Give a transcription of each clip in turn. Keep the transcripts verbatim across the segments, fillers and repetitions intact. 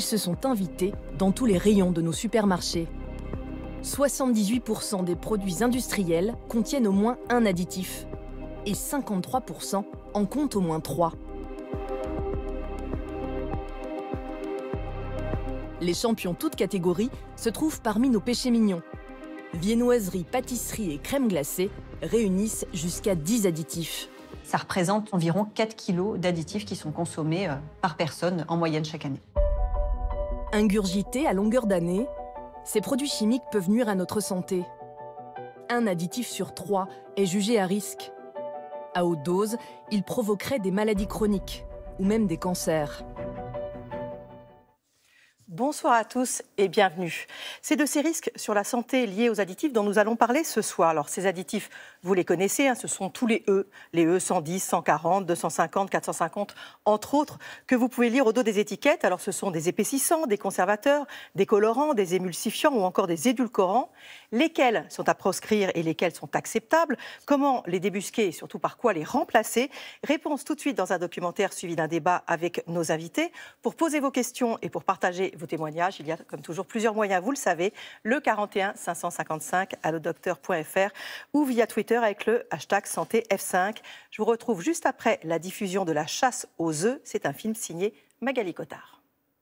se sont invités dans tous les rayons de nos supermarchés. soixante-dix-huit pour cent des produits industriels contiennent au moins un additif et cinquante-trois pour cent en comptent au moins trois. Les champions toutes catégories se trouvent parmi nos péchés mignons. Viennoiserie, pâtisserie et crème glacée réunissent jusqu'à dix additifs. Ça représente environ quatre kilos d'additifs qui sont consommés par personne en moyenne chaque année. Ingurgités à longueur d'année, ces produits chimiques peuvent nuire à notre santé. Un additif sur trois est jugé à risque. À haute dose, ils provoqueraient des maladies chroniques ou même des cancers. Bonsoir à tous et bienvenue. C'est de ces risques sur la santé liés aux additifs dont nous allons parler ce soir. Alors ces additifs, vous les connaissez, hein, ce sont tous les E, les E cent dix, cent quarante, deux cent cinquante, quatre cent cinquante, entre autres, que vous pouvez lire au dos des étiquettes. Alors ce sont des épaississants, des conservateurs, des colorants, des émulsifiants ou encore des édulcorants. Lesquels sont à proscrire et lesquels sont acceptables? Comment les débusquer et surtout par quoi les remplacer? Réponse tout de suite dans un documentaire suivi d'un débat avec nos invités. Pour poser vos questions et pour partager vos témoignages, il y a comme toujours plusieurs moyens, vous le savez, le quarante et un cinq cent cinquante-cinq allodocteur point f r ou via Twitter avec le hashtag santé F cinq. Je vous retrouve juste après la diffusion de La chasse aux œufs. C'est un film signé Magali Cotard.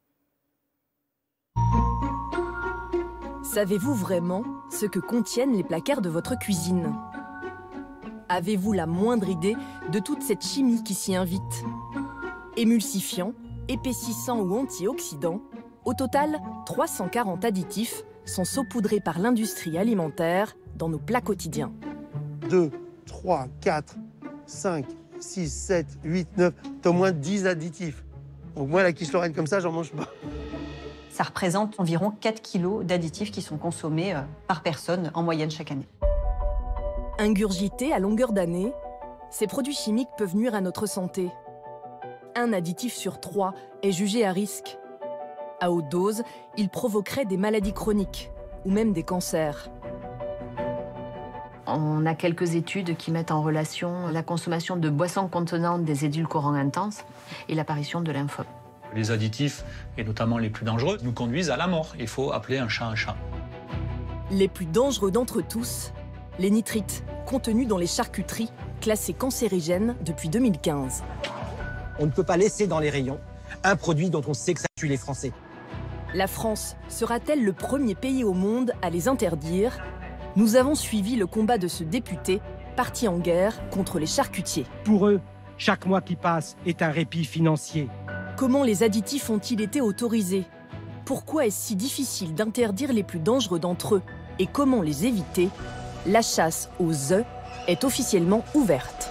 Savez-vous vraiment ce que contiennent les placards de votre cuisine? Avez-vous la moindre idée de toute cette chimie qui s'y invite? Émulsifiants, épaississants ou antioxydants, au total, trois cent quarante additifs sont saupoudrés par l'industrie alimentaire dans nos plats quotidiens. deux, trois, quatre, cinq, six, sept, huit, neuf, t'as au moins dix additifs. Donc moi, la quiche Lorraine comme ça, j'en mange pas. Ça représente environ quatre kilos d'additifs qui sont consommés par personne en moyenne chaque année. Ingurgités à longueur d'année, ces produits chimiques peuvent nuire à notre santé. Un additif sur trois est jugé à risque. À haute dose, ils provoqueraient des maladies chroniques ou même des cancers. On a quelques études qui mettent en relation la consommation de boissons contenant des édulcorants intenses et l'apparition de lymphome. Les additifs, et notamment les plus dangereux, nous conduisent à la mort. Il faut appeler un chat un chat. Les plus dangereux d'entre tous, les nitrites, contenus dans les charcuteries, classés cancérigènes depuis deux mille quinze. On ne peut pas laisser dans les rayons un produit dont on sait que ça tue les Français. La France sera-t-elle le premier pays au monde à les interdire? Nous avons suivi le combat de ce député, parti en guerre contre les charcutiers. Pour eux, chaque mois qui passe est un répit financier. Comment les additifs ont-ils été autorisés? Pourquoi est-ce si difficile d'interdire les plus dangereux d'entre eux? Et comment les éviter? La chasse aux œufs est officiellement ouverte.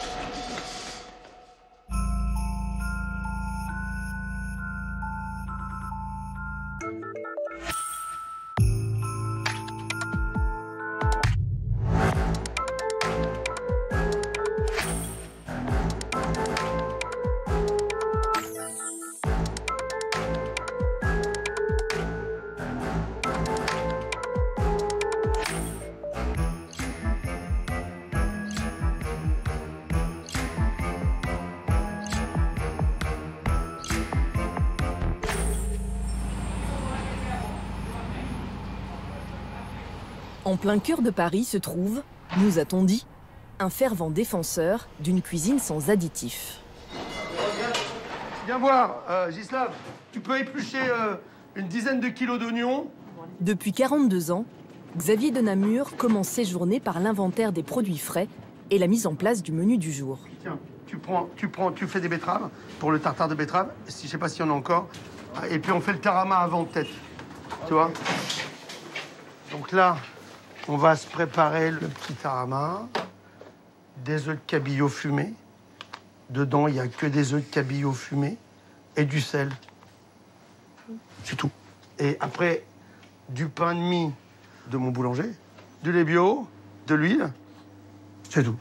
En plein cœur de Paris se trouve, nous a-t-on dit, un fervent défenseur d'une cuisine sans additifs. Viens voir, euh, Gislav, tu peux éplucher euh, une dizaine de kilos d'oignons. Depuis quarante-deux ans, Xavier de Namur commence ses journées par l'inventaire des produits frais et la mise en place du menu du jour. Tiens, tu prends, tu prends, tu fais des betteraves pour le tartare de betterave, si, je sais pas s'il y en a encore. Et puis on fait le tarama avant tête, tu vois. Donc là, on va se préparer le petit tarama, des œufs de cabillaud fumés. Dedans, il n'y a que des œufs de cabillaud fumés et du sel. C'est tout. Et après, du pain de mie de mon boulanger, du lait bio, de l'huile, c'est tout.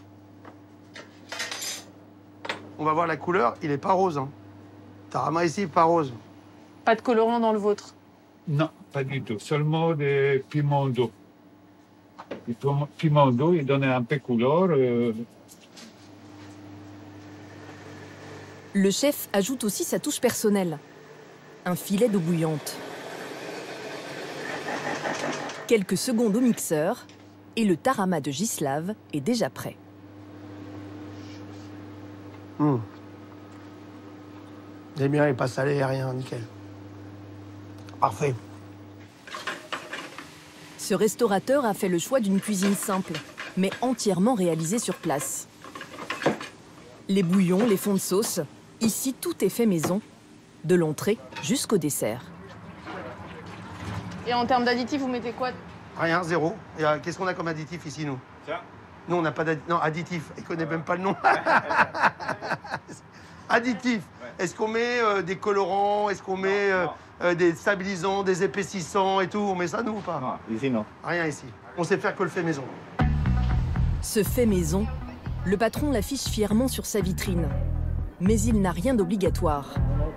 On va voir la couleur, il n'est pas rose. Hein. Tarama ici, pas rose. Pas de colorant dans le vôtre? Non, pas du tout. Seulement des piments d'eau. Le piment d'eau, il donne un peu de couleur. Euh... Le chef ajoute aussi sa touche personnelle. un filet d'eau bouillante. Quelques secondes au mixeur et le tarama de Gislav est déjà prêt. Mmh. Les miens, il n'est pas salé, il n'y a rien, nickel. Parfait. Ce restaurateur a fait le choix d'une cuisine simple, mais entièrement réalisée sur place. Les bouillons, les fonds de sauce, ici tout est fait maison, de l'entrée jusqu'au dessert. Et en termes d'additifs, vous mettez quoi? Rien, zéro. Qu'est-ce qu'on a comme additif ici, nous? Ça. Nous, on n'a pas d'additif. Non, additif. Il ne connaît même pas le nom. Additif. Ouais. Est-ce qu'on met euh, des colorants? Est-ce qu'on met euh, euh, des stabilisants, des épaississants et tout? On met ça, nous, ou pas? Non, ici, non. Rien ici. On sait faire que le fait maison. Ce fait maison, le patron l'affiche fièrement sur sa vitrine. Mais il n'a rien d'obligatoire.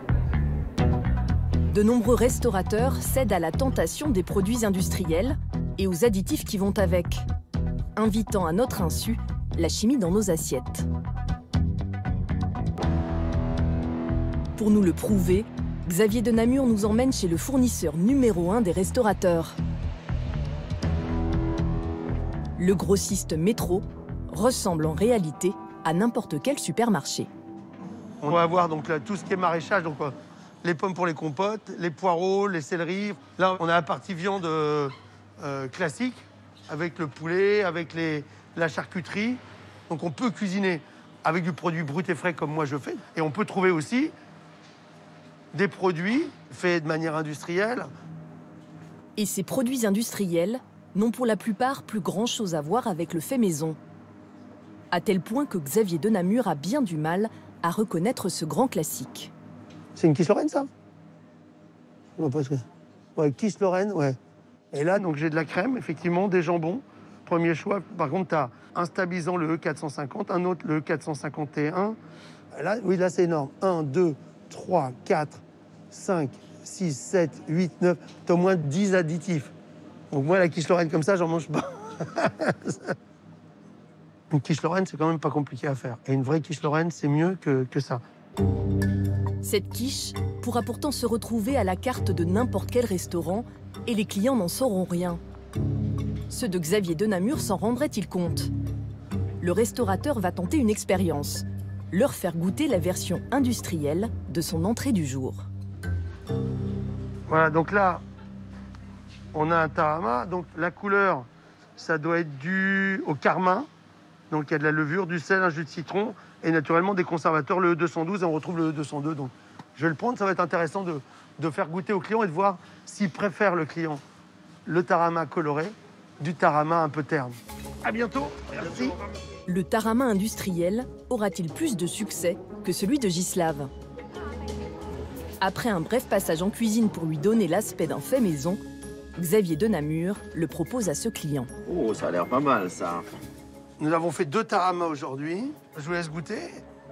De nombreux restaurateurs cèdent à la tentation des produits industriels et aux additifs qui vont avec, invitant à notre insu la chimie dans nos assiettes. Pour nous le prouver, Xavier de Namur nous emmène chez le fournisseur numéro un des restaurateurs. Le grossiste Métro ressemble en réalité à n'importe quel supermarché. On va avoir donc là, tout ce qui est maraîchage, donc euh, les pommes pour les compotes, les poireaux, les céleris. Là, on a la partie viande euh, euh, classique, avec le poulet, avec les, la charcuterie. Donc on peut cuisiner avec du produit brut et frais comme moi je fais. Et on peut trouver aussi des produits faits de manière industrielle. Et ces produits industriels n'ont pour la plupart plus grand-chose à voir avec le fait maison. À tel point que Xavier de Namur a bien du mal à reconnaître ce grand classique. C'est une quiche Lorraine, ça? Je vois pas ce que... Ouais, quiche Lorraine, ouais. Et là, donc j'ai de la crème, effectivement, des jambons. Premier choix. Par contre, tu as un stabilisant, le E quatre cent cinquante, un autre, le E quatre cent cinquante et un. Là, oui, là, c'est énorme. un, deux, trois, quatre, cinq, six, sept, huit, neuf. Tu as au moins dix additifs. Donc moi, la quiche Lorraine comme ça, j'en mange pas. Une quiche Lorraine, c'est quand même pas compliqué à faire. Et une vraie quiche Lorraine, c'est mieux que, que ça. Cette quiche pourra pourtant se retrouver à la carte de n'importe quel restaurant et les clients n'en sauront rien. Ceux de Xavier de Namur s'en rendraient-ils compte? Le restaurateur va tenter une expérience, leur faire goûter la version industrielle de son entrée du jour. Voilà, donc là, on a un tarama. Donc la couleur, ça doit être dû au carmin. Donc il y a de la levure, du sel, un jus de citron et naturellement des conservateurs, le E deux cent douze, et on retrouve le E deux cent deux. Donc je vais le prendre, ça va être intéressant de, de faire goûter au client et de voir s'il préfère le client le tarama coloré du tarama un peu terne. À bientôt, merci. Le tarama industriel aura-t-il plus de succès que celui de Gislav? Après un bref passage en cuisine pour lui donner l'aspect d'un fait maison, Xavier de Namur le propose à ce client. Oh, ça a l'air pas mal, ça. Nous avons fait deux taramas aujourd'hui. Je vous laisse goûter.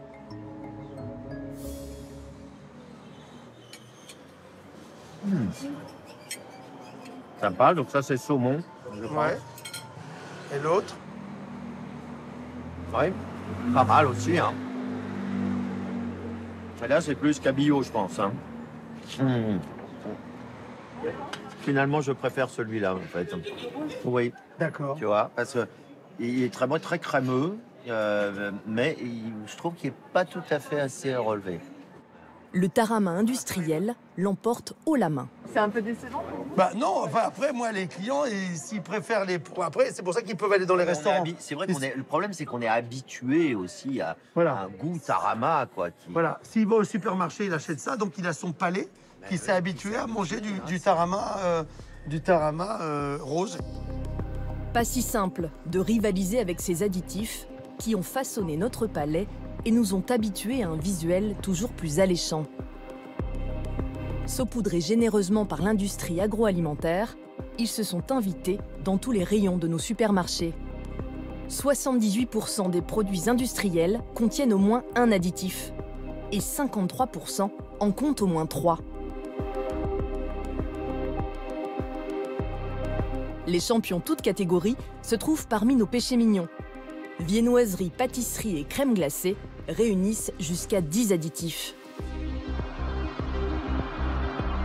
Mmh. Sympa, donc ça c'est saumon. Je pense. Ouais. Et l'autre? Oui, pas mal aussi. Hein. Mais là c'est plus cabillaud, je pense. Hein. Mmh. Finalement, je préfère celui-là, en fait. Oui. D'accord. Tu vois, parce que il est très bon, très crémeux, euh, mais il, je trouve qu'il n'est pas tout à fait assez relevé. Le tarama industriel l'emporte haut la main. C'est un peu décevant? Bah non, enfin après, moi, les clients, s'ils préfèrent les... Après, c'est pour ça qu'ils peuvent aller dans les restaurants. C'est vrai qu'on est... Le problème, c'est qu'on est habitué aussi à, voilà. à un goût tarama, quoi. Qui... Voilà. S'il va au supermarché, il achète ça, donc il a son palais ben qui oui, s'est habitué à manger du, du tarama, euh, du tarama euh, rose. Pas si simple de rivaliser avec ces additifs qui ont façonné notre palais et nous ont habitués à un visuel toujours plus alléchant. Saupoudrés généreusement par l'industrie agroalimentaire, ils se sont invités dans tous les rayons de nos supermarchés. soixante-dix-huit pour cent des produits industriels contiennent au moins un additif et cinquante-trois pour cent en comptent au moins trois. Les champions toutes catégories se trouvent parmi nos péchés mignons. Viennoiserie, pâtisserie et crème glacée réunissent jusqu'à dix additifs.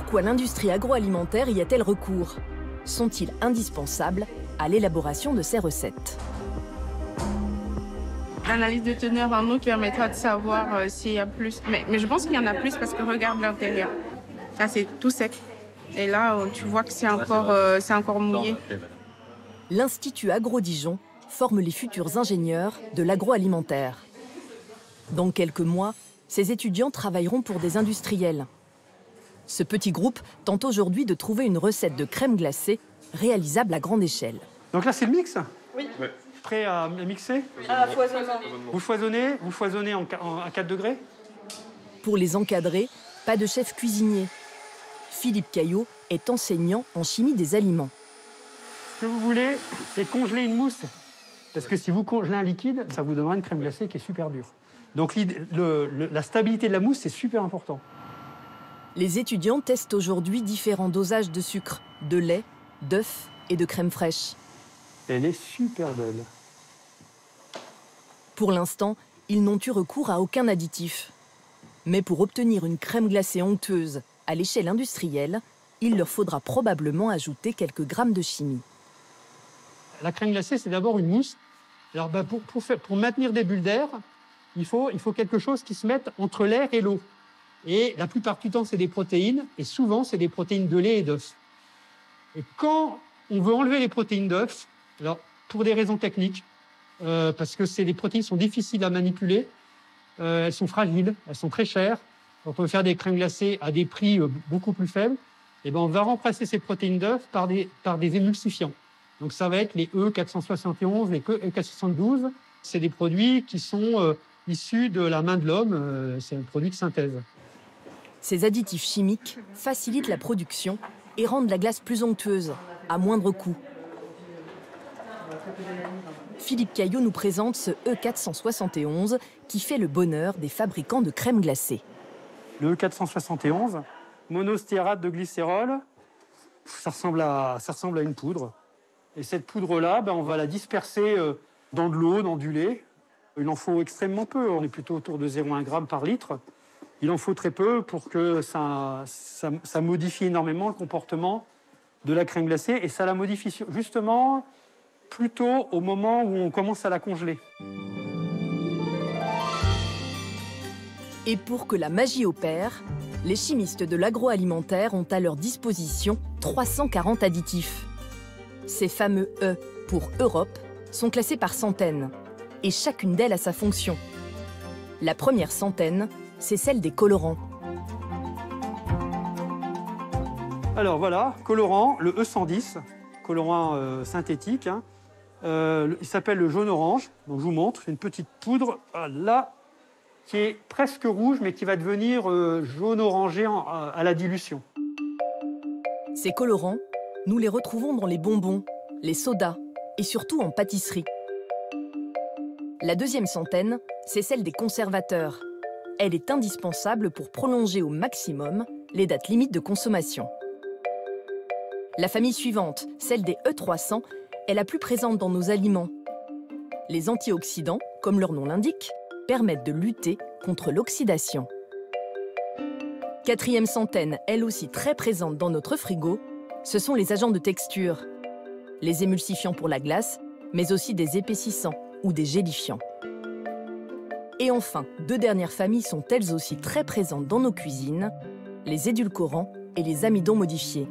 Pourquoi l'industrie agroalimentaire y a-t-elle recours? Sont-ils indispensables à l'élaboration de ces recettes? L'analyse de teneur en eau permettra de savoir euh, s'il y a plus. Mais, mais je pense qu'il y en a plus parce que regarde l'intérieur. Là, c'est tout sec. Et là, tu vois que c'est encore, euh, c'est encore mouillé. L'Institut Agro-Dijon forme les futurs ingénieurs de l'agroalimentaire. Dans quelques mois, ces étudiants travailleront pour des industriels. Ce petit groupe tente aujourd'hui de trouver une recette de crème glacée réalisable à grande échelle. Donc là, c'est le mix? Oui. Ouais. Prêt à mixer? À foisonnement. Vous foisonnez, vous foisonnez en, en, à quatre degrés? Pour les encadrer, pas de chef cuisinier. Philippe Caillot est enseignant en chimie des aliments. Ce que vous voulez, c'est congeler une mousse. Parce que si vous congelez un liquide, ça vous donnera une crème glacée qui est super dure. Donc le, le, la stabilité de la mousse, c'est super important. Les étudiants testent aujourd'hui différents dosages de sucre, de lait, d'œufs et de crème fraîche. Elle est super belle. Pour l'instant, ils n'ont eu recours à aucun additif. Mais pour obtenir une crème glacée onctueuse à l'échelle industrielle, il leur faudra probablement ajouter quelques grammes de chimie. La crème glacée, c'est d'abord une mousse. Alors, bah, pour, pour, faire, pour maintenir des bulles d'air, il faut, il faut quelque chose qui se mette entre l'air et l'eau. Et la plupart du temps, c'est des protéines, et souvent, c'est des protéines de lait et d'œufs. Et quand on veut enlever les protéines d'œufs, alors pour des raisons techniques, euh, parce que c'est, les protéines sont difficiles à manipuler, euh, elles sont fragiles, elles sont très chères. Donc on peut faire des crèmes glacées à des prix euh, beaucoup plus faibles. Et ben on va remplacer ces protéines d'œufs par des, par des émulsifiants. Donc ça va être les E quatre cent soixante et onze, les E quatre cent soixante-douze. C'est des produits qui sont euh, issus de la main de l'homme, euh, c'est un produit de synthèse. Ces additifs chimiques facilitent la production et rendent la glace plus onctueuse, à moindre coût. Philippe Caillot nous présente ce E quatre cent soixante et onze qui fait le bonheur des fabricants de crème glacée. Le E quatre cent soixante et onze, monostéarate de glycérol, ça ressemble à, ça ressemble à une poudre. Et cette poudre-là, ben, on va la disperser dans de l'eau, dans du lait. Il en faut extrêmement peu, on est plutôt autour de zéro virgule un gramme par litre. Il en faut très peu pour que ça, ça, ça modifie énormément le comportement de la crème glacée. Et ça la modifie justement plutôt au moment où on commence à la congeler. Et pour que la magie opère, les chimistes de l'agroalimentaire ont à leur disposition trois cent quarante additifs. Ces fameux E pour Europe sont classés par centaines, et chacune d'elles a sa fonction. La première centaine, c'est celle des colorants. Alors voilà, colorant, le E cent dix, colorant euh, synthétique. Hein. Euh, il s'appelle le jaune-orange. Donc je vous montre, c'est une petite poudre là qui est presque rouge, mais qui va devenir euh, jaune-orangé à la dilution. Ces colorants, nous les retrouvons dans les bonbons, les sodas et surtout en pâtisserie. La deuxième centaine, c'est celle des conservateurs. Elle est indispensable pour prolonger au maximum les dates limites de consommation. La famille suivante, celle des E trois cents, est la plus présente dans nos aliments. Les antioxydants, comme leur nom l'indique, permettent de lutter contre l'oxydation. Quatrième centaine, elle aussi très présente dans notre frigo, ce sont les agents de texture, les émulsifiants pour la glace, mais aussi des épaississants ou des gélifiants. Et enfin, deux dernières familles sont elles aussi très présentes dans nos cuisines, les édulcorants et les amidons modifiés.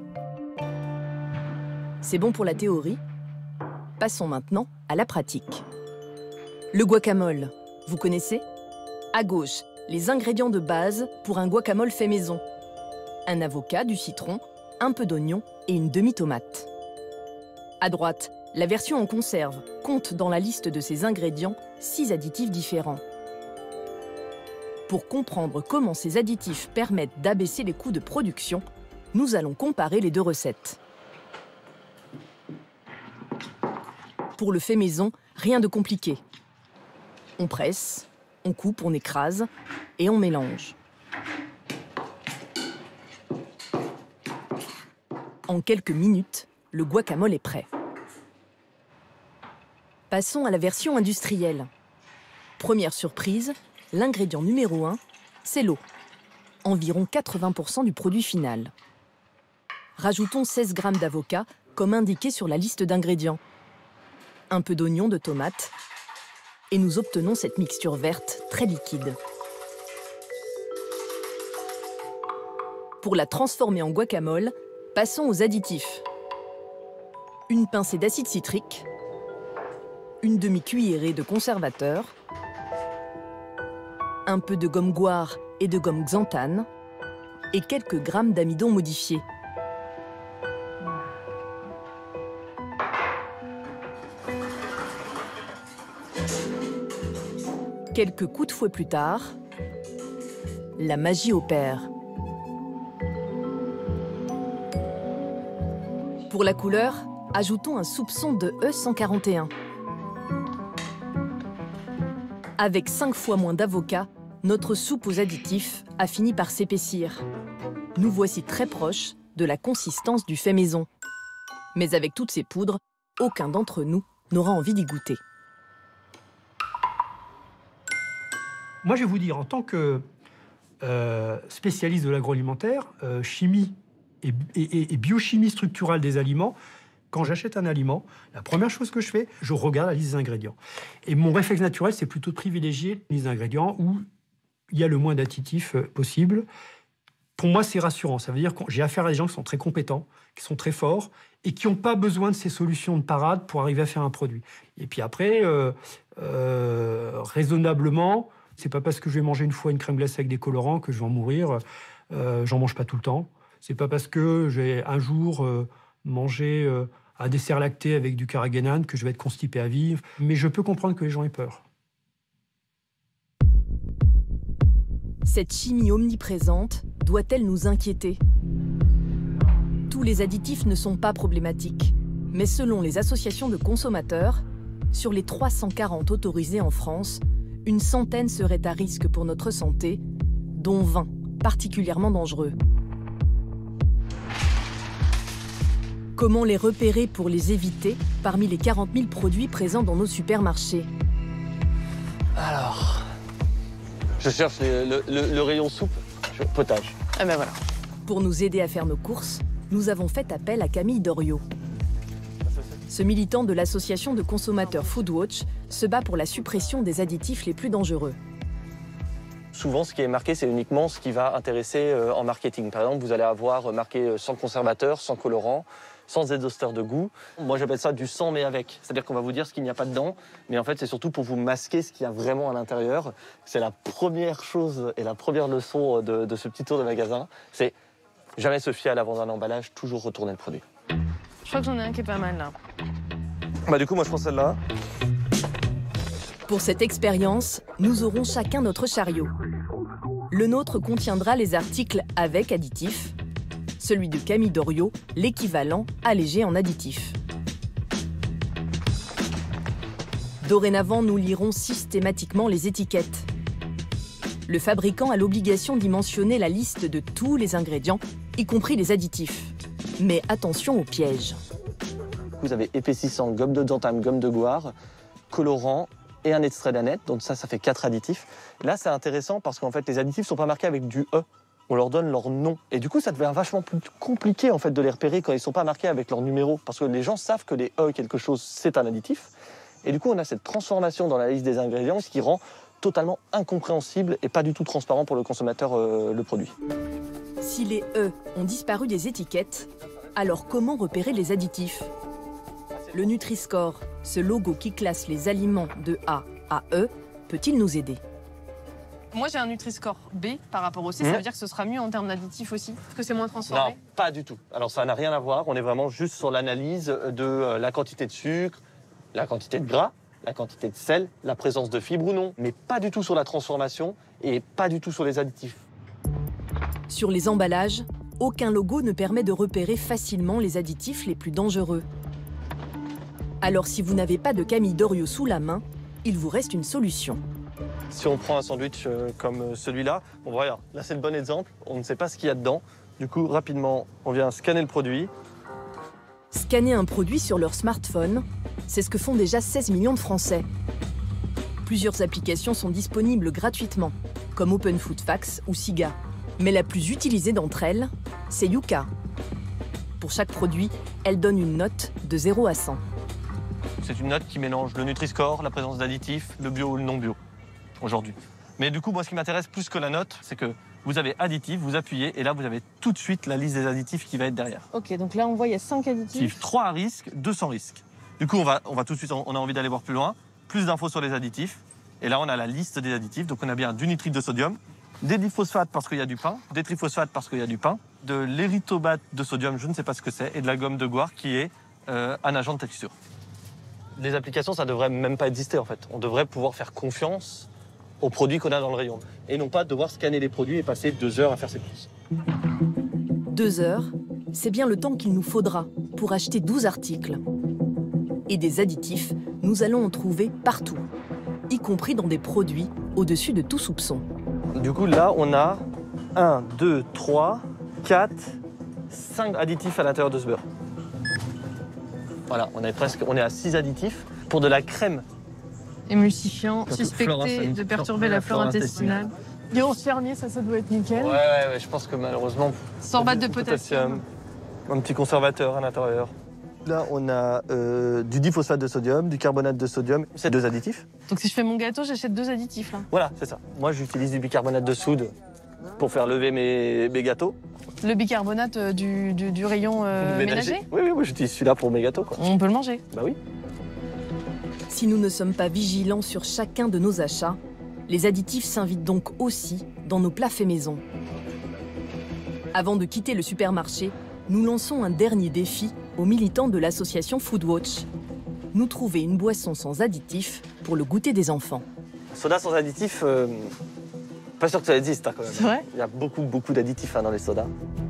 C'est bon pour la théorie. Passons maintenant à la pratique. Le guacamole, vous connaissez? À gauche, les ingrédients de base pour un guacamole fait maison. Un avocat, du citron, un peu d'oignon et une demi-tomate. À droite, la version en conserve compte dans la liste de ses ingrédients six additifs différents. Pour comprendre comment ces additifs permettent d'abaisser les coûts de production, nous allons comparer les deux recettes. Pour le fait maison, rien de compliqué. On presse, on coupe, on écrase et on mélange. En quelques minutes, le guacamole est prêt. Passons à la version industrielle. Première surprise, l'ingrédient numéro un, c'est l'eau. Environ quatre-vingts pour cent du produit final. rajoutons seize grammes d'avocat, comme indiqué sur la liste d'ingrédients. Un peu d'oignon, de tomate, et nous obtenons cette mixture verte très liquide. Pour la transformer en guacamole, passons aux additifs. Une pincée d'acide citrique, une demi-cuillerée de conservateur, un peu de gomme goire et de gomme xanthane, et quelques grammes d'amidon modifié. Quelques coups de fouet plus tard, la magie opère. Pour la couleur, ajoutons un soupçon de E cent quarante et un. Avec cinq fois moins d'avocat, notre soupe aux additifs a fini par s'épaissir. Nous voici très proches de la consistance du fait maison. Mais avec toutes ces poudres, aucun d'entre nous n'aura envie d'y goûter. Moi, je vais vous dire, en tant que euh, spécialiste de l'agroalimentaire, euh, chimie et, et, et biochimie structurale des aliments, quand j'achète un aliment, la première chose que je fais, je regarde la liste des ingrédients. Et mon réflexe naturel, c'est plutôt de privilégier les ingrédients où il y a le moins d'additifs possible. Pour moi, c'est rassurant. Ça veut dire que j'ai affaire à des gens qui sont très compétents, qui sont très forts et qui n'ont pas besoin de ces solutions de parade pour arriver à faire un produit. Et puis après, euh, euh, raisonnablement, c'est pas parce que je vais manger une fois une crème glacée avec des colorants que je vais en mourir. Euh, j'en mange pas tout le temps. C'est pas parce que j'ai un jour euh, mangé euh, un dessert lacté avec du carrageenan que je vais être constipé à vivre. Mais je peux comprendre que les gens aient peur. Cette chimie omniprésente doit-elle nous inquiéter? Tous les additifs ne sont pas problématiques, mais selon les associations de consommateurs, sur les trois cent quarante autorisés en France, une centaine seraient à risque pour notre santé, dont vingt particulièrement dangereux. Comment les repérer pour les éviter parmi les quarante mille produits présents dans nos supermarchés? Alors, je cherche le, le, le, le rayon soupe, potage. Ah ben voilà. Pour nous aider à faire nos courses, nous avons fait appel à Camille Doriot. Ce militant de l'association de consommateurs Foodwatch se bat pour la suppression des additifs les plus dangereux. Souvent, ce qui est marqué, c'est uniquement ce qui va intéresser euh, en marketing. Par exemple, vous allez avoir marqué sans conservateur, sans colorant, sans exhausteur de goût. Moi, j'appelle ça du sans mais avec. C'est-à-dire qu'on va vous dire ce qu'il n'y a pas dedans, mais en fait, c'est surtout pour vous masquer ce qu'il y a vraiment à l'intérieur. C'est la première chose et la première leçon de, de ce petit tour de magasin, c'est jamais se fier à l'avant d'un emballage, toujours retourner le produit. Je crois que j'en ai un qui est pas mal, là. Bah, du coup, moi, je prends celle-là. Pour cette expérience, nous aurons chacun notre chariot. Le nôtre contiendra les articles avec additifs, celui de Camille Doriot, l'équivalent allégé en additifs. Dorénavant, nous lirons systématiquement les étiquettes. Le fabricant a l'obligation d'y mentionner la liste de tous les ingrédients, y compris les additifs. Mais attention aux pièges. Vous avez épaississant, gomme de xanthane, gomme de goire, colorant et un extrait d'aneth. Donc ça, ça fait quatre additifs. Là, c'est intéressant parce qu'en fait, les additifs ne sont pas marqués avec du E. On leur donne leur nom. Et du coup, ça devient vachement plus compliqué en fait, de les repérer quand ils ne sont pas marqués avec leur numéro. Parce que les gens savent que les E, quelque chose, c'est un additif. Et du coup, on a cette transformation dans la liste des ingrédients, ce qui rend totalement incompréhensible et pas du tout transparent pour le consommateur euh, le produit. Si les E ont disparu des étiquettes, alors comment repérer les additifs? Le Nutri-Score, ce logo qui classe les aliments de A à E, peut-il nous aider? Moi, j'ai un Nutri-Score B par rapport au C. Mmh. Ça veut dire que ce sera mieux en termes d'additifs aussi? Parce que c'est moins transformé? Non, pas du tout. Alors, ça n'a rien à voir. On est vraiment juste sur l'analyse de la quantité de sucre, la quantité de gras, la quantité de sel, la présence de fibres ou non, mais pas du tout sur la transformation et pas du tout sur les additifs. Sur les emballages, aucun logo ne permet de repérer facilement les additifs les plus dangereux. Alors si vous n'avez pas de Camille Doriot sous la main, il vous reste une solution. Si on prend un sandwich euh, comme celui-là, bon voilà, là c'est le bon exemple, on ne sait pas ce qu'il y a dedans. Du coup, rapidement, on vient scanner le produit. Scanner un produit sur leur smartphone, c'est ce que font déjà seize millions de Français. Plusieurs applications sont disponibles gratuitement, comme Open Food Facts ou Siga. Mais la plus utilisée d'entre elles, c'est Yuka. Pour chaque produit, elle donne une note de zéro à cent. C'est une note qui mélange le Nutri-Score, la présence d'additifs, le bio ou le non-bio, aujourd'hui. Mais du coup, moi, ce qui m'intéresse plus que la note, c'est que vous avez additifs, vous appuyez, et là, vous avez tout de suite la liste des additifs qui va être derrière. Ok, donc là, on voit, il y a cinq additifs. trois à risque, deux sans risque. Du coup, on va, on va tout de suite, on a envie d'aller voir plus loin. Plus d'infos sur les additifs. Et là, on a la liste des additifs. Donc, on a bien du nitrite de sodium, des diphosphates parce qu'il y a du pain, des triphosphates parce qu'il y a du pain, de l'érythrobate de sodium, je ne sais pas ce que c'est, et de la gomme de guar qui est euh, un agent de texture. Les applications, ça devrait même pas exister en fait. On devrait pouvoir faire confiance aux produits qu'on a dans le rayon. Et non pas devoir scanner les produits et passer deux heures à faire ses courses. Deux heures, c'est bien le temps qu'il nous faudra pour acheter douze articles. Et des additifs, nous allons en trouver partout, y compris dans des produits au-dessus de tout soupçon. Du coup, là, on a un, deux, trois, quatre, cinq additifs à l'intérieur de ce beurre. Voilà, on est presque, on est à six additifs pour de la crème. Émulsifiant, suspecté de perturber la flore intestinale. Guéance Fernier, ça, ça doit être nickel. Ouais, ouais, ouais, je pense que malheureusement... Sorbate de potassium. Un petit conservateur à l'intérieur. Là, on a euh, du diphosphate de sodium, du carbonate de sodium, c'est deux additifs. Donc si je fais mon gâteau, j'achète deux additifs, là. Voilà, c'est ça. Moi, j'utilise du bicarbonate de soude pour faire lever mes, mes gâteaux. Le bicarbonate euh, du, du, du rayon euh, ménager. ménager Oui, oui, moi j'utilise celui-là pour mes gâteaux, quoi. On peut le manger. Bah oui. Si nous ne sommes pas vigilants sur chacun de nos achats, les additifs s'invitent donc aussi dans nos plats faits maison. Avant de quitter le supermarché, nous lançons un dernier défi aux militants de l'association Foodwatch. Nous trouver une boisson sans additifs pour le goûter des enfants. Soda sans additifs, euh, pas sûr que ça existe hein, quand même. C'est vrai ? Il y a beaucoup, beaucoup d'additifs hein, dans les sodas.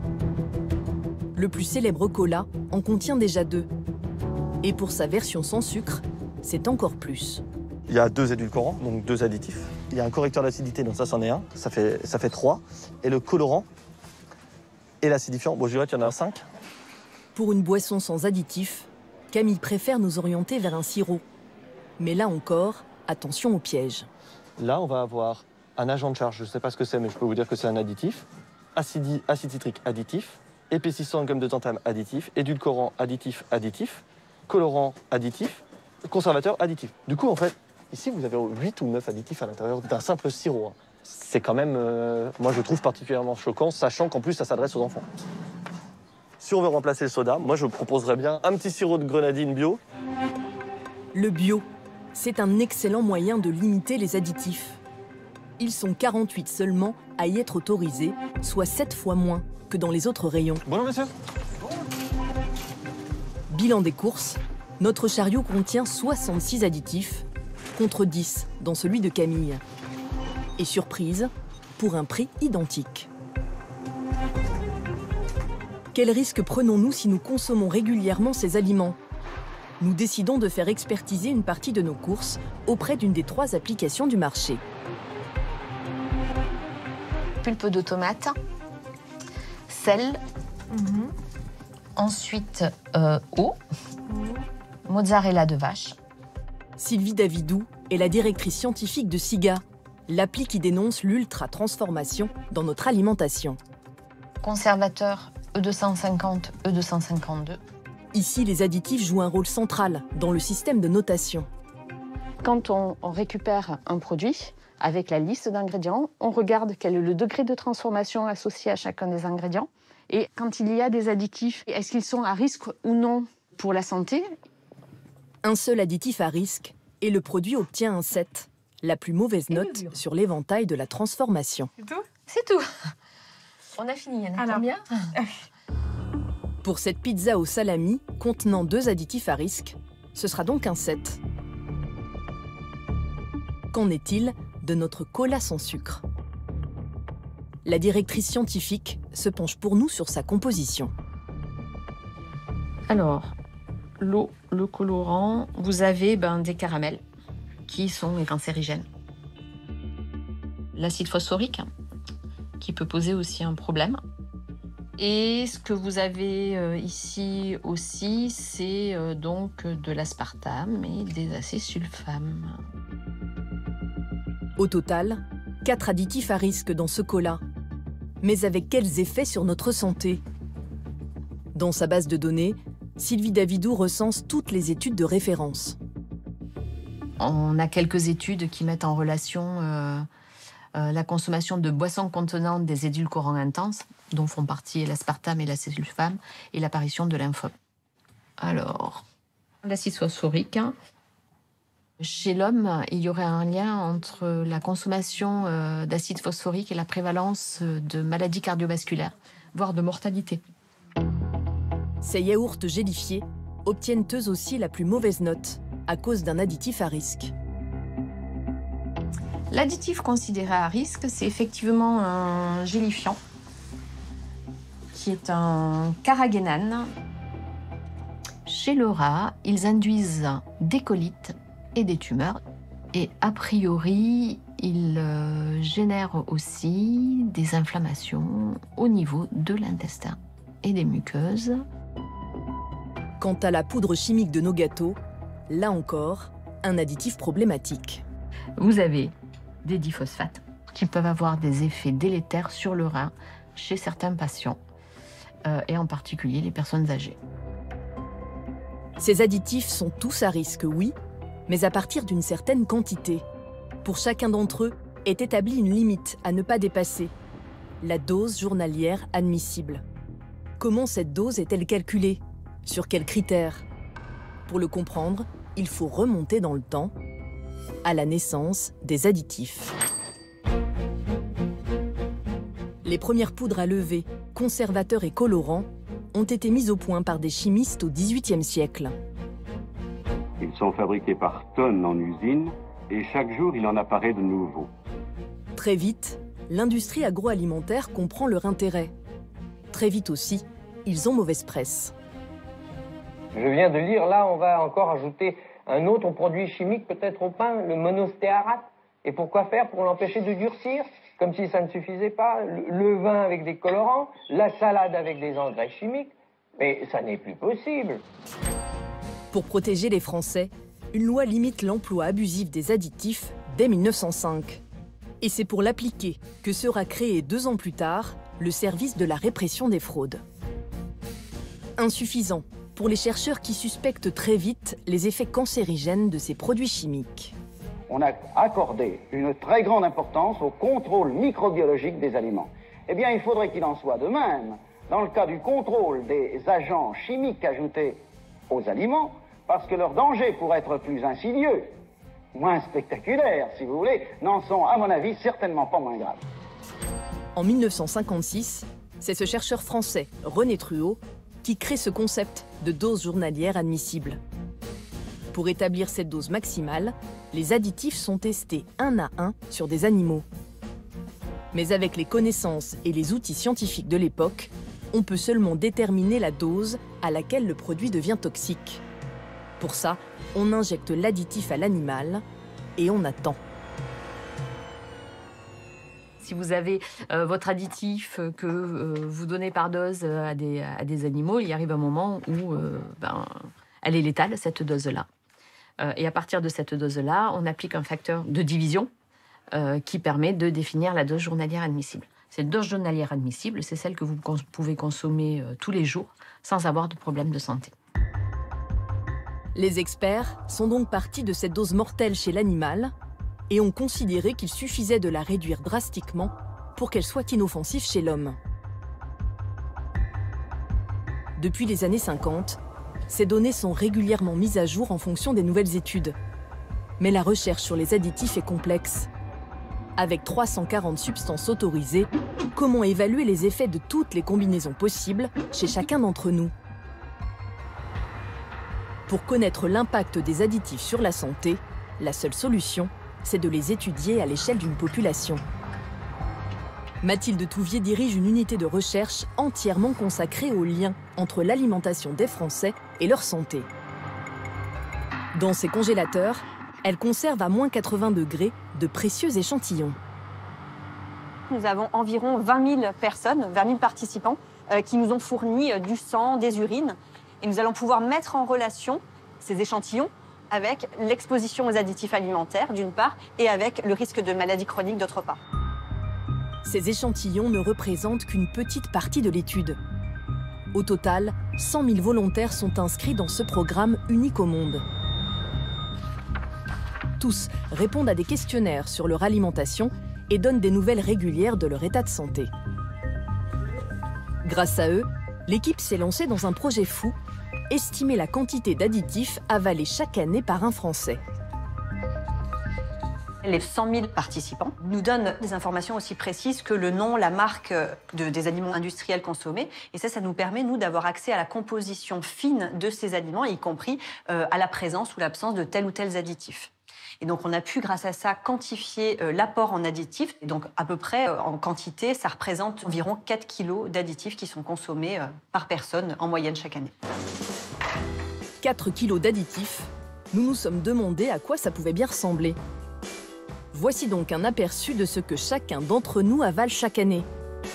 Le plus célèbre cola en contient déjà deux. Et pour sa version sans sucre, c'est encore plus. Il y a deux édulcorants, donc deux additifs. Il y a un correcteur d'acidité, donc ça c'en est un, ça fait, ça fait trois. Et le colorant et l'acidifiant, bon je dirais qu'il y en a cinq. Pour une boisson sans additifs, Camille préfère nous orienter vers un sirop. Mais là encore, attention au piège. Là, on va avoir un agent de charge, je ne sais pas ce que c'est, mais je peux vous dire que c'est un additif. Acide, acide citrique additif, épaississant gomme de tantame additif, édulcorant additif additif, colorant additif, conservateur additif. Du coup, en fait, ici, vous avez huit ou neuf additifs à l'intérieur d'un simple sirop. C'est quand même, euh, moi je trouve particulièrement choquant, sachant qu'en plus ça s'adresse aux enfants. Si on veut remplacer le soda, moi je proposerais bien un petit sirop de grenadine bio. Le bio, c'est un excellent moyen de limiter les additifs. Ils sont quarante-huit seulement à y être autorisés, soit sept fois moins que dans les autres rayons. Bonjour monsieur. Bilan des courses, notre chariot contient soixante-six additifs, contre dix dans celui de Camille. Et surprise, pour un prix identique. Quel risque prenons-nous si nous consommons régulièrement ces aliments? Nous décidons de faire expertiser une partie de nos courses auprès d'une des trois applications du marché. Pulpe de tomate, sel, mmh. ensuite euh, eau, mmh. mozzarella de vache. Sylvie Davidou est la directrice scientifique de SIGA, l'appli qui dénonce l'ultra-transformation dans notre alimentation. Conservateur E deux cent cinquante, E deux cent cinquante-deux. Ici, les additifs jouent un rôle central dans le système de notation. Quand on, on récupère un produit, avec la liste d'ingrédients, on regarde quel est le degré de transformation associé à chacun des ingrédients. Et quand il y a des additifs, est-ce qu'ils sont à risque ou non pour la santé? Un seul additif à risque et le produit obtient un sept. La plus mauvaise note sur l'éventail de la transformation. C'est tout? C'est tout. On a fini, Yann. Alors bien. Pour cette pizza au salami, contenant deux additifs à risque, ce sera donc un sept. Qu'en est-il de notre cola sans sucre? La directrice scientifique se penche pour nous sur sa composition. Alors, l'eau, le colorant, vous avez ben, des caramels qui sont cancérigènes. L'acide phosphorique, qui peut poser aussi un problème. Et ce que vous avez euh, ici aussi, c'est euh, donc de l'aspartame et des acésulfames. Au total, quatre additifs à risque dans ce cola. Mais avec quels effets sur notre santé? Dans sa base de données, Sylvie Davidou recense toutes les études de référence. On a quelques études qui mettent en relation euh, euh, la consommation de boissons contenant des édulcorants intenses, dont font partie l'aspartame et l'acésulfame, et l'apparition de lymphome. Alors, l'acide phosphorique. Chez l'homme, il y aurait un lien entre la consommation euh, d'acide phosphorique et la prévalence de maladies cardiovasculaires, voire de mortalité. Ces yaourts gélifiés obtiennent eux aussi la plus mauvaise note à cause d'un additif à risque. L'additif considéré à risque, c'est effectivement un gélifiant qui est un carragénane. Chez le rat, ils induisent des colites et des tumeurs. Et a priori, ils euh, génèrent aussi des inflammations au niveau de l'intestin et des muqueuses. Quant à la poudre chimique de nos gâteaux, là encore, un additif problématique. Vous avez des diphosphates qui peuvent avoir des effets délétères sur le rein chez certains patients, euh, et en particulier les personnes âgées. Ces additifs sont tous à risque, oui, mais à partir d'une certaine quantité. Pour chacun d'entre eux est établie une limite à ne pas dépasser, la dose journalière admissible. Comment cette dose est-elle calculée? Sur quels critères? Pour le comprendre, il faut remonter dans le temps, à la naissance des additifs. Les premières poudres à lever, conservateurs et colorants, ont été mises au point par des chimistes au dix-huitième siècle. Ils sont fabriqués par tonnes en usine et chaque jour il en apparaît de nouveaux. Très vite, l'industrie agroalimentaire comprend leur intérêt. Très vite aussi, ils ont mauvaise presse. Je viens de lire, là, on va encore ajouter un autre produit chimique, peut-être au pain, le monostéarate. Et pourquoi faire? Pour l'empêcher de durcir, comme si ça ne suffisait pas. Le, le vin avec des colorants, la salade avec des engrais chimiques. Mais ça n'est plus possible. Pour protéger les Français, une loi limite l'emploi abusif des additifs dès mille neuf cent cinq. Et c'est pour l'appliquer que sera créé deux ans plus tard le service de la répression des fraudes. Insuffisant pour les chercheurs qui suspectent très vite les effets cancérigènes de ces produits chimiques. On a accordé une très grande importance au contrôle microbiologique des aliments. Eh bien, il faudrait qu'il en soit de même dans le cas du contrôle des agents chimiques ajoutés aux aliments, parce que leurs dangers, pour être plus insidieux, moins spectaculaires, si vous voulez, n'en sont, à mon avis, certainement pas moins graves. En mille neuf cent cinquante-six, c'est ce chercheur français, René Truot, qui crée ce concept de dose journalière admissible. Pour établir cette dose maximale, les additifs sont testés un à un sur des animaux. Mais avec les connaissances et les outils scientifiques de l'époque, on peut seulement déterminer la dose à laquelle le produit devient toxique. Pour ça, on injecte l'additif à l'animal et on attend. Si vous avez euh, votre additif que euh, vous donnez par dose à des, à des animaux, il y arrive un moment où euh, ben, elle est létale, cette dose-là. Euh, et à partir de cette dose-là, on applique un facteur de division euh, qui permet de définir la dose journalière admissible. Cette dose journalière admissible, c'est celle que vous cons- pouvez consommer euh, tous les jours sans avoir de problème de santé. Les experts sont donc partis de cette dose mortelle chez l'animal et ont considéré qu'il suffisait de la réduire drastiquement pour qu'elle soit inoffensive chez l'homme. Depuis les années cinquante, ces données sont régulièrement mises à jour en fonction des nouvelles études. Mais la recherche sur les additifs est complexe. Avec trois cent quarante substances autorisées, comment évaluer les effets de toutes les combinaisons possibles chez chacun d'entre nous? Pour connaître l'impact des additifs sur la santé, la seule solution, c'est de les étudier à l'échelle d'une population. Mathilde Touvier dirige une unité de recherche entièrement consacrée au lien entre l'alimentation des Français et leur santé. Dans ses congélateurs, elle conserve à moins quatre-vingts degrés de précieux échantillons. Nous avons environ vingt mille personnes, vingt mille participants, euh, qui nous ont fourni euh, du sang, des urines. Et nous allons pouvoir mettre en relation ces échantillons avec l'exposition aux additifs alimentaires, d'une part, et avec le risque de maladies chroniques, d'autre part. Ces échantillons ne représentent qu'une petite partie de l'étude. Au total, cent mille volontaires sont inscrits dans ce programme unique au monde. Tous répondent à des questionnaires sur leur alimentation et donnent des nouvelles régulières de leur état de santé. Grâce à eux, l'équipe s'est lancée dans un projet fou, estimer la quantité d'additifs avalés chaque année par un Français. Les cent mille participants nous donnent des informations aussi précises que le nom, la marque de, des aliments industriels consommés. Et ça, ça nous permet, nous, d'avoir accès à la composition fine de ces aliments, y compris euh, à la présence ou l'absence de tels ou tels additifs. Et donc, on a pu, grâce à ça, quantifier euh, l'apport en additifs. Et donc, à peu près, euh, en quantité, ça représente environ quatre kilos d'additifs qui sont consommés euh, par personne en moyenne chaque année. quatre kilos d'additifs, nous nous sommes demandé à quoi ça pouvait bien ressembler. Voici donc un aperçu de ce que chacun d'entre nous avale chaque année.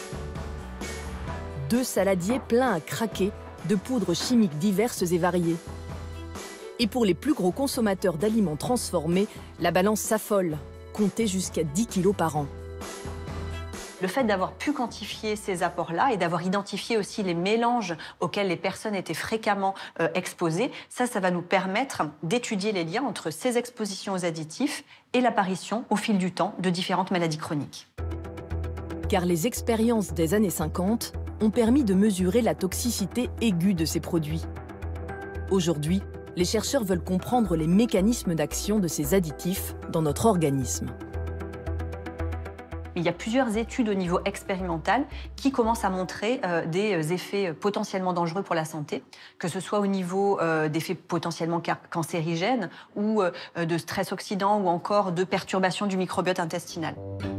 Deux saladiers pleins à craquer de poudres chimiques diverses et variées. Et pour les plus gros consommateurs d'aliments transformés, la balance s'affole, comptée jusqu'à dix kilos par an. Le fait d'avoir pu quantifier ces apports-là et d'avoir identifié aussi les mélanges auxquels les personnes étaient fréquemment euh, exposées, ça, ça va nous permettre d'étudier les liens entre ces expositions aux additifs et l'apparition, au fil du temps, de différentes maladies chroniques. Car les expériences des années cinquante ont permis de mesurer la toxicité aiguë de ces produits. Aujourd'hui, les chercheurs veulent comprendre les mécanismes d'action de ces additifs dans notre organisme. Il y a plusieurs études au niveau expérimental qui commencent à montrer euh, des effets potentiellement dangereux pour la santé, que ce soit au niveau euh, d'effets potentiellement cancérigènes ou euh, de stress oxydant ou encore de perturbation du microbiote intestinal.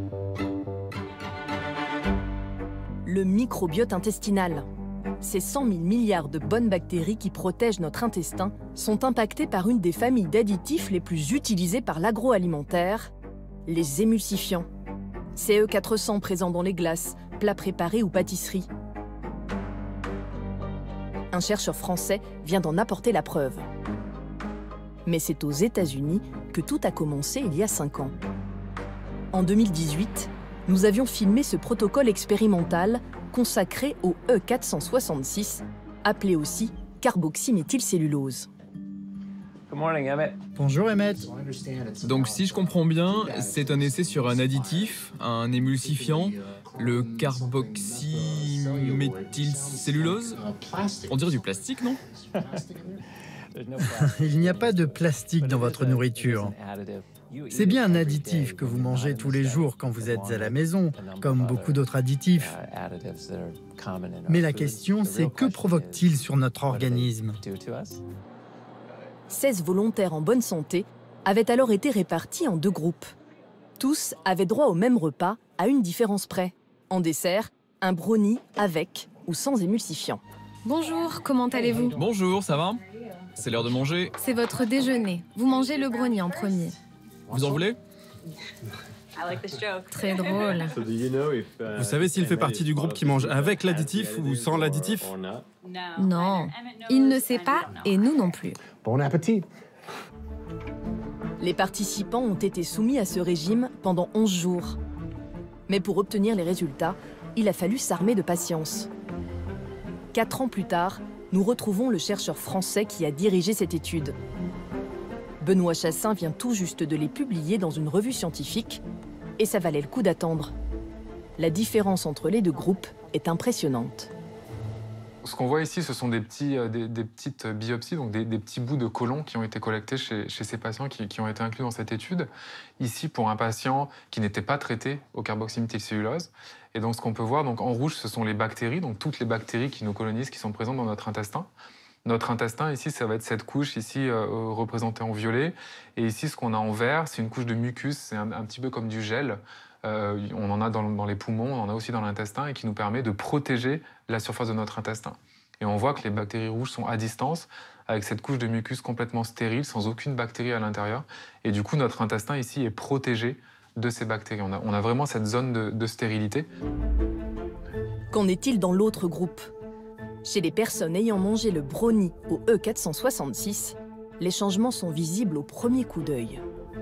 Le microbiote intestinal. Ces cent mille milliards de bonnes bactéries qui protègent notre intestin sont impactés par une des familles d'additifs les plus utilisées par l'agroalimentaire, les émulsifiants. C E quatre cents présents dans les glaces, plats préparés ou pâtisseries. Un chercheur français vient d'en apporter la preuve. Mais c'est aux États-Unis que tout a commencé il y a cinq ans. En deux mille dix-huit, nous avions filmé ce protocole expérimental consacré au E quatre cent soixante-six, appelé aussi carboxyméthylcellulose. Bonjour Emmett. Donc si je comprends bien, c'est un essai sur un additif, un émulsifiant, le carboxyméthylcellulose. On dirait du plastique, non? Il n'y a pas de plastique dans votre nourriture. C'est bien un additif que vous mangez tous les jours quand vous êtes à la maison, comme beaucoup d'autres additifs. Mais la question, c'est que provoque-t-il sur notre organisme? seize volontaires en bonne santé avaient alors été répartis en deux groupes. Tous avaient droit au même repas, à une différence près. En dessert, un brownie avec ou sans émulsifiant. Bonjour, comment allez-vous? Bonjour, ça va? C'est l'heure de manger. C'est votre déjeuner. Vous mangez le brownie en premier. Vous en voulez? Très drôle. Vous savez s'il fait partie du groupe qui mange avec l'additif ou sans l'additif? Non, il ne sait pas et nous non plus. Bon appétit. Les participants ont été soumis à ce régime pendant onze jours. Mais pour obtenir les résultats, il a fallu s'armer de patience. Quatre ans plus tard, nous retrouvons le chercheur français qui a dirigé cette étude. Benoît Chassin vient tout juste de les publier dans une revue scientifique, et ça valait le coup d'attendre. La différence entre les deux groupes est impressionnante. Ce qu'on voit ici, ce sont des, petits, des, des petites biopsies, donc des, des petits bouts de côlon qui ont été collectés chez, chez ces patients qui, qui ont été inclus dans cette étude. Ici, pour un patient qui n'était pas traité au carboxyméthylcellulose. Et donc, ce qu'on peut voir, donc, en rouge, ce sont les bactéries, donc toutes les bactéries qui nous colonisent, qui sont présentes dans notre intestin. Notre intestin, ici, ça va être cette couche, ici, euh, représentée en violet. Et ici, ce qu'on a en vert, c'est une couche de mucus, c'est un, un petit peu comme du gel. Euh, on en a dans, dans les poumons, on en a aussi dans l'intestin et qui nous permet de protéger la surface de notre intestin. Et on voit que les bactéries rouges sont à distance, avec cette couche de mucus complètement stérile, sans aucune bactérie à l'intérieur. Et du coup, notre intestin ici est protégé de ces bactéries. On a, on a vraiment cette zone de, de stérilité. Qu'en est-il dans l'autre groupe? Chez les personnes ayant mangé le brownie au E quatre cent soixante-six, les changements sont visibles au premier coup d'œil.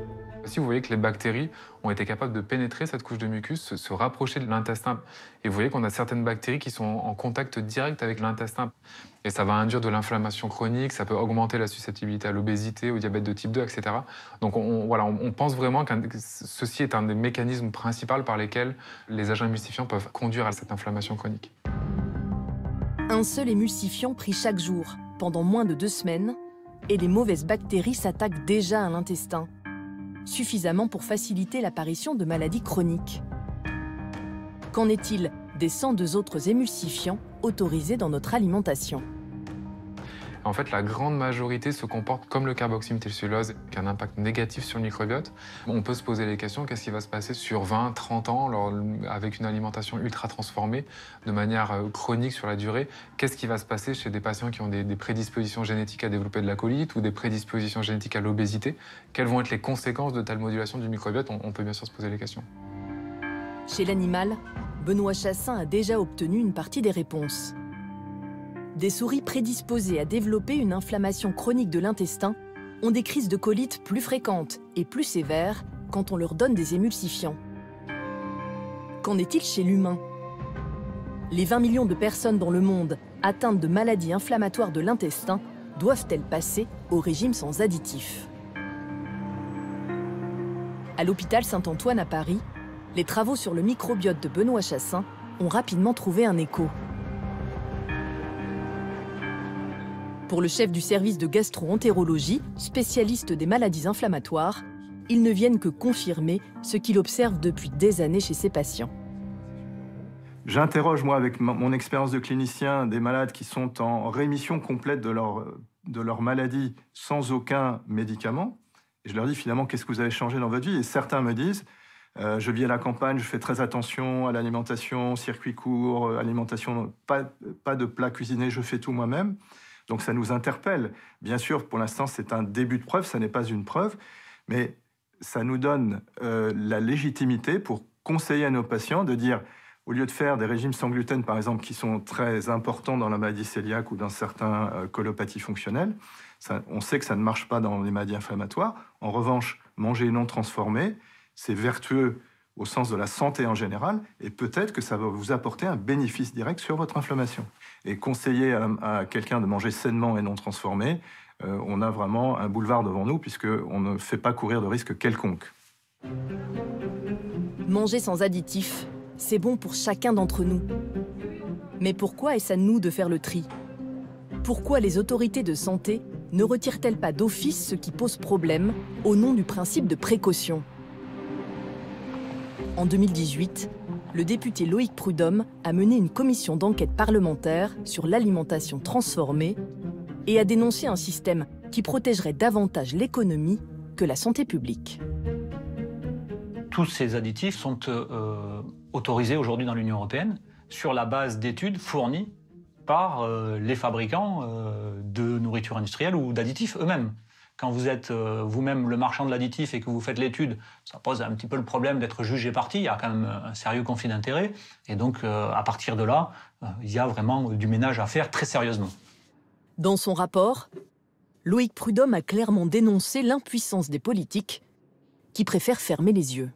Si vous voyez que les bactéries ont été capables de pénétrer cette couche de mucus, se, se rapprocher de l'intestin. Et vous voyez qu'on a certaines bactéries qui sont en contact direct avec l'intestin. Et ça va induire de l'inflammation chronique, ça peut augmenter la susceptibilité à l'obésité, au diabète de type deux, et cetera. Donc on, on, voilà, on, on pense vraiment que ceci est un des mécanismes principaux par lesquels les agents émulsifiants peuvent conduire à cette inflammation chronique. Un seul émulsifiant pris chaque jour, pendant moins de deux semaines, et les mauvaises bactéries s'attaquent déjà à l'intestin, suffisamment pour faciliter l'apparition de maladies chroniques. Qu'en est-il des cent deux autres émulsifiants autorisés dans notre alimentation? En fait, la grande majorité se comporte comme le carboxyméthylcellulose, qui a un impact négatif sur le microbiote. On peut se poser les questions, qu'est-ce qui va se passer sur vingt, trente ans, alors, avec une alimentation ultra transformée, de manière chronique sur la durée? Qu'est-ce qui va se passer chez des patients qui ont des, des prédispositions génétiques à développer de la colite ou des prédispositions génétiques à l'obésité? Quelles vont être les conséquences de telle modulation du microbiote? on, on peut bien sûr se poser les questions. Chez l'animal, Benoît Chassaing a déjà obtenu une partie des réponses. Des souris prédisposées à développer une inflammation chronique de l'intestin ont des crises de colite plus fréquentes et plus sévères quand on leur donne des émulsifiants. Qu'en est-il chez l'humain? Les vingt millions de personnes dans le monde atteintes de maladies inflammatoires de l'intestin doivent-elles passer au régime sans additifs? À l'hôpital Saint-Antoine à Paris, les travaux sur le microbiote de Benoît Chassaing ont rapidement trouvé un écho. Pour le chef du service de gastro-entérologie, spécialiste des maladies inflammatoires, ils ne viennent que confirmer ce qu'il observe depuis des années chez ses patients. J'interroge, moi, avec mon expérience de clinicien, des malades qui sont en rémission complète de leur, de leur maladie sans aucun médicament. Et je leur dis, finalement, qu'est-ce que vous avez changé dans votre vie? Et certains me disent, euh, je vis à la campagne, je fais très attention à l'alimentation, circuit court, alimentation, pas, pas de plats cuisinés, je fais tout moi-même. Donc ça nous interpelle. Bien sûr, pour l'instant, c'est un début de preuve, ça n'est pas une preuve, mais ça nous donne euh, la légitimité pour conseiller à nos patients de dire, au lieu de faire des régimes sans gluten, par exemple, qui sont très importants dans la maladie cœliaque ou dans certains euh, colopathies fonctionnelles, ça, on sait que ça ne marche pas dans les maladies inflammatoires. En revanche, manger non transformé, c'est vertueux au sens de la santé en général, et peut-être que ça va vous apporter un bénéfice direct sur votre inflammation. Et conseiller à, à quelqu'un de manger sainement et non transformé, euh, on a vraiment un boulevard devant nous, puisqu'on ne fait pas courir de risque quelconque. Manger sans additifs, c'est bon pour chacun d'entre nous. Mais pourquoi est-ce à nous de faire le tri? Pourquoi les autorités de santé ne retirent-elles pas d'office ce qui pose problème au nom du principe de précaution? En deux mille dix-huit, le député Loïc Prudhomme a mené une commission d'enquête parlementaire sur l'alimentation transformée et a dénoncé un système qui protégerait davantage l'économie que la santé publique. Tous ces additifs sont euh, autorisés aujourd'hui dans l'Union européenne sur la base d'études fournies par euh, les fabricants euh, de nourriture industrielle ou d'additifs eux-mêmes. Quand vous êtes euh, vous-même le marchand de l'additif et que vous faites l'étude, ça pose un petit peu le problème d'être jugé parti. Il y a quand même un sérieux conflit d'intérêts. Et donc, euh, à partir de là, euh, il y a vraiment du ménage à faire très sérieusement. Dans son rapport, Loïc Prudhomme a clairement dénoncé l'impuissance des politiques qui préfèrent fermer les yeux.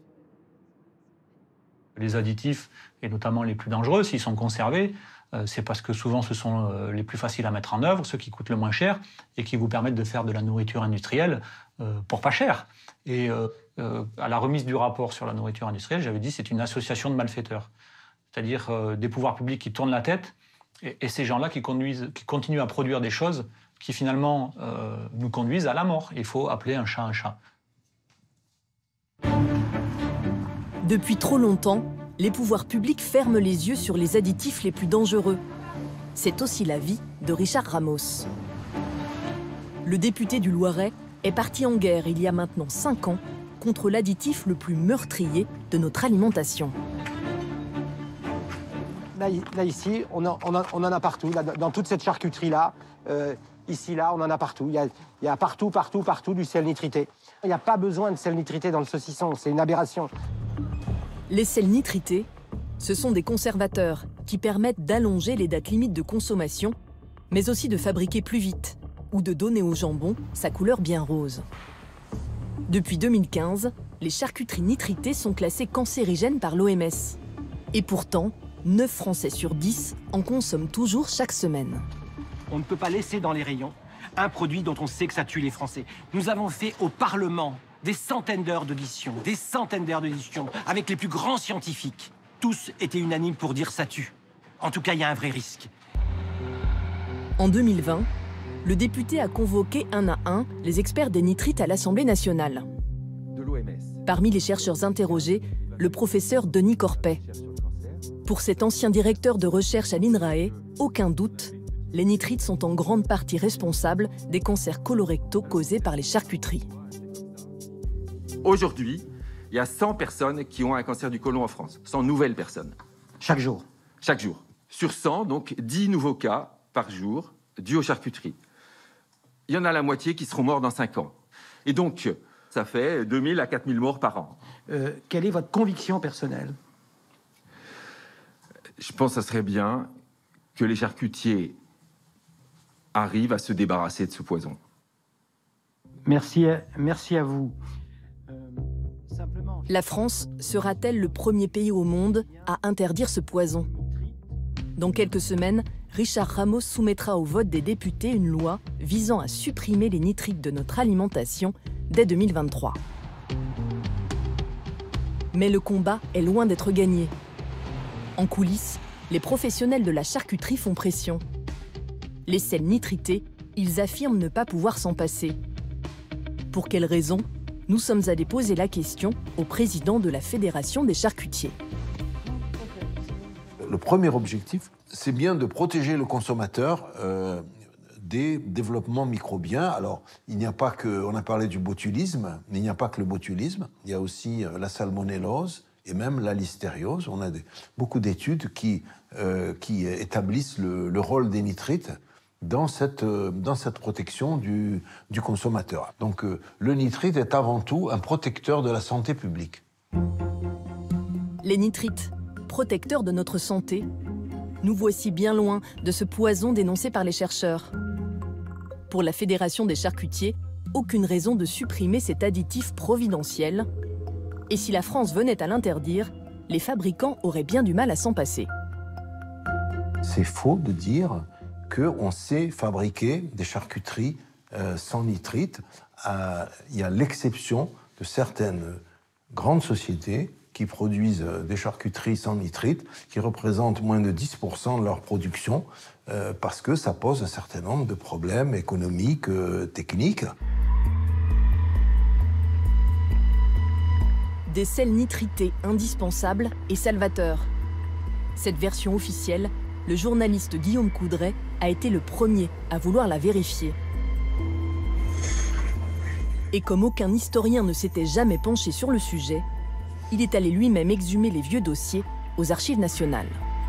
Les additifs, et notamment les plus dangereux, s'ils sont conservés, c'est parce que souvent ce sont les plus faciles à mettre en œuvre, ceux qui coûtent le moins cher et qui vous permettent de faire de la nourriture industrielle pour pas cher. Et à la remise du rapport sur la nourriture industrielle, j'avais dit c'est une association de malfaiteurs. C'est-à-dire des pouvoirs publics qui tournent la tête et, et ces gens-là qui, conduisent, qui continuent à produire des choses qui finalement euh, nous conduisent à la mort. Il faut appeler un chat un chat. Depuis trop longtemps, les pouvoirs publics ferment les yeux sur les additifs les plus dangereux. C'est aussi l'avis de Richard Ramos. Le député du Loiret est parti en guerre il y a maintenant cinq ans contre l'additif le plus meurtrier de notre alimentation. Là, là ici, on, en, on, en, on en a partout. Là, dans toute cette charcuterie-là, euh, ici, là, on en a partout. Il y a, il y a partout, partout, partout du sel nitrité. Il n'y a pas besoin de sel nitrité dans le saucisson, c'est une aberration. Les sels nitrités, ce sont des conservateurs qui permettent d'allonger les dates limites de consommation, mais aussi de fabriquer plus vite ou de donner au jambon sa couleur bien rose. Depuis deux mille quinze, les charcuteries nitritées sont classées cancérigènes par l'O M S. Et pourtant, neuf Français sur dix en consomment toujours chaque semaine. On ne peut pas laisser dans les rayons un produit dont on sait que ça tue les Français. Nous avons fait au Parlement des centaines d'heures d'audition, des centaines d'heures d'audition, avec les plus grands scientifiques. Tous étaient unanimes pour dire ça tue. En tout cas, il y a un vrai risque. En deux mille vingt, le député a convoqué un à un les experts des nitrites à l'Assemblée nationale. De l'O M S. Parmi les chercheurs interrogés, le professeur Denis Corpet. Pour cet ancien directeur de recherche à l'INRAE, aucun doute, les nitrites sont en grande partie responsables des cancers colorectaux causés par les charcuteries. Aujourd'hui, il y a cent personnes qui ont un cancer du côlon en France, cent nouvelles personnes. Chaque jour. Chaque jour. Sur cent, donc dix nouveaux cas par jour dus aux charcuteries. Il y en a la moitié qui seront morts dans cinq ans. Et donc, ça fait deux mille à quatre mille morts par an. Euh, quelle est votre conviction personnelle? Je pense que ça serait bien que les charcutiers arrivent à se débarrasser de ce poison. Merci à, merci à vous. Euh, simplement... La France sera-t-elle le premier pays au monde à interdire ce poison? Dans quelques semaines, Richard Ramos soumettra au vote des députés une loi visant à supprimer les nitrites de notre alimentation dès deux mille vingt-trois. Mais le combat est loin d'être gagné. En coulisses, les professionnels de la charcuterie font pression. Les sels nitrités, ils affirment ne pas pouvoir s'en passer. Pour quelles raisons? Nous sommes allés poser la question au président de la Fédération des charcutiers. Le premier objectif, c'est bien de protéger le consommateur euh, des développements microbiens. Alors, il n'y a pas que, on a parlé du botulisme, mais il n'y a pas que le botulisme. Il y a aussi euh, la salmonellose et même la listériose. On a des, beaucoup d'études qui, euh, qui établissent le, le rôle des nitrites dans cette, euh, dans cette protection du, du consommateur. Donc, euh, le nitrite est avant tout un protecteur de la santé publique. Les nitrites, protecteurs de notre santé, nous voici bien loin de ce poison dénoncé par les chercheurs. Pour la Fédération des charcutiers, aucune raison de supprimer cet additif providentiel. Et si la France venait à l'interdire, les fabricants auraient bien du mal à s'en passer. C'est faux de dire qu'on sait fabriquer des charcuteries euh, sans nitrite. Euh, il y a l'exception de certaines grandes sociétés qui produisent des charcuteries sans nitrite, qui représentent moins de dix pour cent de leur production, euh, parce que ça pose un certain nombre de problèmes économiques, euh, techniques. Des sels nitrités indispensables et salvateurs. Cette version officielle, le journaliste Guillaume Coudray a été le premier à vouloir la vérifier. Et comme aucun historien ne s'était jamais penché sur le sujet, il est allé lui-même exhumer les vieux dossiers aux Archives nationales.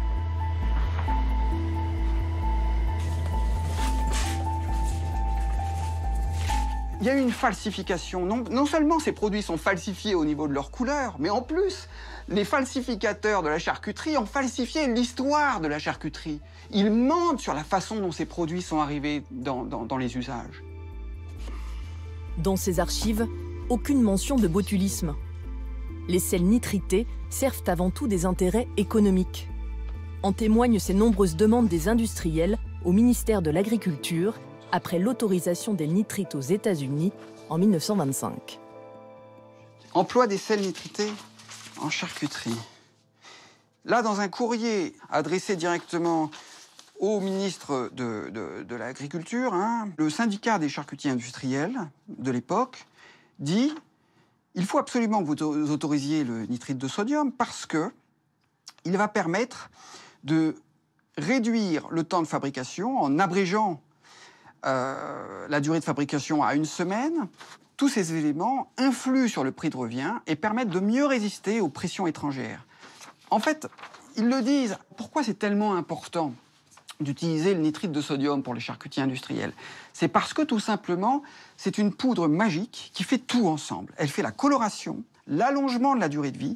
Il y a eu une falsification. Non, non seulement ces produits sont falsifiés au niveau de leur couleur, mais en plus, les falsificateurs de la charcuterie ont falsifié l'histoire de la charcuterie. Ils mentent sur la façon dont ces produits sont arrivés dans, dans, dans les usages. Dans ces archives, aucune mention de botulisme. Les sels nitrités servent avant tout des intérêts économiques. En témoignent ces nombreuses demandes des industriels au ministère de l'Agriculture après l'autorisation des nitrites aux États-Unis en mille neuf cent vingt-cinq. Emploi des sels nitrités en charcuterie. Là, dans un courrier adressé directement au ministre de, de, de l'Agriculture, hein, le syndicat des charcutiers industriels de l'époque dit « Il faut absolument que vous autorisiez le nitrite de sodium parce que il va permettre de réduire le temps de fabrication en abrégeant euh, la durée de fabrication à une semaine. Tous ces éléments influent sur le prix de revient et permettent de mieux résister aux pressions étrangères. » En fait, ils le disent. Pourquoi c'est tellement important d'utiliser le nitrite de sodium pour les charcutiers industriels? C'est parce que, tout simplement, c'est une poudre magique qui fait tout ensemble. Elle fait la coloration, l'allongement de la durée de vie,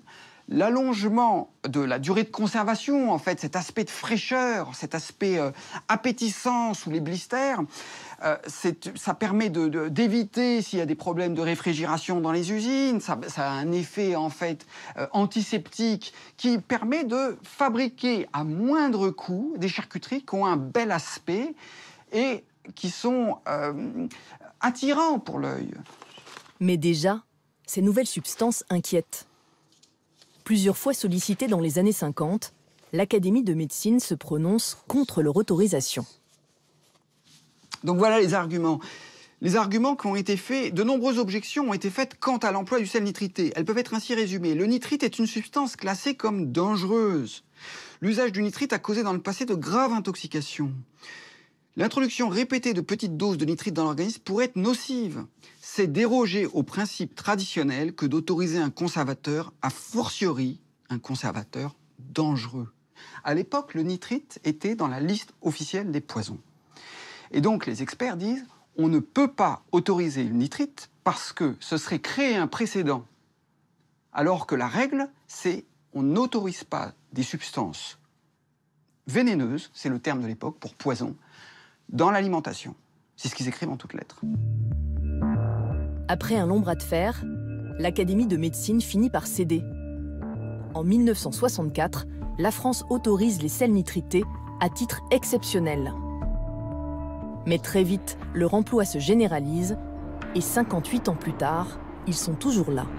l'allongement de la durée de conservation, en fait, cet aspect de fraîcheur, cet aspect euh, appétissant sous les blisters, euh, ça permet de, de, d'éviter s'il y a des problèmes de réfrigération dans les usines. Ça, ça a un effet en fait euh, antiseptique qui permet de fabriquer à moindre coût des charcuteries qui ont un bel aspect et qui sont euh, attirants pour l'œil. Mais déjà, ces nouvelles substances inquiètent. Plusieurs fois sollicitée dans les années cinquante, l'Académie de médecine se prononce contre leur autorisation. Donc voilà les arguments. Les arguments qui ont été faits, de nombreuses objections ont été faites quant à l'emploi du sel nitrité. Elles peuvent être ainsi résumées. Le nitrite est une substance classée comme dangereuse. L'usage du nitrite a causé dans le passé de graves intoxications. L'introduction répétée de petites doses de nitrite dans l'organisme pourrait être nocive. C'est déroger au principe traditionnel que d'autoriser un conservateur, a fortiori un conservateur dangereux. À l'époque, le nitrite était dans la liste officielle des poisons. Et donc les experts disent on ne peut pas autoriser le nitrite parce que ce serait créer un précédent. Alors que la règle, c'est on n'autorise pas des substances vénéneuses, c'est le terme de l'époque pour poison, dans l'alimentation. C'est ce qu'ils écrivent en toutes lettres. Après un long bras de fer, l'Académie de médecine finit par céder. En mille neuf cent soixante-quatre, la France autorise les sels nitrités à titre exceptionnel. Mais très vite, leur emploi se généralise et cinquante-huit ans plus tard, ils sont toujours là.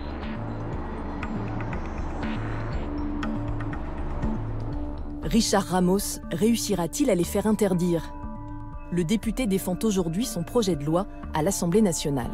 Richard Ramos réussira-t-il à les faire interdire ? Le député défend aujourd'hui son projet de loi à l'Assemblée nationale.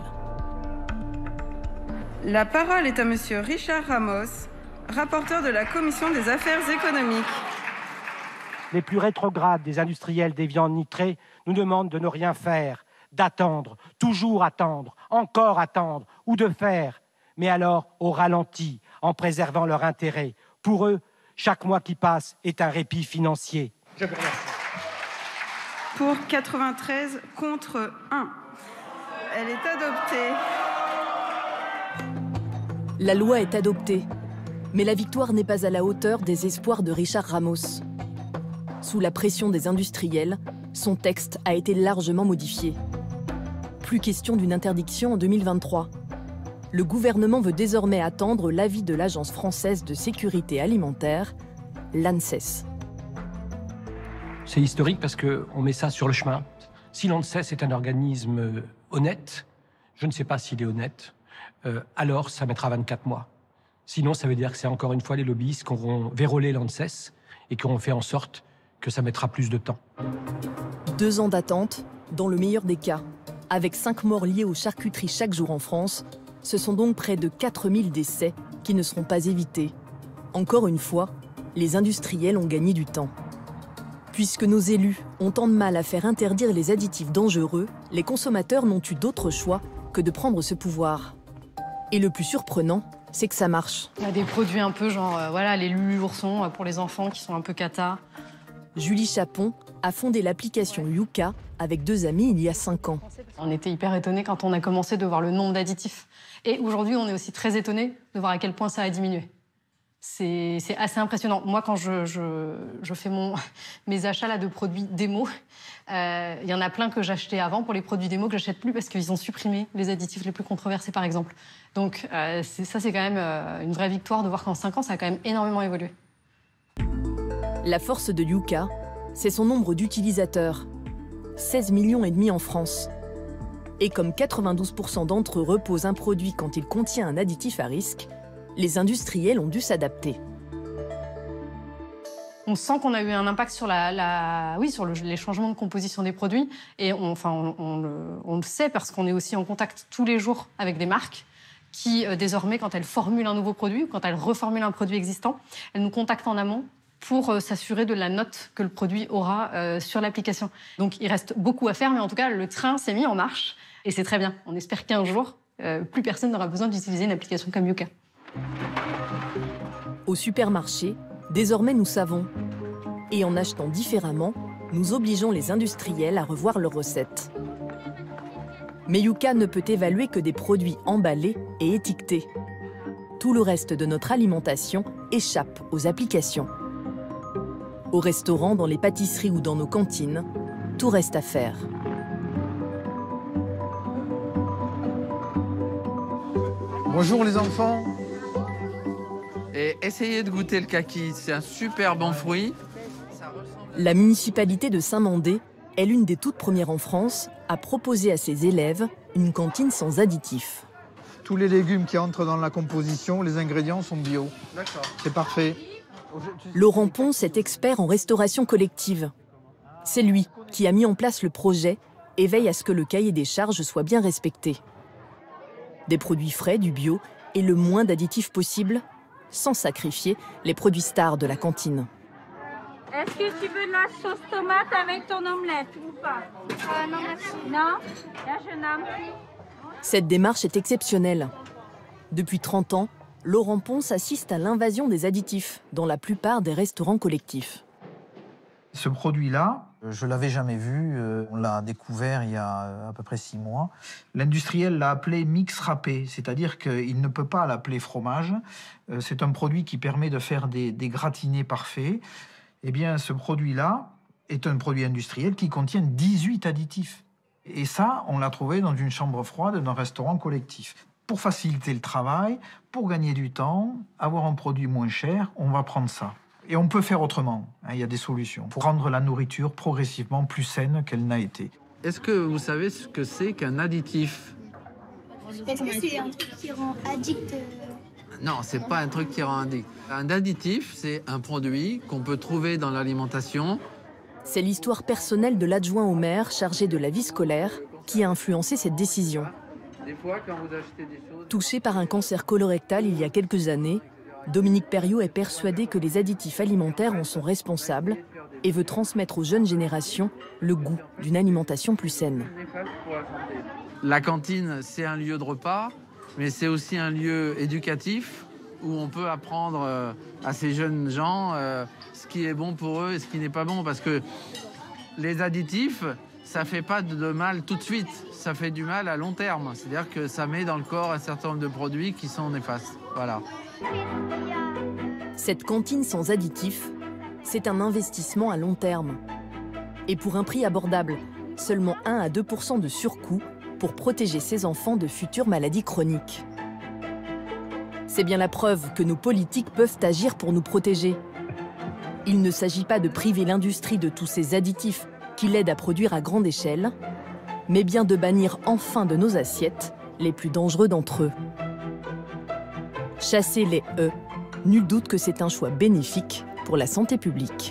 La parole est à monsieur Richard Ramos, rapporteur de la Commission des affaires économiques. Les plus rétrogrades des industriels des viandes nitrées nous demandent de ne rien faire, d'attendre, toujours attendre, encore attendre, ou de faire, mais alors au ralenti, en préservant leur intérêt. Pour eux, chaque mois qui passe est un répit financier. Je vous remercie. Pour quatre-vingt-treize contre un. Elle est adoptée. La loi est adoptée, mais la victoire n'est pas à la hauteur des espoirs de Richard Ramos. Sous la pression des industriels, son texte a été largement modifié. Plus question d'une interdiction en deux mille vingt-trois. Le gouvernement veut désormais attendre l'avis de l'Agence française de sécurité alimentaire, l'ANSES. C'est historique parce qu'on met ça sur le chemin. Si l'ANSES est un organisme honnête, je ne sais pas s'il est honnête, euh, alors ça mettra vingt-quatre mois. Sinon, ça veut dire que c'est encore une fois les lobbyistes qui auront vérolé l'ANSES et qui auront fait en sorte que ça mettra plus de temps. Deux ans d'attente, dans le meilleur des cas. Avec cinq morts liées aux charcuteries chaque jour en France, ce sont donc près de quatre mille décès qui ne seront pas évités. Encore une fois, les industriels ont gagné du temps. Puisque nos élus ont tant de mal à faire interdire les additifs dangereux, les consommateurs n'ont eu d'autre choix que de prendre ce pouvoir. Et le plus surprenant, c'est que ça marche. Il y a des produits un peu genre, euh, voilà, les Lulu l'ourson pour les enfants qui sont un peu cata. Julie Chapon a fondé l'application Yuka avec deux amis il y a cinq ans. On était hyper étonnés quand on a commencé de voir le nombre d'additifs. Et aujourd'hui, on est aussi très étonnés de voir à quel point ça a diminué. C'est assez impressionnant. Moi, quand je, je, je fais mon, mes achats là, de produits démo, euh, il y en a plein que j'achetais avant pour les produits démo que j'achète plus parce qu'ils ont supprimé les additifs les plus controversés, par exemple. Donc euh, ça, c'est quand même euh, une vraie victoire de voir qu'en cinq ans, ça a quand même énormément évolué. La force de Yuka, c'est son nombre d'utilisateurs. seize millions et demi en France. Et comme quatre-vingt-douze pour cent d'entre eux reposent un produit quand il contient un additif à risque, les industriels ont dû s'adapter. On sent qu'on a eu un impact sur, la, la, oui, sur le, les changements de composition des produits. Et on, enfin, on, on, le, on le sait parce qu'on est aussi en contact tous les jours avec des marques qui, euh, désormais, quand elles formulent un nouveau produit ou quand elles reformulent un produit existant, elles nous contactent en amont pour euh, s'assurer de la note que le produit aura euh, sur l'application. Donc il reste beaucoup à faire, mais en tout cas, le train s'est mis en marche. Et c'est très bien. On espère qu'un jour, euh, plus personne n'aura besoin d'utiliser une application comme Yuka. Au supermarché, désormais nous savons. Et en achetant différemment, nous obligeons les industriels à revoir leurs recettes. Mais Yuka ne peut évaluer que des produits emballés et étiquetés. tout le reste de notre alimentation échappe aux applications. Au restaurant, dans les pâtisseries ou dans nos cantines, tout reste à faire. Bonjour les enfants. Et essayez de goûter le kaki, c'est un super bon fruit. La municipalité de Saint-Mandé est l'une des toutes premières en France à proposer à ses élèves une cantine sans additifs. Tous les légumes qui entrent dans la composition, les ingrédients sont bio. D'accord. C'est parfait. Laurent Ponce est expert en restauration collective. C'est lui qui a mis en place le projet et veille à ce que le cahier des charges soit bien respecté. Des produits frais, du bio et le moins d'additifs possible, sans sacrifier les produits stars de la cantine. Est-ce que tu veux de la sauce tomate avec ton omelette ou pas? euh, Non, merci. Non? Là, je n'aime plus. Cette démarche est exceptionnelle. Depuis trente ans, Laurent Ponce assiste à l'invasion des additifs dans la plupart des restaurants collectifs. Ce produit-là, je ne l'avais jamais vu. On l'a découvert il y a à peu près six mois. L'industriel l'a appelé mix râpé, c'est-à-dire qu'il ne peut pas l'appeler fromage. C'est un produit qui permet de faire des, des gratinés parfaits. Eh bien, ce produit-là est un produit industriel qui contient dix-huit additifs. Et ça, on l'a trouvé dans une chambre froide d'un restaurant collectif. Pour faciliter le travail, pour gagner du temps, avoir un produit moins cher, on va prendre ça. Et on peut faire autrement, hein, il y a des solutions, pour rendre la nourriture progressivement plus saine qu'elle n'a été. Est-ce que vous savez ce que c'est qu'un additif? Est-ce que c'est un truc qui rend addict? Non, c'est pas un truc qui rend addict. Un additif, c'est un produit qu'on peut trouver dans l'alimentation. C'est l'histoire personnelle de l'adjoint au maire chargé de la vie scolaire qui a influencé cette décision. Des fois, quand vous achetez des choses... Touché par un cancer colorectal il y a quelques années, Dominique Perriot est persuadé que les additifs alimentaires en sont responsables et veut transmettre aux jeunes générations le goût d'une alimentation plus saine. La cantine, c'est un lieu de repas, mais c'est aussi un lieu éducatif où on peut apprendre à ces jeunes gens ce qui est bon pour eux et ce qui n'est pas bon. Parce que les additifs, ça ne fait pas de mal tout de suite, ça fait du mal à long terme. C'est-à-dire que ça met dans le corps un certain nombre de produits qui sont néfastes. Voilà. Cette cantine sans additifs, c'est un investissement à long terme. Et pour un prix abordable, seulement un à deux pour cent de surcoût pour protéger ses enfants de futures maladies chroniques. C'est bien la preuve que nos politiques peuvent agir pour nous protéger. Il ne s'agit pas de priver l'industrie de tous ces additifs qui l'aident à produire à grande échelle, mais bien de bannir enfin de nos assiettes les plus dangereux d'entre eux. Chasser les E, nul doute que c'est un choix bénéfique pour la santé publique.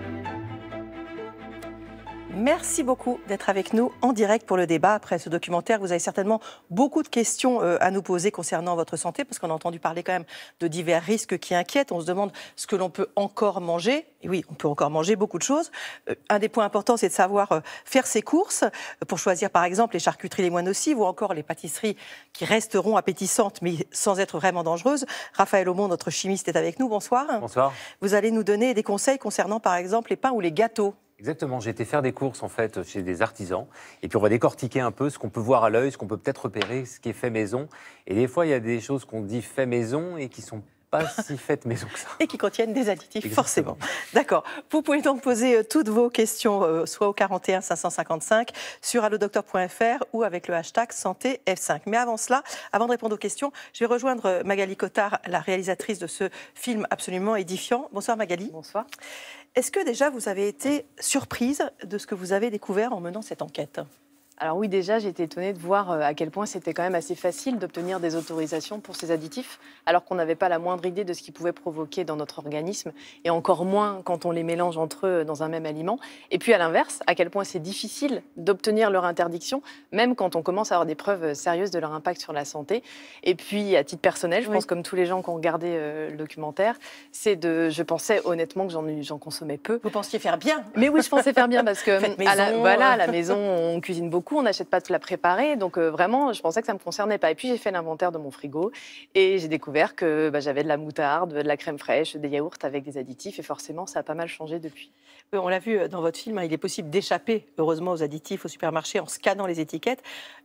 Merci beaucoup d'être avec nous en direct pour le débat. Après ce documentaire, vous avez certainement beaucoup de questions à nous poser concernant votre santé, parce qu'on a entendu parler quand même de divers risques qui inquiètent. On se demande ce que l'on peut encore manger. Et oui, on peut encore manger beaucoup de choses. Un des points importants, c'est de savoir faire ses courses pour choisir par exemple les charcuteries les moins nocives ou encore les pâtisseries qui resteront appétissantes mais sans être vraiment dangereuses. Raphaël Aumont, notre chimiste, est avec nous. Bonsoir. Bonsoir. Vous allez nous donner des conseils concernant par exemple les pains ou les gâteaux. Exactement, j'ai été faire des courses en fait chez des artisans et puis on va décortiquer un peu ce qu'on peut voir à l'œil, ce qu'on peut peut-être repérer, ce qui est fait maison. Et des fois, il y a des choses qu'on dit fait maison et qui sont pas si faites maison que ça. Et qui contiennent des additifs, Exactement. Forcément. D'accord. Vous pouvez donc poser toutes vos questions, euh, soit au quarante et un cinq cent cinquante-cinq, sur allodocteur point F R ou avec le hashtag santé F cinq. Mais avant cela, avant de répondre aux questions, je vais rejoindre Magali Cotard, la réalisatrice de ce film absolument édifiant. Bonsoir Magali. Bonsoir. Est-ce que déjà vous avez été surprise de ce que vous avez découvert en menant cette enquête ? Alors oui, déjà, j'ai été étonnée de voir à quel point c'était quand même assez facile d'obtenir des autorisations pour ces additifs, alors qu'on n'avait pas la moindre idée de ce qu'ils pouvaient provoquer dans notre organisme, et encore moins quand on les mélange entre eux dans un même aliment. Et puis à l'inverse, à quel point c'est difficile d'obtenir leur interdiction, même quand on commence à avoir des preuves sérieuses de leur impact sur la santé. Et puis, à titre personnel, je oui. pense comme tous les gens qui ont regardé euh, le documentaire, c'est de, je pensais honnêtement que j'en, j'en consommais peu. Vous pensiez faire bien ? Mais oui, je pensais faire bien, parce que maison, à la, voilà, à la maison, on cuisine beaucoup, on n'achète pas tout la préparer, donc euh, vraiment, je pensais que ça ne me concernait pas. Et puis, j'ai fait l'inventaire de mon frigo et j'ai découvert que bah, j'avais de la moutarde, de la crème fraîche, des yaourts avec des additifs, et forcément, ça a pas mal changé depuis. On l'a vu dans votre film, il est possible d'échapper, heureusement, aux additifs au supermarché en scannant les étiquettes.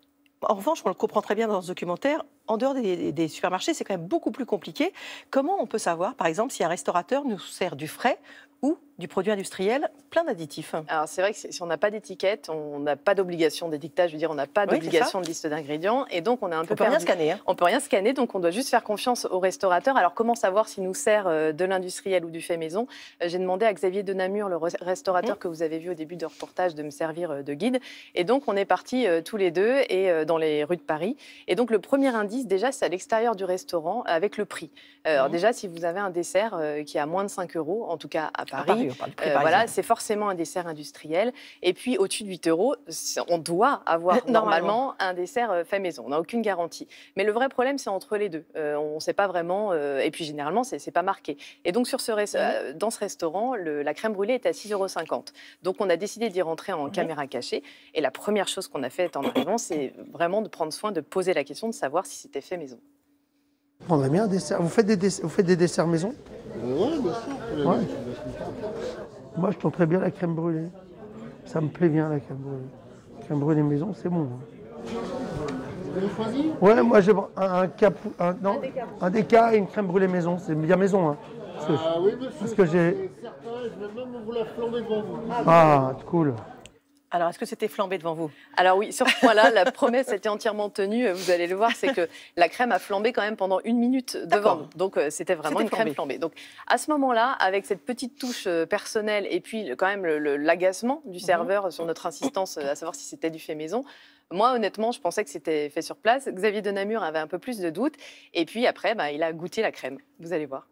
en revanche, on le comprend très bien dans ce documentaire, en dehors des, des supermarchés, c'est quand même beaucoup plus compliqué. Comment on peut savoir, par exemple, si un restaurateur nous sert du frais ou du produit industriel plein d'additifs? Alors c'est vrai que si on n'a pas d'étiquette, on n'a pas d'obligation d'étiquetage, je veux dire, on n'a pas d'obligation de liste d'ingrédients, et donc on est un peu on peut rien scanner. Hein. On peut rien scanner, donc on doit juste faire confiance au restaurateur. Alors comment savoir s'il nous sert de l'industriel ou du fait maison? J'ai demandé à Xavier de Namur, le restaurateur mmh. que vous avez vu au début du reportage, de me servir de guide, et donc on est partis euh, tous les deux et euh, dans les rues de Paris. Et donc le premier indice déjà, c'est à l'extérieur du restaurant avec le prix. Euh, mmh. Alors déjà, si vous avez un dessert euh, qui est à moins de cinq euros, en tout cas à Paris, à Paris Euh, voilà, c'est forcément un dessert industriel. Et puis, au-dessus de huit euros, on doit avoir normalement un dessert fait maison. On n'a aucune garantie. Mais le vrai problème, c'est entre les deux. Euh, on ne sait pas vraiment. Euh, et puis, généralement, ce n'est pas marqué. Et donc, sur ce euh, dans ce restaurant, le, la crème brûlée est à six euros cinquante. Donc, on a décidé d'y rentrer en caméra cachée. Et la première chose qu'on a faite en arrivant, c'est vraiment de prendre soin de poser la question de savoir si c'était fait maison. On prendrait bien un dessert. Vous faites des, dess... Vous faites des desserts maison? Oui, bien sûr. Ouais. Moi, je tenterais bien la crème brûlée. Ça me plaît bien, la crème brûlée. La crème brûlée maison, c'est bon. Vous avez choisi? Ouais, moi, j'ai un, un, cap, un, non, un déca et une crème brûlée maison. C'est bien maison. Hein. Ah que, oui, monsieur. Parce que j'ai... Certain, je vais même vous la flamber devant vous. Ah, cool. Alors, est-ce que c'était flambé devant vous? Alors oui, sur ce point-là, la promesse était entièrement tenue. Vous allez le voir, c'est que la crème a flambé quand même pendant une minute devant nous. Donc, euh, c'était vraiment une crème flambée. Donc, à ce moment-là, avec cette petite touche personnelle et puis quand même l'agacement du serveur mm-hmm. sur notre insistance à savoir si c'était du fait maison, moi, honnêtement, je pensais que c'était fait sur place. Xavier de Namur avait un peu plus de doutes. Et puis après, bah, il a goûté la crème. Vous allez voir.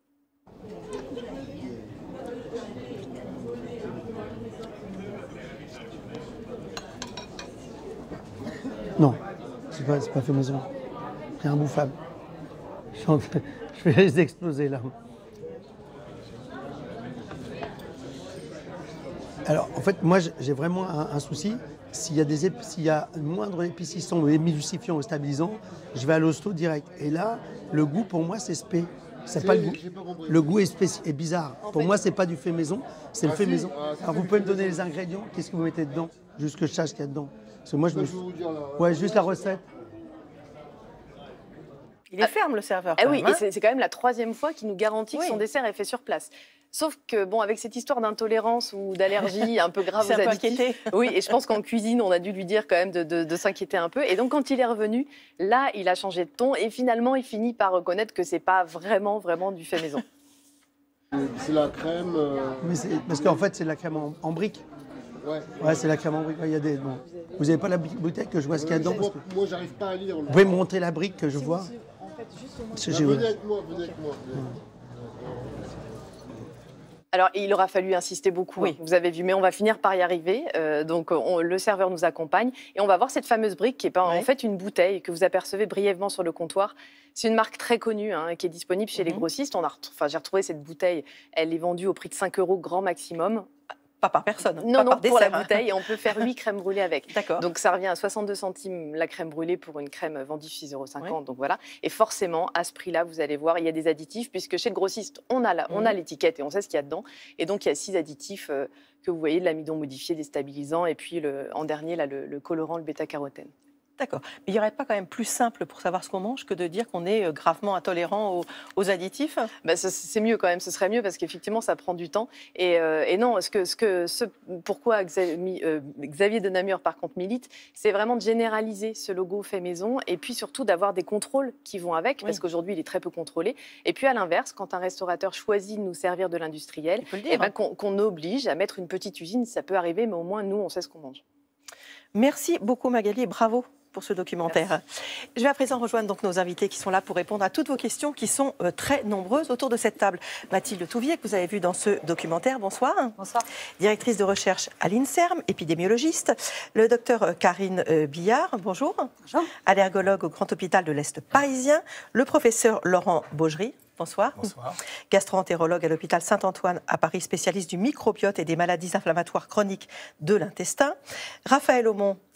Non, c'est pas, pas fait maison. C'est imbouffable. Je, en train, je vais les exploser là. Alors, en fait, moi, j'ai vraiment un, un souci. S'il y a des s'il y a moindre épaississant ou émulsifiant ou stabilisant, je vais à l'hosto direct. Et là, le goût pour moi, c'est spé. C'est pas le goût. Le goût est, spéci... est bizarre. En pour fait, moi, c'est pas du fait maison, c'est ah, le fait si. maison. Ah, Alors, vous pouvez me donner les ingrédients. Qu'est-ce que vous mettez dedans? Juste que je sache ce qu'il y a dedans. Parce que moi, je me... je vais vous dire là, ouais, juste la recette. Il est ah, ferme, le serveur. Ah oui, même, hein, et c'est quand même la troisième fois qu'il nous garantit oui. que son dessert est fait sur place. Sauf que, bon, avec cette histoire d'intolérance ou d'allergie un peu grave aux additifs, oui, et je pense qu'en cuisine, on a dû lui dire quand même de, de, de s'inquiéter un peu. Et donc, quand il est revenu, là, il a changé de ton et finalement, il finit par reconnaître que c'est pas vraiment, vraiment du fait maison. C'est la crème... Euh... Mais parce qu'en fait, c'est de la crème en, en brique. Ouais, ouais c'est la crème en brique. Il y a des, bon. Vous n'avez pas la bouteille que je vois ce qu'il y a dedans? Moi, moi j'arrive pas à lire. Là. Vous pouvez me montrer la brique que je vois? En fait, juste venez avec moi, venez avec moi. Venez. Alors, il aura fallu insister beaucoup, oui. Vous avez vu, mais on va finir par y arriver. Euh, donc, on, le serveur nous accompagne et on va voir cette fameuse brique qui est pas, ouais. en fait une bouteille que vous apercevez brièvement sur le comptoir. C'est une marque très connue hein, qui est disponible chez mm-hmm. les grossistes. On a, enfin, j'ai retrouvé cette bouteille. Elle est vendue au prix de cinq euros grand maximum. Pas par personne. Non, pas non, par pour dessert. la bouteille. Et on peut faire huit crèmes brûlées avec. D'accord. Donc, ça revient à soixante-deux centimes la crème brûlée pour une crème vendue six euros cinquante. Oui. Donc, voilà. Et forcément, à ce prix-là, vous allez voir, il y a des additifs, puisque chez le grossiste, on a, la, mmh. on a l'étiquette et on sait ce qu'il y a dedans. Et donc, il y a six additifs euh, que vous voyez, de l'amidon modifié, des stabilisants, et puis, le, en dernier, là, le, le colorant, le bêta-carotène. D'accord. Mais il n'y aurait pas quand même plus simple pour savoir ce qu'on mange que de dire qu'on est gravement intolérant aux, aux additifs? Bah, c'est mieux quand même, ce serait mieux parce qu'effectivement ça prend du temps. Et, euh, et non, ce que, ce que, ce, pourquoi Xavier, euh, Xavier de Namur par contre milite, c'est vraiment de généraliser ce logo fait maison et puis surtout d'avoir des contrôles qui vont avec, parce oui. qu'aujourd'hui il est très peu contrôlé. Et puis à l'inverse, quand un restaurateur choisit de nous servir de l'industriel, eh ben, qu'on qu'on oblige à mettre une petite usine, ça peut arriver, mais au moins nous on sait ce qu'on mange. Merci beaucoup Magali et bravo pour ce documentaire. Merci. Je vais à présent rejoindre donc nos invités qui sont là pour répondre à toutes vos questions qui sont euh, très nombreuses autour de cette table. Mathilde Touvier, que vous avez vu dans ce documentaire, bonsoir. Bonsoir. Directrice de recherche à l'INSERM, épidémiologiste. Le docteur Karine euh, Billard, bonjour. Bonjour. Allergologue au Grand Hôpital de l'Est parisien. Le professeur Laurent Baugerie. Bonsoir. Bonsoir. Gastro-entérologue à l'hôpital Saint-Antoine à Paris, spécialiste du microbiote et des maladies inflammatoires chroniques de l'intestin. Raphaël Aumont,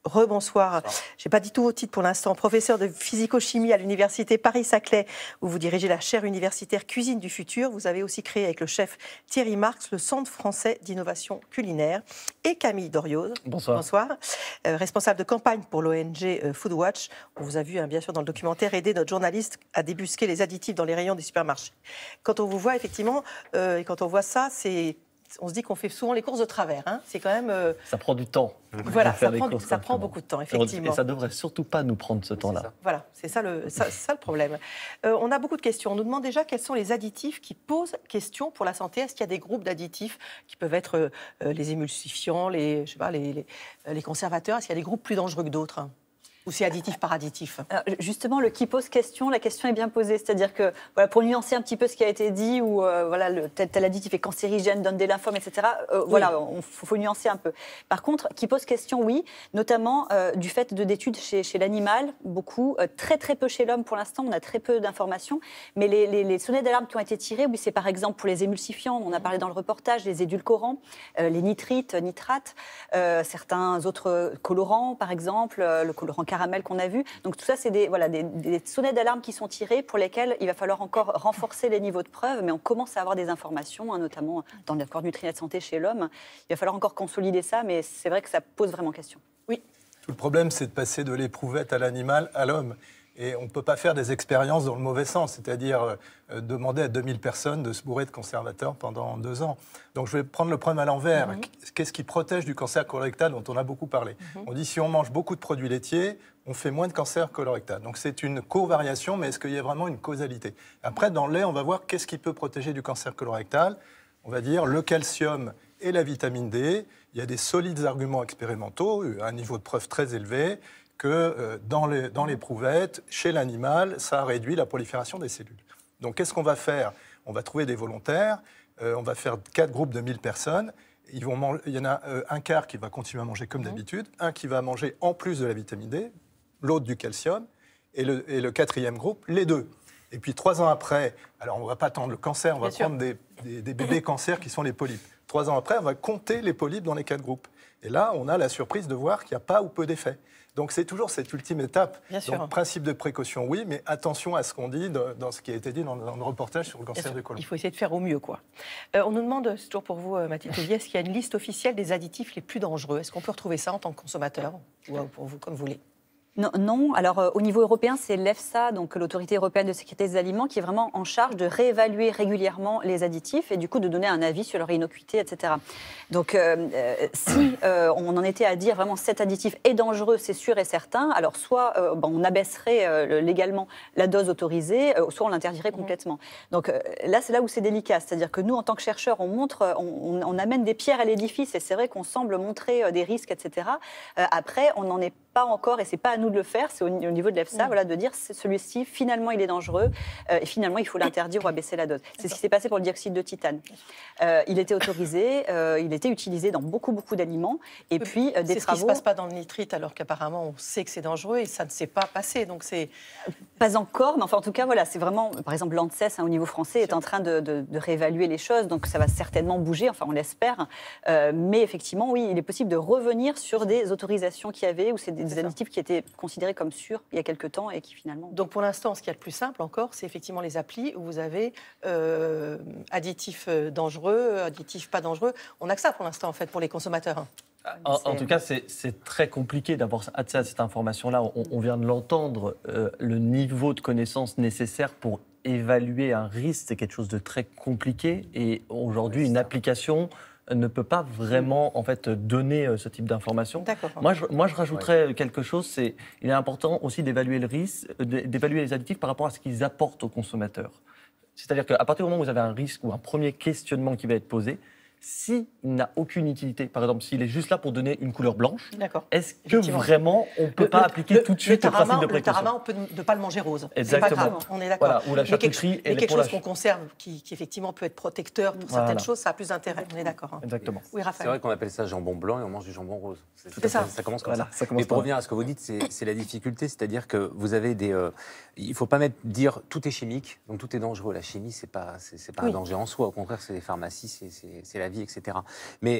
Rebonsoir. Je n'ai pas dit tout votre titre pour l'instant. Professeur de physico-chimie à l'université Paris-Saclay, où vous dirigez la chaire universitaire Cuisine du futur. Vous avez aussi créé avec le chef Thierry Marx le Centre français d'innovation culinaire. Et Camille Doriot. Bonsoir. Bonsoir. Euh, responsable de campagne pour l'O N G euh, Foodwatch. On vous a vu, hein, bien sûr, dans le documentaire, aider notre journaliste à débusquer les additifs dans les rayons des supermarchés. Quand on vous voit, effectivement, euh, et quand on voit ça, c'est... On se dit qu'on fait souvent les courses de travers. Hein. C'est quand même. Euh... Ça prend du temps. Voilà, faire ça, prend, courses, ça prend beaucoup de temps, effectivement. Et ça devrait surtout pas nous prendre ce temps-là. Voilà, c'est ça le, ça, ça le problème. Euh, on a beaucoup de questions. On nous demande déjà quels sont les additifs qui posent question pour la santé. Est-ce qu'il y a des groupes d'additifs qui peuvent être euh, les émulsifiants, les, je sais pas, les, les, les conservateurs? Est-ce qu'il y a des groupes plus dangereux que d'autres? Ou c'est additif par additif? Alors, justement, le qui pose question, la question est bien posée. C'est-à-dire que, voilà, pour nuancer un petit peu ce qui a été dit, où euh, voilà, le, tel, tel additif est cancérigène, donne des lymphomes, et cetera, euh, oui. Voilà, il faut, faut nuancer un peu. Par contre, qui pose question, oui, notamment euh, du fait de d'études chez, chez l'animal, beaucoup, euh, très très peu chez l'homme pour l'instant, on a très peu d'informations. Mais les, les, les sonnettes d'alarme qui ont été tirées, oui, c'est par exemple pour les émulsifiants, on a parlé dans le reportage, les édulcorants, euh, les nitrites, nitrates, euh, certains autres colorants, par exemple, euh, le colorant caramel qu'on a vu. Donc tout ça, c'est des, voilà, des, des sonnettes d'alarme qui sont tirées pour lesquelles il va falloir encore renforcer les niveaux de preuve, mais on commence à avoir des informations, hein, notamment dans l'accord Nutri-Net Santé chez l'homme. Il va falloir encore consolider ça, mais c'est vrai que ça pose vraiment question. Oui. Tout le problème, c'est de passer de l'éprouvette à l'animal à l'homme. Et on ne peut pas faire des expériences dans le mauvais sens, c'est-à-dire euh, demander à deux mille personnes de se bourrer de conservateurs pendant deux ans. Donc je vais prendre le problème à l'envers. Mm-hmm. Qu'est-ce qui protège du cancer colorectal dont on a beaucoup parlé? Mm-hmm. On dit si on mange beaucoup de produits laitiers, on fait moins de cancer colorectal. Donc c'est une covariation, mais est-ce qu'il y a vraiment une causalité? Après, dans le lait, on va voir qu'est-ce qui peut protéger du cancer colorectal. On va dire le calcium et la vitamine D. Il y a des solides arguments expérimentaux, un niveau de preuve très élevé, que euh, dans, les, dans l'éprouvette, chez l'animal, ça a réduit la prolifération des cellules. Donc qu'est-ce qu'on va faire? On va trouver des volontaires, euh, on va faire quatre groupes de mille personnes. Ils vont manger, il y en a euh, un quart qui va continuer à manger comme mmh. d'habitude, un qui va manger en plus de la vitamine D, l'autre du calcium, et le, et le quatrième groupe, les deux. Et puis trois ans après, alors on ne va pas attendre le cancer, on va Bien prendre des, des, des bébés cancers qui sont les polypes. Trois ans après, on va compter les polypes dans les quatre groupes. Et là, on a la surprise de voir qu'il n'y a pas ou peu d'effets. Donc c'est toujours cette ultime étape. Bien sûr. Donc principe de précaution, oui, mais attention à ce qu'on dit dans, dans ce qui a été dit dans, dans le reportage sur le cancer du côlon. Il faut essayer de faire au mieux, quoi. Euh, on nous demande, c'est toujours pour vous, euh, Mathilde Touvier, est-ce qu'il y a une liste officielle des additifs les plus dangereux? Est-ce qu'on peut retrouver ça en tant que consommateur? Ou euh, pour vous, comme vous voulez? Non, non. Alors euh, au niveau européen, c'est l'EFSA, donc l'Autorité européenne de sécurité des aliments, qui est vraiment en charge de réévaluer régulièrement les additifs et du coup de donner un avis sur leur innocuité, et cetera. Donc euh, euh, si euh, on en était à dire vraiment cet additif est dangereux, c'est sûr et certain, alors soit euh, bon, on abaisserait euh, légalement la dose autorisée, euh, soit on l'interdirait complètement. Donc euh, là, c'est là où c'est délicat, c'est-à-dire que nous, en tant que chercheurs, on montre, on, on amène des pierres à l'édifice et c'est vrai qu'on semble montrer euh, des risques, et cetera. Euh, après, on n'en est pas encore, et c'est pas à nous de le faire, c'est au, au niveau de l'EFSA, mmh. voilà, de dire celui-ci, finalement, il est dangereux, euh, et finalement, il faut l'interdire ou abaisser la dose. C'est ce qui s'est passé pour le dioxyde de titane. Euh, il était autorisé, euh, il était utilisé dans beaucoup, beaucoup d'aliments, et puis euh, des c'est travaux... ce qui ne se passe pas dans le nitrite, alors qu'apparemment, on sait que c'est dangereux, et ça ne s'est pas passé, donc c'est... Pas encore, mais enfin, en tout cas, voilà, c'est vraiment... Par exemple, l'ANSES, hein, au niveau français, est en train de, de, de réévaluer les choses, donc ça va certainement bouger, enfin, on l'espère, euh, mais effectivement, oui, il est possible de revenir sur des autorisations qu'il y avait, ou c'est des des additifs qui étaient considérés comme sûrs il y a quelques temps et qui finalement... Donc pour l'instant, ce qui est le plus simple encore, c'est effectivement les applis où vous avez euh, additifs dangereux, additifs pas dangereux. On n'a que ça pour l'instant en fait pour les consommateurs. En, en tout cas, c'est très compliqué d'avoir accès à cette information-là. On, on vient de l'entendre, euh, le niveau de connaissance nécessaire pour évaluer un risque, c'est quelque chose de très compliqué. Et aujourd'hui, une application ne peut pas vraiment en fait donner ce type d'informations. Moi, je, moi, je rajouterais ouais. quelque chose. C'est, il est important aussi d'évaluer le risque, d'évaluer les additifs par rapport à ce qu'ils apportent aux consommateurs. C'est-à-dire qu'à partir du moment où vous avez un risque ou un premier questionnement qui va être posé, s'il n'a aucune utilité, par exemple, s'il est juste là pour donner une couleur blanche, est-ce que vraiment on ne peut le, pas le, appliquer le, tout de suite le, tarama, le principe de précaution? Le tarama, on peut ne pas le manger rose. Exactement. C'est pas grave, on est d'accord. Voilà, ou la charcuterie. Mais quelque, chose qu'on conserve, qui, qui effectivement peut être protecteur pour voilà. certaines choses, ça a plus d'intérêt. On est d'accord. Hein. Exactement. Oui, Raphaël. C'est vrai qu'on appelle ça jambon blanc et on mange du jambon rose. C'est ça. Ça commence comme voilà, ça. ça commence Mais pour revenir à ce que vous dites, c'est la difficulté, c'est-à-dire que vous avez des... Euh, il ne faut pas mettre, dire tout est chimique, donc tout est dangereux. La chimie, ce n'est pas, c'est pas oui. un danger en soi. Au contraire, c'est les pharmacies, c'est la vie, et cetera. Mais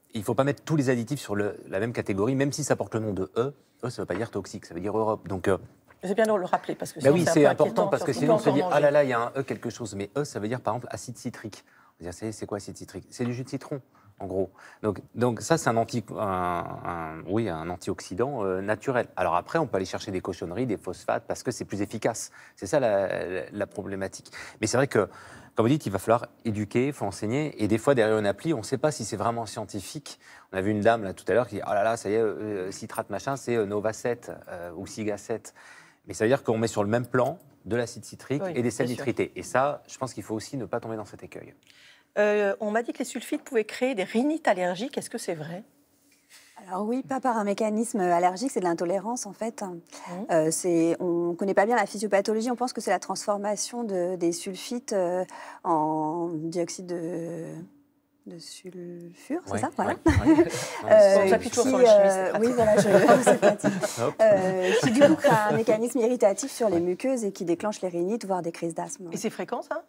il ne faut pas mettre tous les additifs sur le, la même catégorie, même si ça porte le nom de E. E, ça ne veut pas dire toxique, ça veut dire Europe. Donc, euh, c'est bien de le rappeler parce que bah oui, c'est important inquiétant, parce que sinon on se dit ah là là, il y a un E quelque chose. Mais E, ça veut dire par exemple acide citrique. On va dire c'est quoi acide citrique? C'est du jus de citron, en gros. Donc, donc ça, c'est un, anti, un, un, oui, un antioxydant euh, naturel. Alors après, on peut aller chercher des cochonneries, des phosphates, parce que c'est plus efficace. C'est ça la, la, la problématique. Mais c'est vrai que, comme vous dites, il va falloir éduquer, il faut enseigner. Et des fois, derrière une appli, on ne sait pas si c'est vraiment scientifique. On a vu une dame là tout à l'heure qui dit « Oh là là, ça y est, euh, citrate machin, c'est euh, Nova sept euh, ou Siga sept ». Mais ça veut dire qu'on met sur le même plan de l'acide citrique oui, et des sels nitrités. Et ça, je pense qu'il faut aussi ne pas tomber dans cet écueil. Euh, on m'a dit que les sulfites pouvaient créer des rhinites allergiques. Est-ce que c'est vrai? Alors oui, pas par un mécanisme allergique, c'est de l'intolérance en fait. Mmh. Euh, c'est, on ne connaît pas bien la physiopathologie, on pense que c'est la transformation de, des sulfites euh, en dioxyde de... de sulfure, c'est ouais, ça, voilà. Ouais, ouais. euh, on s'appuie toujours sur le chimiste, euh, oui, voilà, je, c'est pratique. euh, qui du coup crée un mécanisme irritatif sur les muqueuses et qui déclenche les rhinites, voire des crises d'asthme. Et c'est fréquent, ça?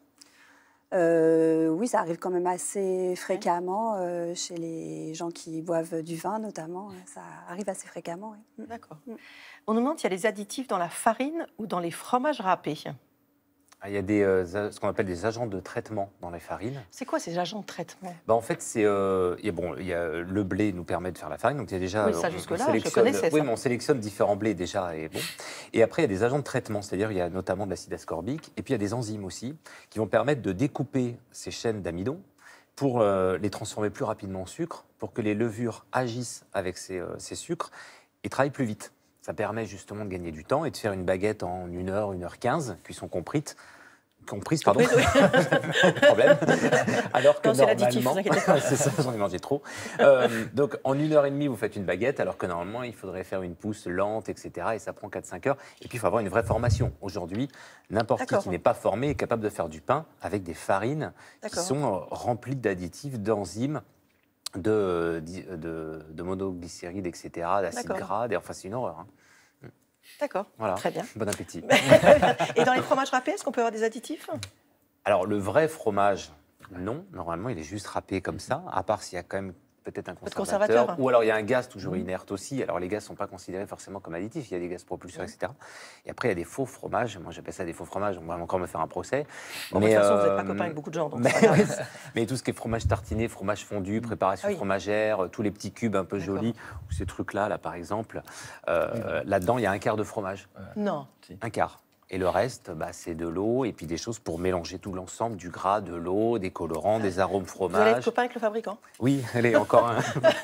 Euh, oui, ça arrive quand même assez fréquemment euh, chez les gens qui boivent du vin, notamment. Ça arrive assez fréquemment. Oui. D'accord. Mm. On nous demande s'il y a des additifs dans la farine ou dans les fromages râpés. Il y a des, euh, ce qu'on appelle des agents de traitement dans les farines. C'est quoi ces agents de traitement? Bah, en fait, c'est, euh, y a, bon, y a, le blé nous permet de faire la farine. Donc il y a déjà, oui, ça jusque-là, je connaissais ça. Oui, mais on sélectionne différents blés déjà. Et, bon. et après, il y a des agents de traitement, c'est-à-dire il y a notamment de l'acide ascorbique. Et puis il y a des enzymes aussi qui vont permettre de découper ces chaînes d'amidon pour euh, les transformer plus rapidement en sucre, pour que les levures agissent avec ces, euh, ces sucres et travaillent plus vite. Ça permet justement de gagner du temps et de faire une baguette en une heure, une heure quinze, cuisson comprise. Comprise, pardon. Oui. Problème. Alors que non, normalement, c'est ça, j'en ai mangé trop. Euh, donc en une heure et demie, vous faites une baguette, alors que normalement, il faudrait faire une pousse lente, et cetera. Et ça prend quatre à cinq heures. Et puis, il faut avoir une vraie formation. Aujourd'hui, n'importe qui qui n'est pas formé est capable de faire du pain avec des farines qui sont remplies d'additifs, d'enzymes, de, de, de monoglycérides, et cetera, d'acides gras. Enfin, c'est une horreur. Hein. D'accord, voilà. Très bien. Bon appétit. Et dans les fromages râpés, est-ce qu'on peut avoir des additifs? Alors, le vrai fromage, non. Normalement, il est juste râpé comme ça, à part s'il y a quand même peut-être un conservateur. conservateur. Ou alors, il y a un gaz toujours mmh. inerte aussi. Alors, les gaz ne sont pas considérés forcément comme additifs. Il y a des gaz propulseurs, mmh. et cetera. Et après, il y a des faux fromages. Moi, j'appelle ça des faux fromages. On va encore me faire un procès. Bon, mais, de toute façon, euh, vous n'êtes pas copain avec beaucoup de gens. Donc mais, mais tout ce qui est fromage tartiné, fromage fondu, préparation ah, oui. fromagère, tous les petits cubes un peu jolis, ou ces trucs-là, là, par exemple, euh, oui. là-dedans, il y a un quart de fromage. Non. Un quart. Et le reste, bah, c'est de l'eau et puis des choses pour mélanger tout l'ensemble, du gras, de l'eau, des colorants, des arômes fromage. Vous allez être copain avec le fabricant? Oui, allez, encore un.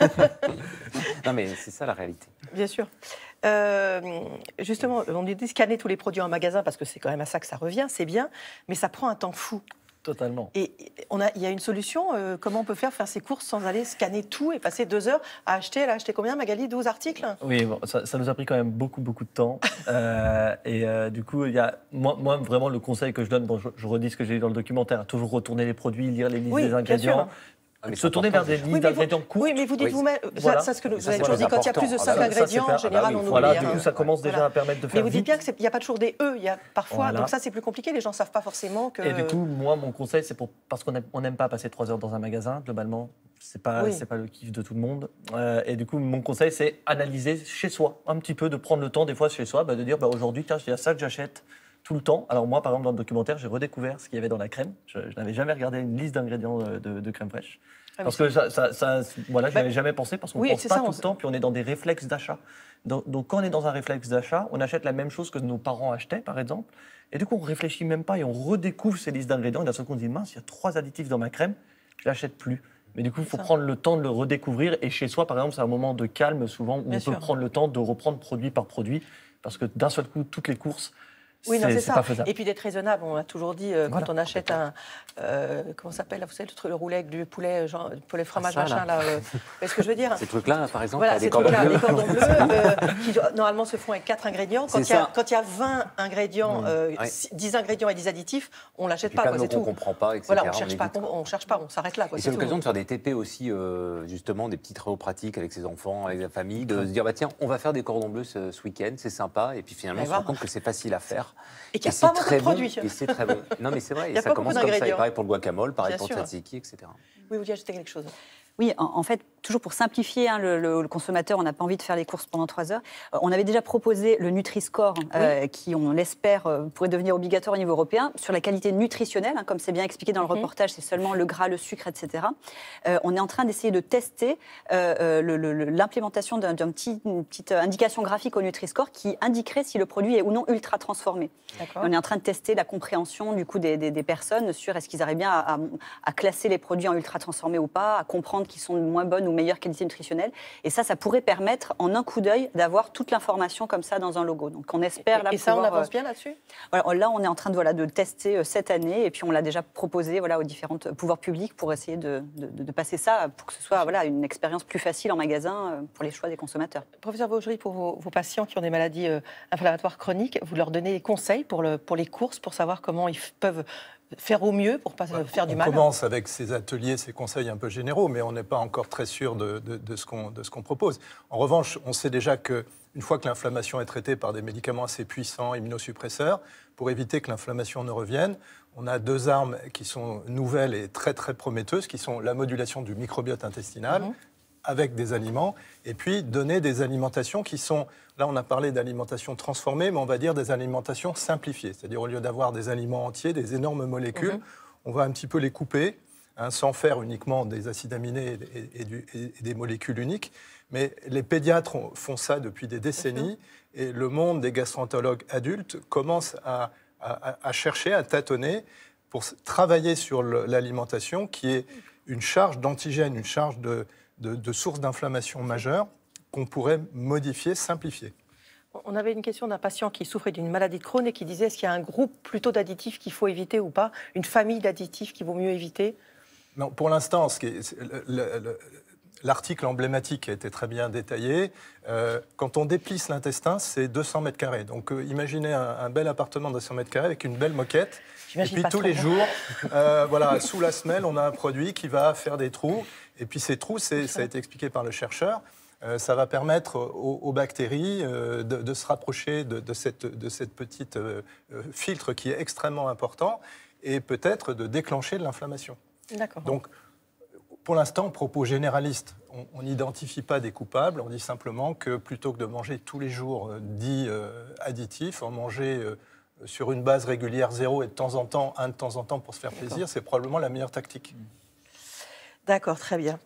Non, mais c'est ça la réalité. Bien sûr. Euh, justement, on dit scanner tous les produits en magasin parce que c'est quand même à ça que ça revient, c'est bien, mais ça prend un temps fou. Totalement. Et on a, il y a une solution, euh, comment on peut faire, faire ses courses sans aller scanner tout et passer deux heures à acheter, elle a acheté combien, Magali? douze articles? Oui, bon, ça, ça nous a pris quand même beaucoup, beaucoup de temps. euh, et euh, du coup, il y a, moi, moi, vraiment, le conseil que je donne, bon, je, je redis ce que j'ai dit dans le documentaire, toujours retourner les produits, lire les listes oui, des ingrédients. Ah, se tourner vers des listes oui, d'ingrédients courts. Oui, mais vous dites oui. vous-même, voilà. ça, ça ce que vous avez toujours dit, quand il y a plus de cinq ingrédients, en général, on oublie. Voilà, du coup, ça commence déjà à permettre de faire. Mais vous dites bien qu'il n'y a pas toujours des E, il y a parfois, donc ça, c'est plus compliqué, les gens ne savent pas forcément que. Et du coup, moi, mon conseil, c'est pour parce qu'on n'aime pas passer trois heures dans un magasin, globalement, c'est pas, oui. c'est pas le kiff de tout le monde. Euh, et du coup, mon conseil, c'est analyser chez soi, un petit peu, de prendre le temps, des fois, chez soi, bah, de dire, bah, aujourd'hui, tiens, il y a ça que j'achète tout le temps. Alors moi, par exemple, dans le documentaire, j'ai redécouvert ce qu'il y avait dans la crème. Je, je n'avais jamais regardé une liste d'ingrédients de, de, de crème fraîche. Ah, parce que ça, ça, ça, voilà, je bah, n'avais jamais pensé, parce qu'on ne oui, pense pas ça, tout on... le temps, puis on est dans des réflexes d'achat. Donc, donc quand on est dans un réflexe d'achat, on achète la même chose que nos parents achetaient, par exemple, et du coup, on ne réfléchit même pas et on redécouvre ces listes d'ingrédients, et d'un seul coup, on se dit, mince, il y a trois additifs dans ma crème, je ne l'achète plus. Mais du coup, il faut prendre le temps de le redécouvrir, et chez soi, par exemple, c'est un moment de calme, souvent, où Bien on sûr. peut prendre le temps de reprendre produit par produit, parce que d'un seul coup, toutes les courses, Oui, non, c'est ça. Et puis d'être raisonnable. On a toujours dit, euh, quand voilà. on achète un. Euh, comment ça s'appelle, vous savez, le, le roulet avec du poulet, genre, poulet fromage, ah, ça, machin, là. là euh, est-ce que je veux dire? Ces trucs-là, par exemple, voilà, des cordons bleus. Les cordons bleus, euh, qui normalement se font avec quatre ingrédients. Quand il y, y a vingt ingrédients, mmh. euh, ouais. dix ingrédients et dix additifs, on ne l'achète pas, quoi, c'est tout. On ne comprend pas, et cetera. Voilà, on ne cherche, cherche pas, on s'arrête là. Quoi, c'est l'occasion de faire des T P aussi, euh, justement, des petits travaux pratiques avec ses enfants, avec la famille, de se dire, bah, tiens, on va faire des cordons bleus ce, ce week-end, c'est sympa, et puis finalement, on se rend compte que c'est facile à faire. Et qu'il n'y a pas beaucoup de produits. Et c'est très bon. Non, mais c'est vrai, et ça commence comme ça. Et pareil pour le guacamole, pareil pour le tzatziki, et cetera. Oui, vous dites ajouter quelque chose. Oui, en, en fait, toujours pour simplifier, hein, le, le, le consommateur, on n'a pas envie de faire les courses pendant trois heures. Euh, on avait déjà proposé le Nutri-Score, euh, oui. qui, on l'espère, euh, pourrait devenir obligatoire au niveau européen, sur la qualité nutritionnelle, hein, comme c'est bien expliqué dans le mmh. reportage, c'est seulement le gras, le sucre, et cetera. Euh, on est en train d'essayer de tester euh, le, le, l'implémentation d'un, d'un petit, une petite indication graphique au Nutri-Score qui indiquerait si le produit est ou non ultra transformé. On est en train de tester la compréhension du coup des, des, des personnes sur est-ce qu'ils arrivent bien à, à, à classer les produits en ultra transformés ou pas, à comprendre qu'ils sont de moins bonne ou meilleure qualité nutritionnelle. Et ça, ça pourrait permettre en un coup d'œil d'avoir toute l'information comme ça dans un logo. Donc on espère là et ça, pouvoir, on avance bien là-dessus. Voilà, là, on est en train de, voilà, de tester cette année et puis on l'a déjà proposé voilà, aux différents pouvoirs publics pour essayer de, de, de passer ça pour que ce soit voilà, une expérience plus facile en magasin pour les choix des consommateurs. Professeur Vaugery, pour vos, vos patients qui ont des maladies euh, inflammatoires chroniques, vous leur donnez des conseils pour, le, pour les courses, pour savoir comment ils peuvent faire au mieux pour ne pas ouais, faire du mal. On commence avec ces ateliers, ces conseils un peu généraux, mais on n'est pas encore très sûr de, de, de, ce qu'on, de ce qu'on propose. En revanche, on sait déjà qu'une fois que l'inflammation est traitée par des médicaments assez puissants, immunosuppresseurs, pour éviter que l'inflammation ne revienne, on a deux armes qui sont nouvelles et très très prometteuses, qui sont la modulation du microbiote intestinal, mmh. avec des aliments, et puis donner des alimentations qui sont, là on a parlé d'alimentation transformée, mais on va dire des alimentations simplifiées. C'est-à-dire au lieu d'avoir des aliments entiers, des énormes molécules, mmh. on va un petit peu les couper, hein, sans faire uniquement des acides aminés et, et, et, du, et des molécules uniques. Mais les pédiatres font ça depuis des décennies, mmh. et le monde des gastroentérologues adultes commence à, à, à chercher, à tâtonner, pour travailler sur le, l'alimentation qui est une charge d'antigène, une charge de... De, de sources d'inflammation majeures qu'on pourrait modifier, simplifier. On avait une question d'un patient qui souffrait d'une maladie de Crohn et qui disait est-ce qu'il y a un groupe plutôt d'additifs qu'il faut éviter ou pas, une famille d'additifs qu'il vaut mieux éviter? Non, pour l'instant, ce qui est, le, le, le, l'article emblématique a été très bien détaillé. Euh, quand on déplisse l'intestin, c'est deux cents mètres carrés. Donc euh, imaginez un, un bel appartement de deux cents mètres carrés avec une belle moquette. J'imagine et puis tous les jours, euh, voilà, sous la semelle, on a un produit qui va faire des trous. Et puis ces trous, c'est, ça a été expliqué par le chercheur, euh, ça va permettre aux, aux bactéries euh, de, de se rapprocher de, de, cette, de cette petite euh, filtre qui est extrêmement important et peut-être de déclencher de l'inflammation. D'accord. Donc, pour l'instant, propos généraliste, on n'identifie pas des coupables, on dit simplement que plutôt que de manger tous les jours euh, dix euh, additifs, en manger euh, sur une base régulière zéro et de temps en temps, un de temps en temps pour se faire plaisir, D'accord. c'est probablement la meilleure tactique. D'accord, très bien.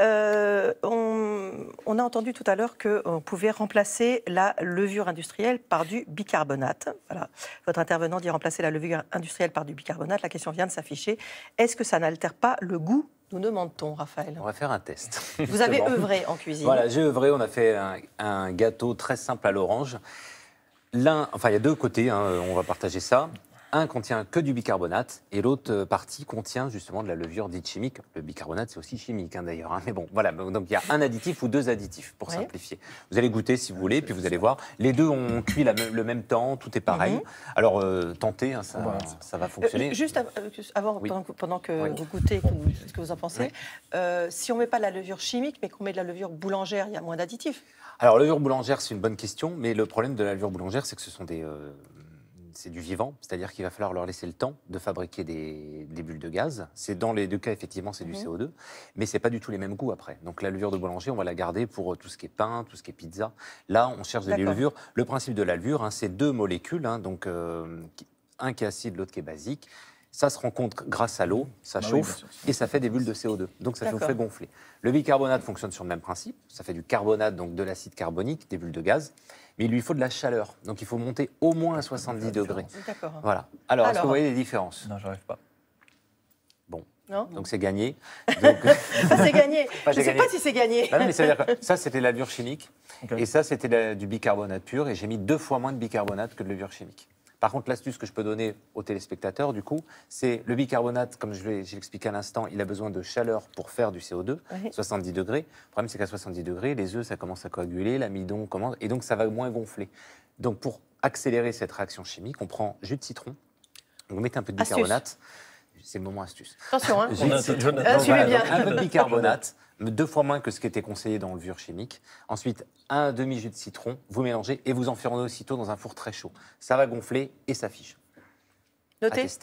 Euh, on, on a entendu tout à l'heure qu'on pouvait remplacer la levure industrielle par du bicarbonate. Voilà. Votre intervenant dit remplacer la levure industrielle par du bicarbonate. La question vient de s'afficher. Est-ce que ça n'altère pas le goût, nous demande-t-on, Raphaël? On va faire un test. Vous avez œuvré en cuisine. Voilà, j'ai œuvré. On a fait un, un gâteau très simple à l'orange. L'un, enfin, il y a deux côtés, hein, on va partager ça. Un contient que du bicarbonate et l'autre partie contient justement de la levure dite chimique. Le bicarbonate, c'est aussi chimique hein, d'ailleurs. Hein. Mais bon, voilà. Donc il y a un additif ou deux additifs pour ouais. simplifier. Vous allez goûter si vous voulez, puis vous allez voir. Les deux ont cuit la, le même temps, tout est pareil. Mm-hmm. Alors euh, tentez, hein, ça, ouais. ça va fonctionner. Euh, juste avant, oui. pendant que, pendant que ouais. vous goûtez, ce que vous en pensez, ouais. euh, si on ne met pas de la levure chimique, mais qu'on met de la levure boulangère, il y a moins d'additifs. Alors, levure boulangère, c'est une bonne question, mais le problème de la levure boulangère, c'est que ce sont des... Euh, c'est du vivant, c'est-à-dire qu'il va falloir leur laisser le temps de fabriquer des, des bulles de gaz. C'est dans les deux cas, effectivement, c'est mmh. du C O deux, mais c'est pas du tout les mêmes goûts après. Donc la levure de boulanger, on va la garder pour tout ce qui est pain, tout ce qui est pizza. Là, on cherche des levures. Le principe de la levure, hein, c'est deux molécules, hein, donc euh, un qui est acide, l'autre qui est basique. Ça se rencontre grâce à l'eau, ça bah chauffe oui, et ça fait des bulles de C O deux. Donc ça vous fait gonfler. Le bicarbonate fonctionne sur le même principe. Ça fait du carbonate, donc de l'acide carbonique, des bulles de gaz. Mais il lui faut de la chaleur. Donc il faut monter au moins à soixante-dix degrés. D'accord. Voilà. Alors, Alors, est-ce que vous voyez les différences? Non, j'arrive pas. Bon. Non. Donc c'est gagné. Donc... ça c'est gagné. Enfin, je ne sais gagné. pas si c'est gagné. Non, mais ça, ça c'était la levure chimique. Okay. Et ça, c'était la, du bicarbonate pur. Et j'ai mis deux fois moins de bicarbonate que de levure chimique. Par contre, l'astuce que je peux donner aux téléspectateurs, du coup, c'est le bicarbonate, comme je l'ai expliqué à l'instant, il a besoin de chaleur pour faire du C O deux, oui. soixante-dix degrés. Le problème, c'est qu'à soixante-dix degrés, les œufs, ça commence à coaguler, l'amidon commence, et donc ça va moins gonfler. Donc, pour accélérer cette réaction chimique, on prend jus de citron, vous mettez un peu de bicarbonate. Astuce. C'est le moment astuce. Attention, hein. Jus de citron, euh, voilà, bien. Un peu de bicarbonate, deux fois moins que ce qui était conseillé dans le levure chimique. Ensuite, un demi-jus de citron, vous mélangez et vous enfournez aussitôt dans un four très chaud. Ça va gonfler et ça fige. Notez. À tester.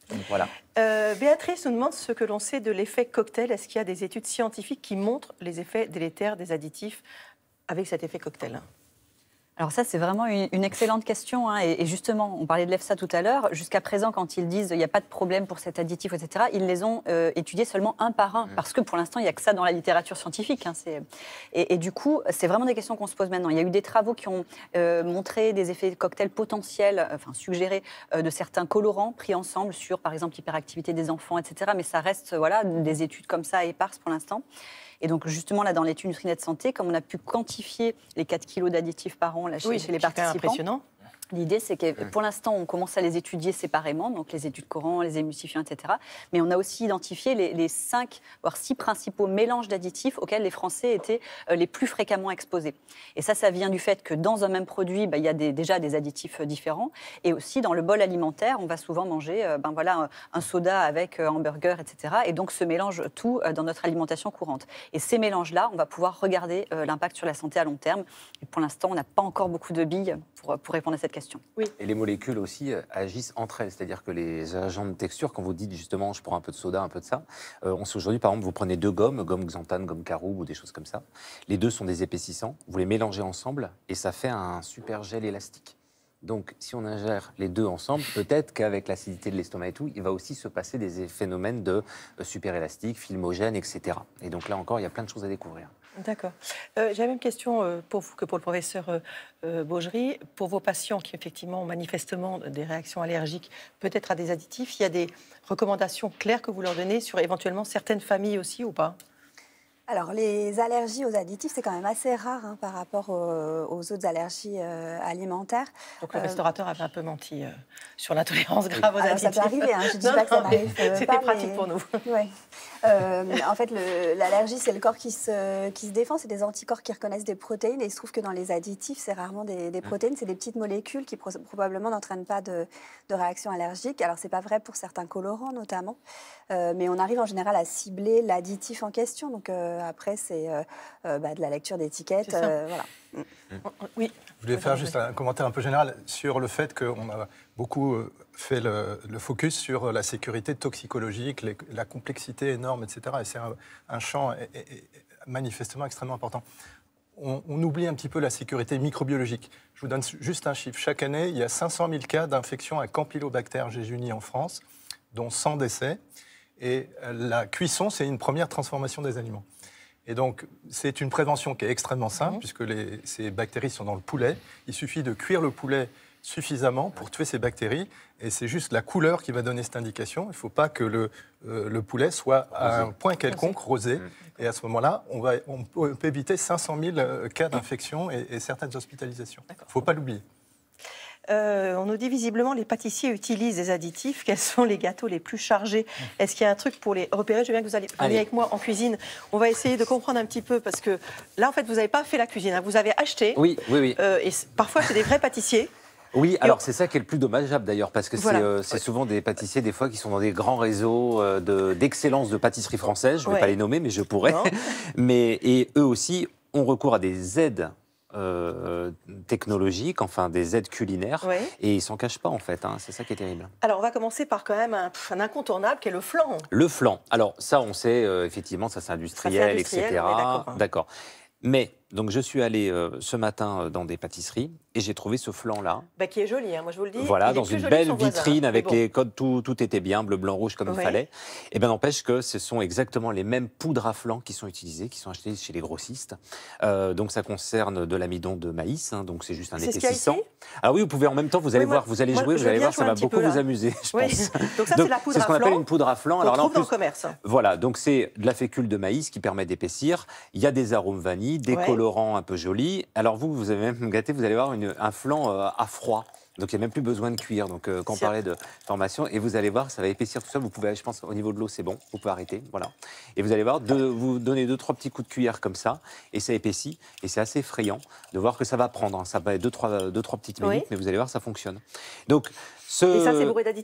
Donc, voilà. Euh, Béatrice nous demande ce que l'on sait de l'effet cocktail. Est-ce qu'il y a des études scientifiques qui montrent les effets délétères des additifs avec cet effet cocktail? Alors ça, c'est vraiment une, une excellente question. Hein, et, et justement, on parlait de l'EFSA tout à l'heure. Jusqu'à présent, quand ils disent qu'il n'y a pas de problème pour cet additif, et cetera, ils les ont euh, étudiés seulement un par un. Parce que pour l'instant, il n'y a que ça dans la littérature scientifique. Hein, et, et du coup, c'est vraiment des questions qu'on se pose maintenant. Il y a eu des travaux qui ont euh, montré des effets cocktails potentiels, enfin suggérés, euh, de certains colorants pris ensemble sur, par exemple, l'hyperactivité des enfants, et cetera. Mais ça reste voilà, des études comme ça éparses pour l'instant. Et donc, justement, là, dans l'étude Nutrinet Santé, comme on a pu quantifier les quatre kilos d'additifs par an là, chez, oui, chez les c'est participants, impressionnant. L'idée, c'est que pour l'instant, on commence à les étudier séparément, donc les études courants, les émulsifiants, et cetera. Mais on a aussi identifié les, les cinq, voire six principaux mélanges d'additifs auxquels les Français étaient euh, les plus fréquemment exposés. Et ça, ça vient du fait que dans un même produit, bah, il y a des, déjà des additifs différents. Et aussi, dans le bol alimentaire, on va souvent manger euh, ben, voilà, un soda avec un hamburger, et cetera. Et donc, se mélange tout euh, dans notre alimentation courante. Et ces mélanges-là, on va pouvoir regarder euh, l'impact sur la santé à long terme. Et pour l'instant, on n'a pas encore beaucoup de billes pour, pour répondre à cette question. Oui. Et les molécules aussi euh, agissent entre elles, c'est-à-dire que les agents de texture, quand vous dites justement je prends un peu de soda, un peu de ça, euh, on sait aujourd'hui par exemple vous prenez deux gommes, gomme xanthane, gomme caroube ou des choses comme ça, les deux sont des épaississants, vous les mélangez ensemble et ça fait un super gel élastique. Donc si on ingère les deux ensemble, peut-être qu'avec l'acidité de l'estomac et tout, il va aussi se passer des phénomènes de euh, super élastique, filmogène, et cetera. Et donc là encore, il y a plein de choses à découvrir. D'accord. Euh, J'ai la même question euh, pour vous que pour le professeur euh, euh, Baugerie. Pour vos patients qui, effectivement, ont manifestement des réactions allergiques, peut-être à des additifs, il y a des recommandations claires que vous leur donnez sur éventuellement certaines familles aussi ou pas? Alors, les allergies aux additifs, c'est quand même assez rare hein, par rapport aux, aux autres allergies euh, alimentaires. Donc, le euh, restaurateur avait un peu menti euh, sur l'intolérance grave aux alors, additifs. Ça peut arriver, hein, je ne dis non, pas que ça n'arrive pas. C'était pratique mais... pour nous. Ouais. Euh, en fait, l'allergie, c'est le corps qui se, qui se défend. C'est des anticorps qui reconnaissent des protéines. Et il se trouve que dans les additifs, c'est rarement des, des protéines. C'est des petites molécules qui pro probablement n'entraînent pas de, de réaction allergique. Alors, ce n'est pas vrai pour certains colorants, notamment. Euh, mais on arrive en général à cibler l'additif en question. Donc, euh, après, c'est euh, euh, bah, de la lecture d'étiquette. Euh, voilà. Oui. Je voulais faire juste un commentaire un peu général sur le fait qu'on a beaucoup fait le, le focus sur la sécurité toxicologique, les, la complexité énorme, et cetera. Et c'est un, un champ est, est, est manifestement extrêmement important. On, on oublie un petit peu la sécurité microbiologique. Je vous donne juste un chiffre. Chaque année, il y a cinq cent mille cas d'infection à Campylobacter jejuni en France, dont cent décès. Et la cuisson, c'est une première transformation des aliments. Et donc, c'est une prévention qui est extrêmement simple, mmh. puisque les, ces bactéries sont dans le poulet. Il suffit de cuire le poulet suffisamment pour tuer ces bactéries. Et c'est juste la couleur qui va donner cette indication. Il ne faut pas que le, euh, le poulet soit à un point quelconque, rosé. Mmh. Et à ce moment-là, on, va, on peut éviter cinq cent mille cas d'infection et, et certaines hospitalisations. Il ne faut pas l'oublier. Euh, on nous dit visiblement les pâtissiers utilisent des additifs. Quels sont les gâteaux les plus chargés? Est-ce qu'il y a un truc pour les repérer? Je veux bien que vous allez venir avec moi en cuisine. On va essayer de comprendre un petit peu parce que là, en fait, vous n'avez pas fait la cuisine. Hein. Vous avez acheté. Oui, oui, oui. Euh, et parfois, c'est des vrais pâtissiers. Oui, alors c'est ça qui est le plus dommageable d'ailleurs, parce que voilà. c'est euh, souvent des pâtissiers des fois qui sont dans des grands réseaux euh, d'excellence de, de pâtisserie française. Je ne vais ouais. pas les nommer, mais je pourrais. mais, et eux aussi ont recours à des aides Euh, technologiques, enfin des aides culinaires, oui. et ils s'en cachent pas en fait, hein. C'est ça qui est terrible. Alors on va commencer par quand même un, un incontournable qui est le flan. Le flan, alors ça on sait, euh, effectivement ça c'est industriel, industriel, et cetera. D'accord. Mais, donc je suis allé euh, ce matin dans des pâtisseries et j'ai trouvé ce flan-là. Bah, qui est joli, hein, moi je vous le dis. Voilà, dans une belle vitrine avec bon. les codes, tout, tout était bien, bleu, blanc, rouge comme oui. il fallait. Et bien n'empêche que ce sont exactement les mêmes poudres à flan qui sont utilisées, qui sont achetées chez les grossistes. Euh, donc ça concerne de l'amidon de maïs, hein, donc c'est juste un épaississant. Alors oui, vous pouvez en même temps, vous allez oui, voir, moi, vous allez jouer, moi, vous allez voir, ça va beaucoup vous amuser, je oui. pense. Donc ça c'est la poudre à flan. C'est ce qu'on appelle une poudre à flan. Alors là, en plus, dans le commerce. Voilà, donc c'est de la fécule de maïs qui permet d'épaissir. Il y a des arômes vanille, des ouais. colorants un peu jolis. Alors vous, vous avez même gâté, vous allez voir une, un flan euh, à froid. Donc il n'y a même plus besoin de cuire. Donc euh, quand on parlait de formation, et vous allez voir, ça va épaissir tout ça. Vous pouvez, je pense, au niveau de l'eau, c'est bon. Vous pouvez arrêter, voilà. Et vous allez voir, de, vous donnez deux trois petits coups de cuillère comme ça, et ça épaissit. Et c'est assez effrayant de voir que ça va prendre. Hein. Ça va être deux trois deux trois petites minutes, oui. mais vous allez voir, ça fonctionne. Donc ce... Et ça, c'est bourré d'additifs?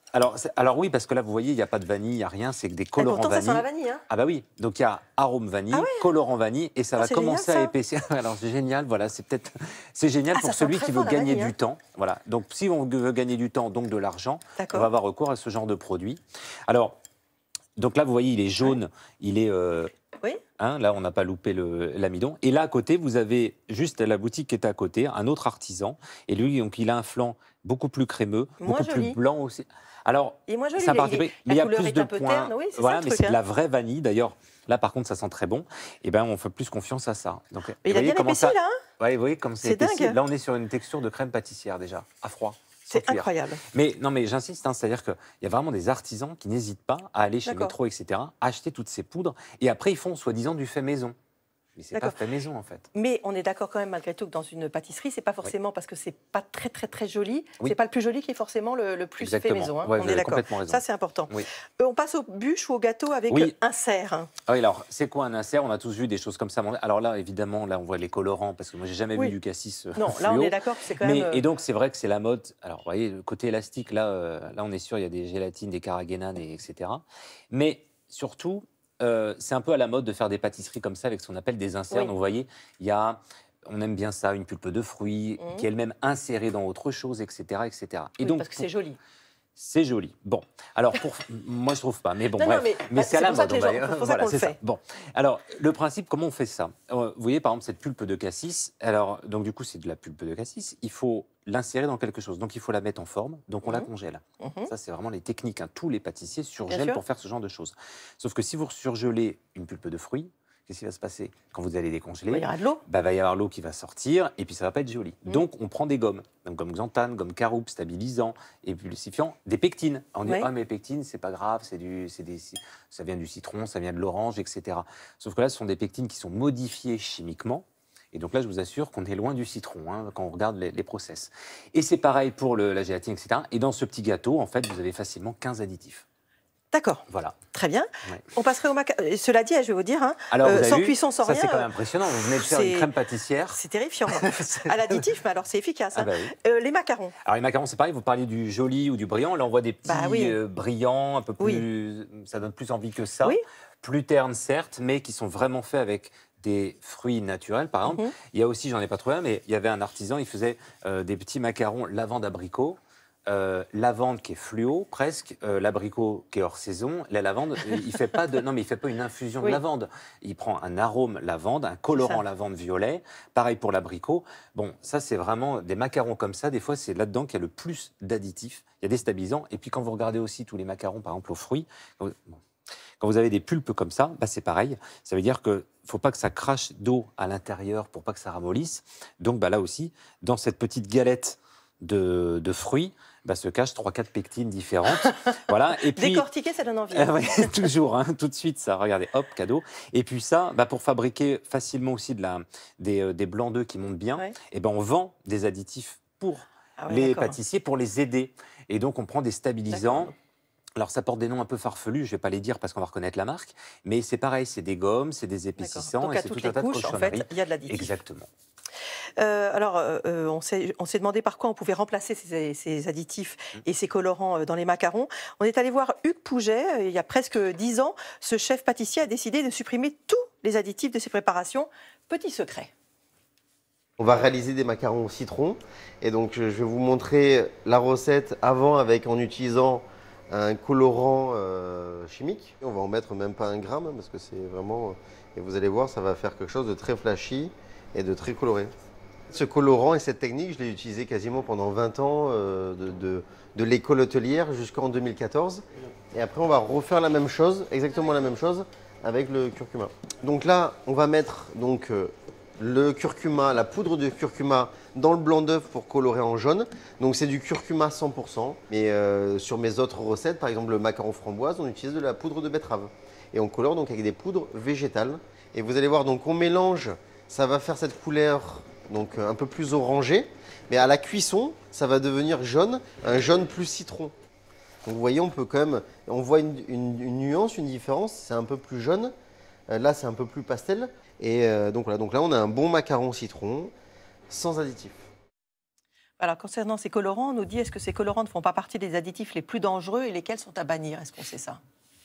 Alors, alors oui, parce que là, vous voyez, il n'y a pas de vanille, il n'y a rien, c'est que des colorants pourtant, vanille. ça sent la vanille, hein. Ah bah oui, donc il y a arôme vanille, Ah ouais. colorant vanille, et ça Oh, va c'est commencer génial, à ça. épaissir. Alors c'est génial, voilà, c'est peut-être, c'est génial Ah, pour ça sent celui très qui fort, veut la gagner vanille, du hein. temps. Voilà, donc si on veut gagner du temps, donc de l'argent, on D'accord. va avoir recours à ce genre de produit. Alors, donc là, vous voyez, il est jaune, ouais. il est... Euh, Oui. Hein, là, on n'a pas loupé le- l'amidon. Et là, à côté, vous avez juste la boutique qui est à côté, un autre artisan. Et lui, donc, il a un flanc beaucoup plus crémeux, Moins beaucoup joli. plus blanc aussi. Alors, Il est moins joli, c'est un il est- parti il est- pris, la mais il y a couleur plus est de un peu points. terne, oui, c'est ça, voilà, le mais truc, c'est de hein. la vraie vanille. D'ailleurs, là, par contre, ça sent très bon. Et ben, on fait plus confiance à ça. Donc, Mais vous il a voyez bien comment épaissi, ça... là, hein. Ouais, vous voyez comme c'est C'est épaissi. dingue. Là, on est sur une texture de crème pâtissière déjà, à froid. sans C'est cuire. incroyable. Mais non, mais j'insiste, hein, c'est-à-dire qu'il y a vraiment des artisans qui n'hésitent pas à aller chez D'accord. Métro, et cetera, acheter toutes ces poudres, et après ils font soi-disant du fait maison. Mais c'est pas D'accord. fait maison en fait. Mais on est d'accord quand même malgré tout que dans une pâtisserie, c'est pas forcément parce que c'est pas très très très joli. Oui. C'est pas le plus joli qui est forcément le, le plus Exactement. fait maison. Hein. Ouais, on vous est avez d'accord. complètement raison. Ça c'est important. Oui. Euh, on passe aux bûches ou au gâteau avec Oui. un cerf. hein. Ah oui, alors c'est quoi un insert? On a tous vu des choses comme ça. Alors là, évidemment, là on voit les colorants parce que moi j'ai jamais Oui. vu du cassis. euh, Non, là on fluo. est d'accord que c'est quand Mais, même. euh, Et donc c'est vrai que c'est la mode. Alors vous voyez, le côté élastique, là, euh, là on est sûr, il y a des gélatines, des carragénanes, et etc. Mais surtout, euh, c'est un peu à la mode de faire des pâtisseries comme ça avec ce qu'on appelle des inserts. Oui. Donc vous voyez, il y a, on aime bien ça, une pulpe de fruits Mhm. qui est elle-même insérée dans autre chose, et cetera, et cetera. Et oui, donc parce que pour- c'est joli. c'est joli. Bon, alors pour moi je trouve pas, mais bon Non, non, bref, mais, mais, bah, c'est à c'est la pour ça mode. que les on va gens- dire. c'est pour ça Voilà, qu'on le c'est ça. fait. Bon, alors le principe, comment on fait ça? Euh, Vous voyez par exemple cette pulpe de cassis. Alors donc du coup c'est de la pulpe de cassis. Il faut l'insérer dans quelque chose. Donc il faut la mettre en forme. Donc on la Mhm. congèle. Mhm. Ça c'est vraiment les techniques. hein. Tous les pâtissiers surgèlent sûr. pour faire ce genre de choses. Sauf que si vous surgelez une pulpe de fruits, qu'est-ce qui va se passer quand vous allez décongeler? Bah, il y aura de l'eau. Bah, va y avoir l'eau qui va sortir et puis ça va pas être joli. Mm. Donc on prend des gommes, donc gomme xanthane, gomme caroupe, stabilisant, épulsifiant, des pectines. On dit Ouais. ah mais pectines c'est pas grave, c'est du, c'est des, ça vient du citron, ça vient de l'orange, et cetera. Sauf que là ce sont des pectines qui sont modifiées chimiquement. Et donc là, je vous assure qu'on est loin du citron hein, quand on regarde les, les process. Et c'est pareil pour le, la gélatine, et cetera. Et dans ce petit gâteau, en fait, vous avez facilement quinze additifs. D'accord. Voilà. Très bien. Ouais. On passerait au maca... euh, Cela dit, je vais vous dire, hein, Alors, euh, vous avez sans vu, cuisson, sans ça rien. c'est quand même euh, impressionnant. Vous venez de faire une c'est- crème pâtissière. C'est terrifiant. à l'additif, mais alors c'est efficace. Ah hein. bah oui. Euh, les macarons. Alors les macarons, c'est pareil, vous parliez du joli ou du brillant. Là, on voit des petits Bah oui. euh, brillants, un peu plus... Ça donne plus envie que ça. Oui. Plus ternes, certes, mais qui sont vraiment faits avec des fruits naturels, par exemple. Mhm. Il y a aussi, j'en ai pas trouvé un, mais il y avait un artisan, il faisait euh, des petits macarons lavande abricot. Euh, lavande qui est fluo presque, euh, l'abricot qui est hors saison, la lavande, euh, il fait pas de, non mais il fait pas une infusion Oui. de lavande, il prend un arôme lavande, un colorant ça. lavande violet, pareil pour l'abricot. Bon, ça c'est vraiment des macarons comme ça, des fois c'est là-dedans qu'il y a le plus d'additifs, il y a des stabilisants, et puis quand vous regardez aussi tous les macarons par exemple aux fruits, quand vous, bon, quand vous avez des pulpes comme ça, bah c'est pareil, ça veut dire que faut pas que ça crache d'eau à l'intérieur pour pas que ça ramollisse, donc bah là aussi, dans cette petite galette de, de fruits, bah, se cachent trois quatre pectines différentes. Voilà. Et puis, Décortiquer, ça donne envie. ah ouais, toujours, hein, tout de suite, ça. Regardez, hop, cadeau. Et puis ça, bah, pour fabriquer facilement aussi de la, des, euh, des blancs d'œufs qui montent bien, Ouais. et ben on vend des additifs pour Ah ouais, les d'accord. pâtissiers, pour les aider. Et donc on prend des stabilisants. D'accord. Alors ça porte des noms un peu farfelus, je ne vais pas les dire parce qu'on va reconnaître la marque, mais c'est pareil, c'est des gommes, c'est des épaississants, Donc et à c'est toutes tout un les tas de couches, en cochonneries. fait, il y a de l'additif. Exactement. Euh, alors, euh, on s'est on s'est demandé par quoi on pouvait remplacer ces, ces additifs Mmh. et ces colorants euh, dans les macarons. On est allé voir Hugues Pouget, euh, il y a presque dix ans. Ce chef pâtissier a décidé de supprimer tous les additifs de ses préparations. Petit secret. On va réaliser des macarons au citron. Et donc, je vais vous montrer la recette avant avec en utilisant un colorant euh, chimique. On va en mettre même pas un gramme hein, parce que c'est vraiment... Et vous allez voir, ça va faire quelque chose de très flashy et de très coloré. Ce colorant et cette technique, je l'ai utilisé quasiment pendant vingt ans euh, de, de, de l'école hôtelière jusqu'en deux mille quatorze. Et après, on va refaire la même chose, exactement la même chose, avec le curcuma. Donc là, on va mettre donc, euh, le curcuma, la poudre de curcuma dans le blanc d'œuf pour colorer en jaune. Donc c'est du curcuma cent pour cent. Mais euh, sur mes autres recettes, par exemple le macaron framboise, on utilise de la poudre de betterave. Et on colore donc avec des poudres végétales. Et vous allez voir, donc on mélange, ça va faire cette couleur donc un peu plus orangée. Mais à la cuisson, ça va devenir jaune, un jaune plus citron. Donc vous voyez, on peut quand même, on voit une, une, une nuance, une différence. C'est un peu plus jaune. Euh, là, c'est un peu plus pastel. Et euh, donc voilà, donc là, on a un bon macaron citron sans additifs. Alors, concernant ces colorants, on nous dit est-ce que ces colorants ne font pas partie des additifs les plus dangereux et lesquels sont à bannir? Est-ce qu'on sait ça?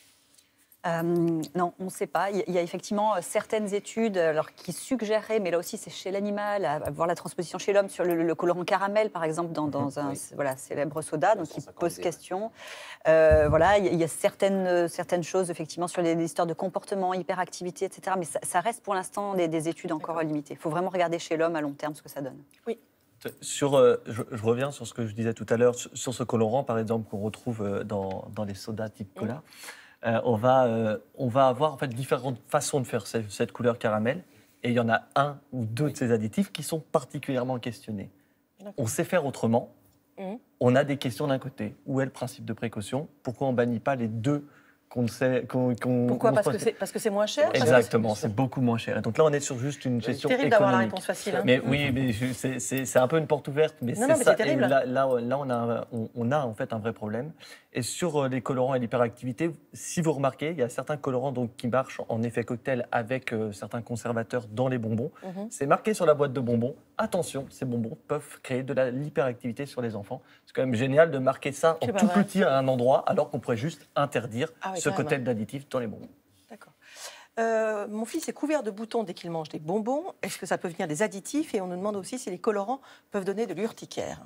Euh, non, on ne sait pas. Il y a effectivement certaines études alors, qui suggéraient, mais là aussi c'est chez l'animal, à voir la transposition chez l'homme sur le, le colorant caramel, par exemple, dans, dans un oui. voilà, célèbre soda, donc qui pose question. Euh, voilà, il y a certaines, certaines choses, effectivement, sur les, les histoires de comportement, hyperactivité, et cetera. Mais ça, ça reste pour l'instant des, des études encore limitées. Il faut vraiment regarder chez l'homme à long terme ce que ça donne. Oui. Sur, euh, je, je reviens sur ce que je disais tout à l'heure, sur, sur ce colorant, par exemple, qu'on retrouve dans, dans les sodas type cola. Mmh. Euh, on, va, euh, on va avoir en fait différentes façons de faire cette, cette couleur caramel, et il y en a un ou deux de ces additifs qui sont particulièrement questionnés. On sait faire autrement, mmh. on a des questions d'un côté. Où est le principe de précaution? Pourquoi on ne bannit pas les deux qu'on sait qu'on, qu'on, Pourquoi qu'on parce, que c'est, parce que c'est moins cher? Exactement, c'est beaucoup moins cher. Et donc là, on est sur juste une question économique. C'est terrible d'avoir la réponse facile. Hein. Mais oui, mais c'est, c'est, c'est un peu une porte ouverte. Mais non, c'est non, mais ça. c'est terrible. Et là, là, là on, a, on, on a en fait un vrai problème. Et sur les colorants et l'hyperactivité, si vous remarquez, il y a certains colorants donc, qui marchent en effet cocktail avec euh, certains conservateurs dans les bonbons. Mm-hmm. C'est marqué sur la boîte de bonbons. Attention, ces bonbons peuvent créer de la, l'hyperactivité sur les enfants. C'est quand même génial de marquer ça en tout vrai. petit à un endroit, alors qu'on pourrait juste interdire ah oui, ce cocktail d'additifs dans les bonbons. D'accord. Euh, mon fils est couvert de boutons dès qu'il mange des bonbons. Est-ce que ça peut venir des additifs? Et on nous demande aussi si les colorants peuvent donner de l'urticaire.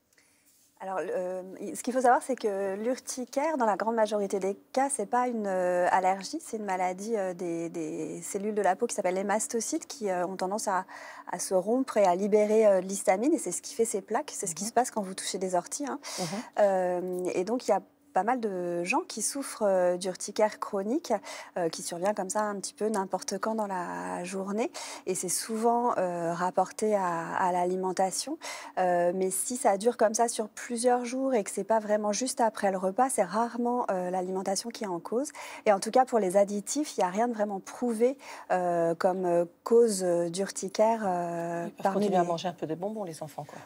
Alors, euh, ce qu'il faut savoir, c'est que l'urticaire, dans la grande majorité des cas, c'est pas une euh, allergie, c'est une maladie euh, des, des cellules de la peau qui s'appelle les mastocytes, qui euh, ont tendance à, à se rompre et à libérer euh, l'histamine, et c'est ce qui fait ces plaques. C'est ce qui se passe quand vous touchez des orties. Hein. Mmh. Euh, et donc, il y a pas mal de gens qui souffrent euh, d'urticaire chronique, euh, qui survient comme ça un petit peu n'importe quand dans la journée. Et c'est souvent euh, rapporté à, à l'alimentation. Euh, mais si ça dure comme ça sur plusieurs jours et que c'est pas vraiment juste après le repas, c'est rarement euh, l'alimentation qui est en cause. Et en tout cas, pour les additifs, il n'y a rien de vraiment prouvé euh, comme euh, cause d'urticaire. Euh, oui, parce continuer les... à manger un peu de bonbons, les enfants, quoi.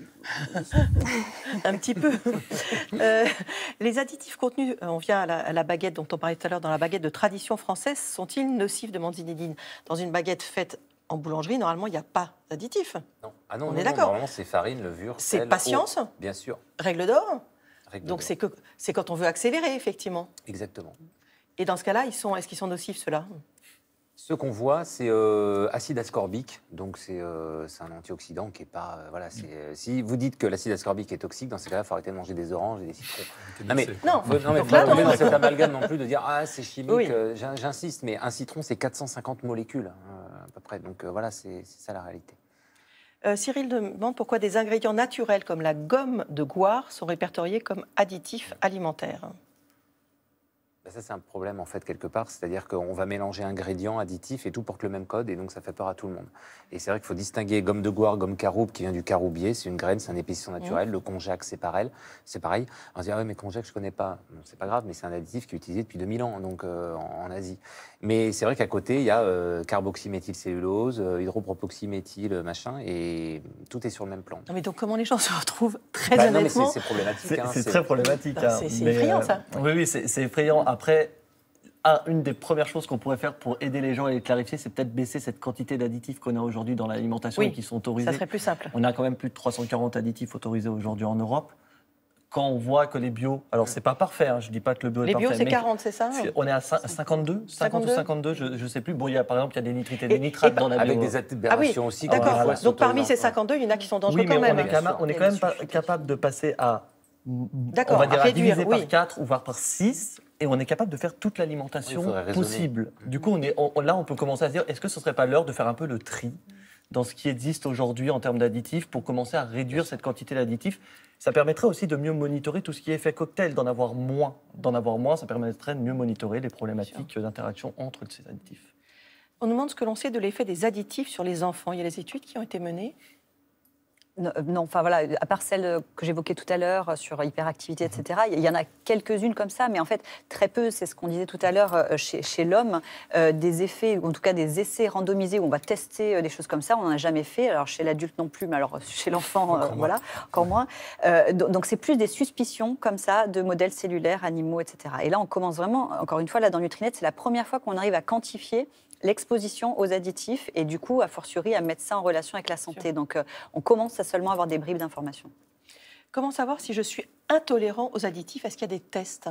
Un petit peu. euh, les additifs contenus, on vient à la, à la baguette dont on parlait tout à l'heure, dans la baguette de tradition française, sont-ils nocifs, demande Zinedine? Dans une baguette faite en boulangerie, normalement, il n'y a pas d'additifs. Non. Ah non, on non, est non, d'accord. Normalement, c'est farine, levure, c'est sel, patience. eau. Bien sûr. Règle d'or. Règle Donc d'or. c'est, que, c'est quand on veut accélérer, effectivement. Exactement. Et dans ce cas-là, ils sont, est-ce qu'ils sont nocifs, ceux-là? Ce qu'on voit, c'est euh, acide ascorbique, donc c'est, euh, c'est un antioxydant qui est pas... Euh, voilà, c'est, euh, si vous dites que l'acide ascorbique est toxique, dans ces cas-là, il faut arrêter de manger des oranges et des citrons. Non mais, non, faut, non, mais faut là, pas tomber non. dans cet amalgame non plus de dire « Ah, c'est chimique oui. euh, », j'insiste, mais un citron, c'est quatre cent cinquante molécules, euh, à peu près, donc euh, voilà, c'est, c'est ça la réalité. Euh, Cyril demande pourquoi des ingrédients naturels comme la gomme de goire sont répertoriés comme additifs alimentaires. Ben ça, c'est un problème, en fait, quelque part. C'est-à-dire qu'on va mélanger ingrédients, additifs, et tout porte le même code, et donc ça fait peur à tout le monde. Et c'est vrai qu'il faut distinguer gomme de goire, gomme caroube, qui vient du caroubier, c'est une graine, c'est un épaississant naturel. Mmh. Le konjac, c'est pareil. C'est pareil. On se dit, ah oui, mais konjac, je connais pas. Bon, c'est pas grave, mais c'est un additif qui est utilisé depuis deux mille ans, donc euh, en, en Asie. Mais c'est vrai qu'à côté, il y a euh, carboxyméthylcellulose, euh, hydropropoxyméthyl, machin, et tout est sur le même plan. Non, mais donc, comment les gens se retrouvent très bah, honnêtement non, mais c'est, c'est problématique. C'est, hein, c'est, c'est très problématique. Bah, hein, c'est, c'est mais, effrayant, euh, ça. Oui, oui, c'est, c'est effrayant. Après, ah, une des premières choses qu'on pourrait faire pour aider les gens et les clarifier, c'est peut-être baisser cette quantité d'additifs qu'on a aujourd'hui dans l'alimentation oui, et qui sont autorisés. Ça serait plus simple. On a quand même plus de trois cent quarante additifs autorisés aujourd'hui en Europe. Quand on voit que les bio, alors c'est pas parfait, hein, je dis pas que le bio les est parfait. Les bio, c'est mais quarante, c'est ça? On est à cinquante-deux, cinquante ou cinquante-deux, je, je sais plus. Bon, il y a par exemple, il y a des nitrites et des et, nitrates et, dans la bio. Avec des aberrations ah oui, aussi. D'accord. Voilà. Donc parmi ces cinquante-deux, il y en a qui sont dangereux oui, mais quand même. On est quand même, on est quand même pas capable de passer à, D'accord, on va dire, à à réduire, diviser oui. par quatre ou voire par six. Et on est capable de faire toute l'alimentation oui, possible. Du coup, on est, on, là, on peut commencer à se dire, est-ce que ce ne serait pas l'heure de faire un peu le tri dans ce qui existe aujourd'hui en termes d'additifs pour commencer à réduire cette quantité d'additifs? Ça permettrait aussi de mieux monitorer tout ce qui est effet cocktail, d'en avoir moins. D'en avoir moins, ça permettrait de mieux monitorer les problématiques d'interaction entre ces additifs. On nous demande ce que l'on sait de l'effet des additifs sur les enfants. Il y a des études qui ont été menées? Non, non, enfin voilà, à part celle que j'évoquais tout à l'heure sur hyperactivité, et cetera, il y en a quelques-unes comme ça, mais en fait, très peu, c'est ce qu'on disait tout à l'heure chez, chez l'homme, euh, des effets, ou en tout cas des essais randomisés où on va tester euh, des choses comme ça, on n'en a jamais fait, alors chez l'adulte non plus, mais alors chez l'enfant, euh, voilà, encore moins. Euh, donc c'est plus des suspicions comme ça de modèles cellulaires, animaux, et cetera. Et là, on commence vraiment, encore une fois, là dans Nutrinet, c'est la première fois qu'on arrive à quantifier l'exposition aux additifs et du coup, a fortiori, à mettre ça en relation avec la santé. Donc, euh, on commence à seulement avoir des bribes d'informations. Comment savoir si je suis intolérant aux additifs? Est-ce qu'il y a des tests?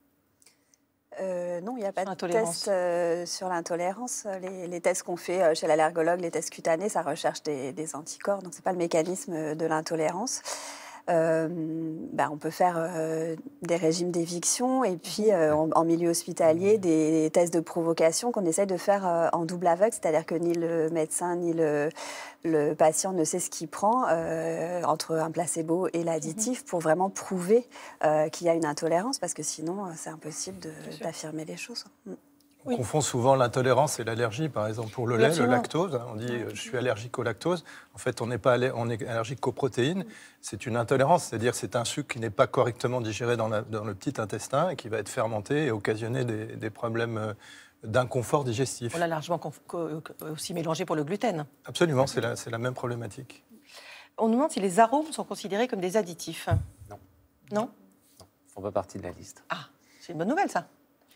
Euh, non, il n'y a pas de test euh, sur l'intolérance. Les, les tests qu'on fait euh, chez l'allergologue, les tests cutanés, ça recherche des, des anticorps, donc ce n'est pas le mécanisme de l'intolérance. Euh, ben, on peut faire euh, des régimes d'éviction et puis euh, en, en milieu hospitalier des, des tests de provocation qu'on essaie de faire euh, en double aveugle, c'est-à-dire que ni le médecin ni le, le patient ne sait ce qu'il prend euh, entre un placebo et l'additif pour vraiment prouver euh, qu'il y a une intolérance, parce que sinon c'est impossible d'affirmer les choses. On oui. confond souvent l'intolérance et l'allergie, par exemple pour le lait, Absolument. le lactose. On dit euh, je suis allergique au lactose. En fait, on n'est pas aller, on est allergique aux protéines. C'est une intolérance, c'est-à-dire c'est un sucre qui n'est pas correctement digéré dans, la, dans le petit intestin et qui va être fermenté et occasionner des, des problèmes d'inconfort digestif. On l'a largement aussi mélangé pour le gluten. Absolument, c'est la, c'est la même problématique. On nous demande si les arômes sont considérés comme des additifs. Non. Non Non, ils ne font pas partie de la liste. Ah, c'est une bonne nouvelle, ça.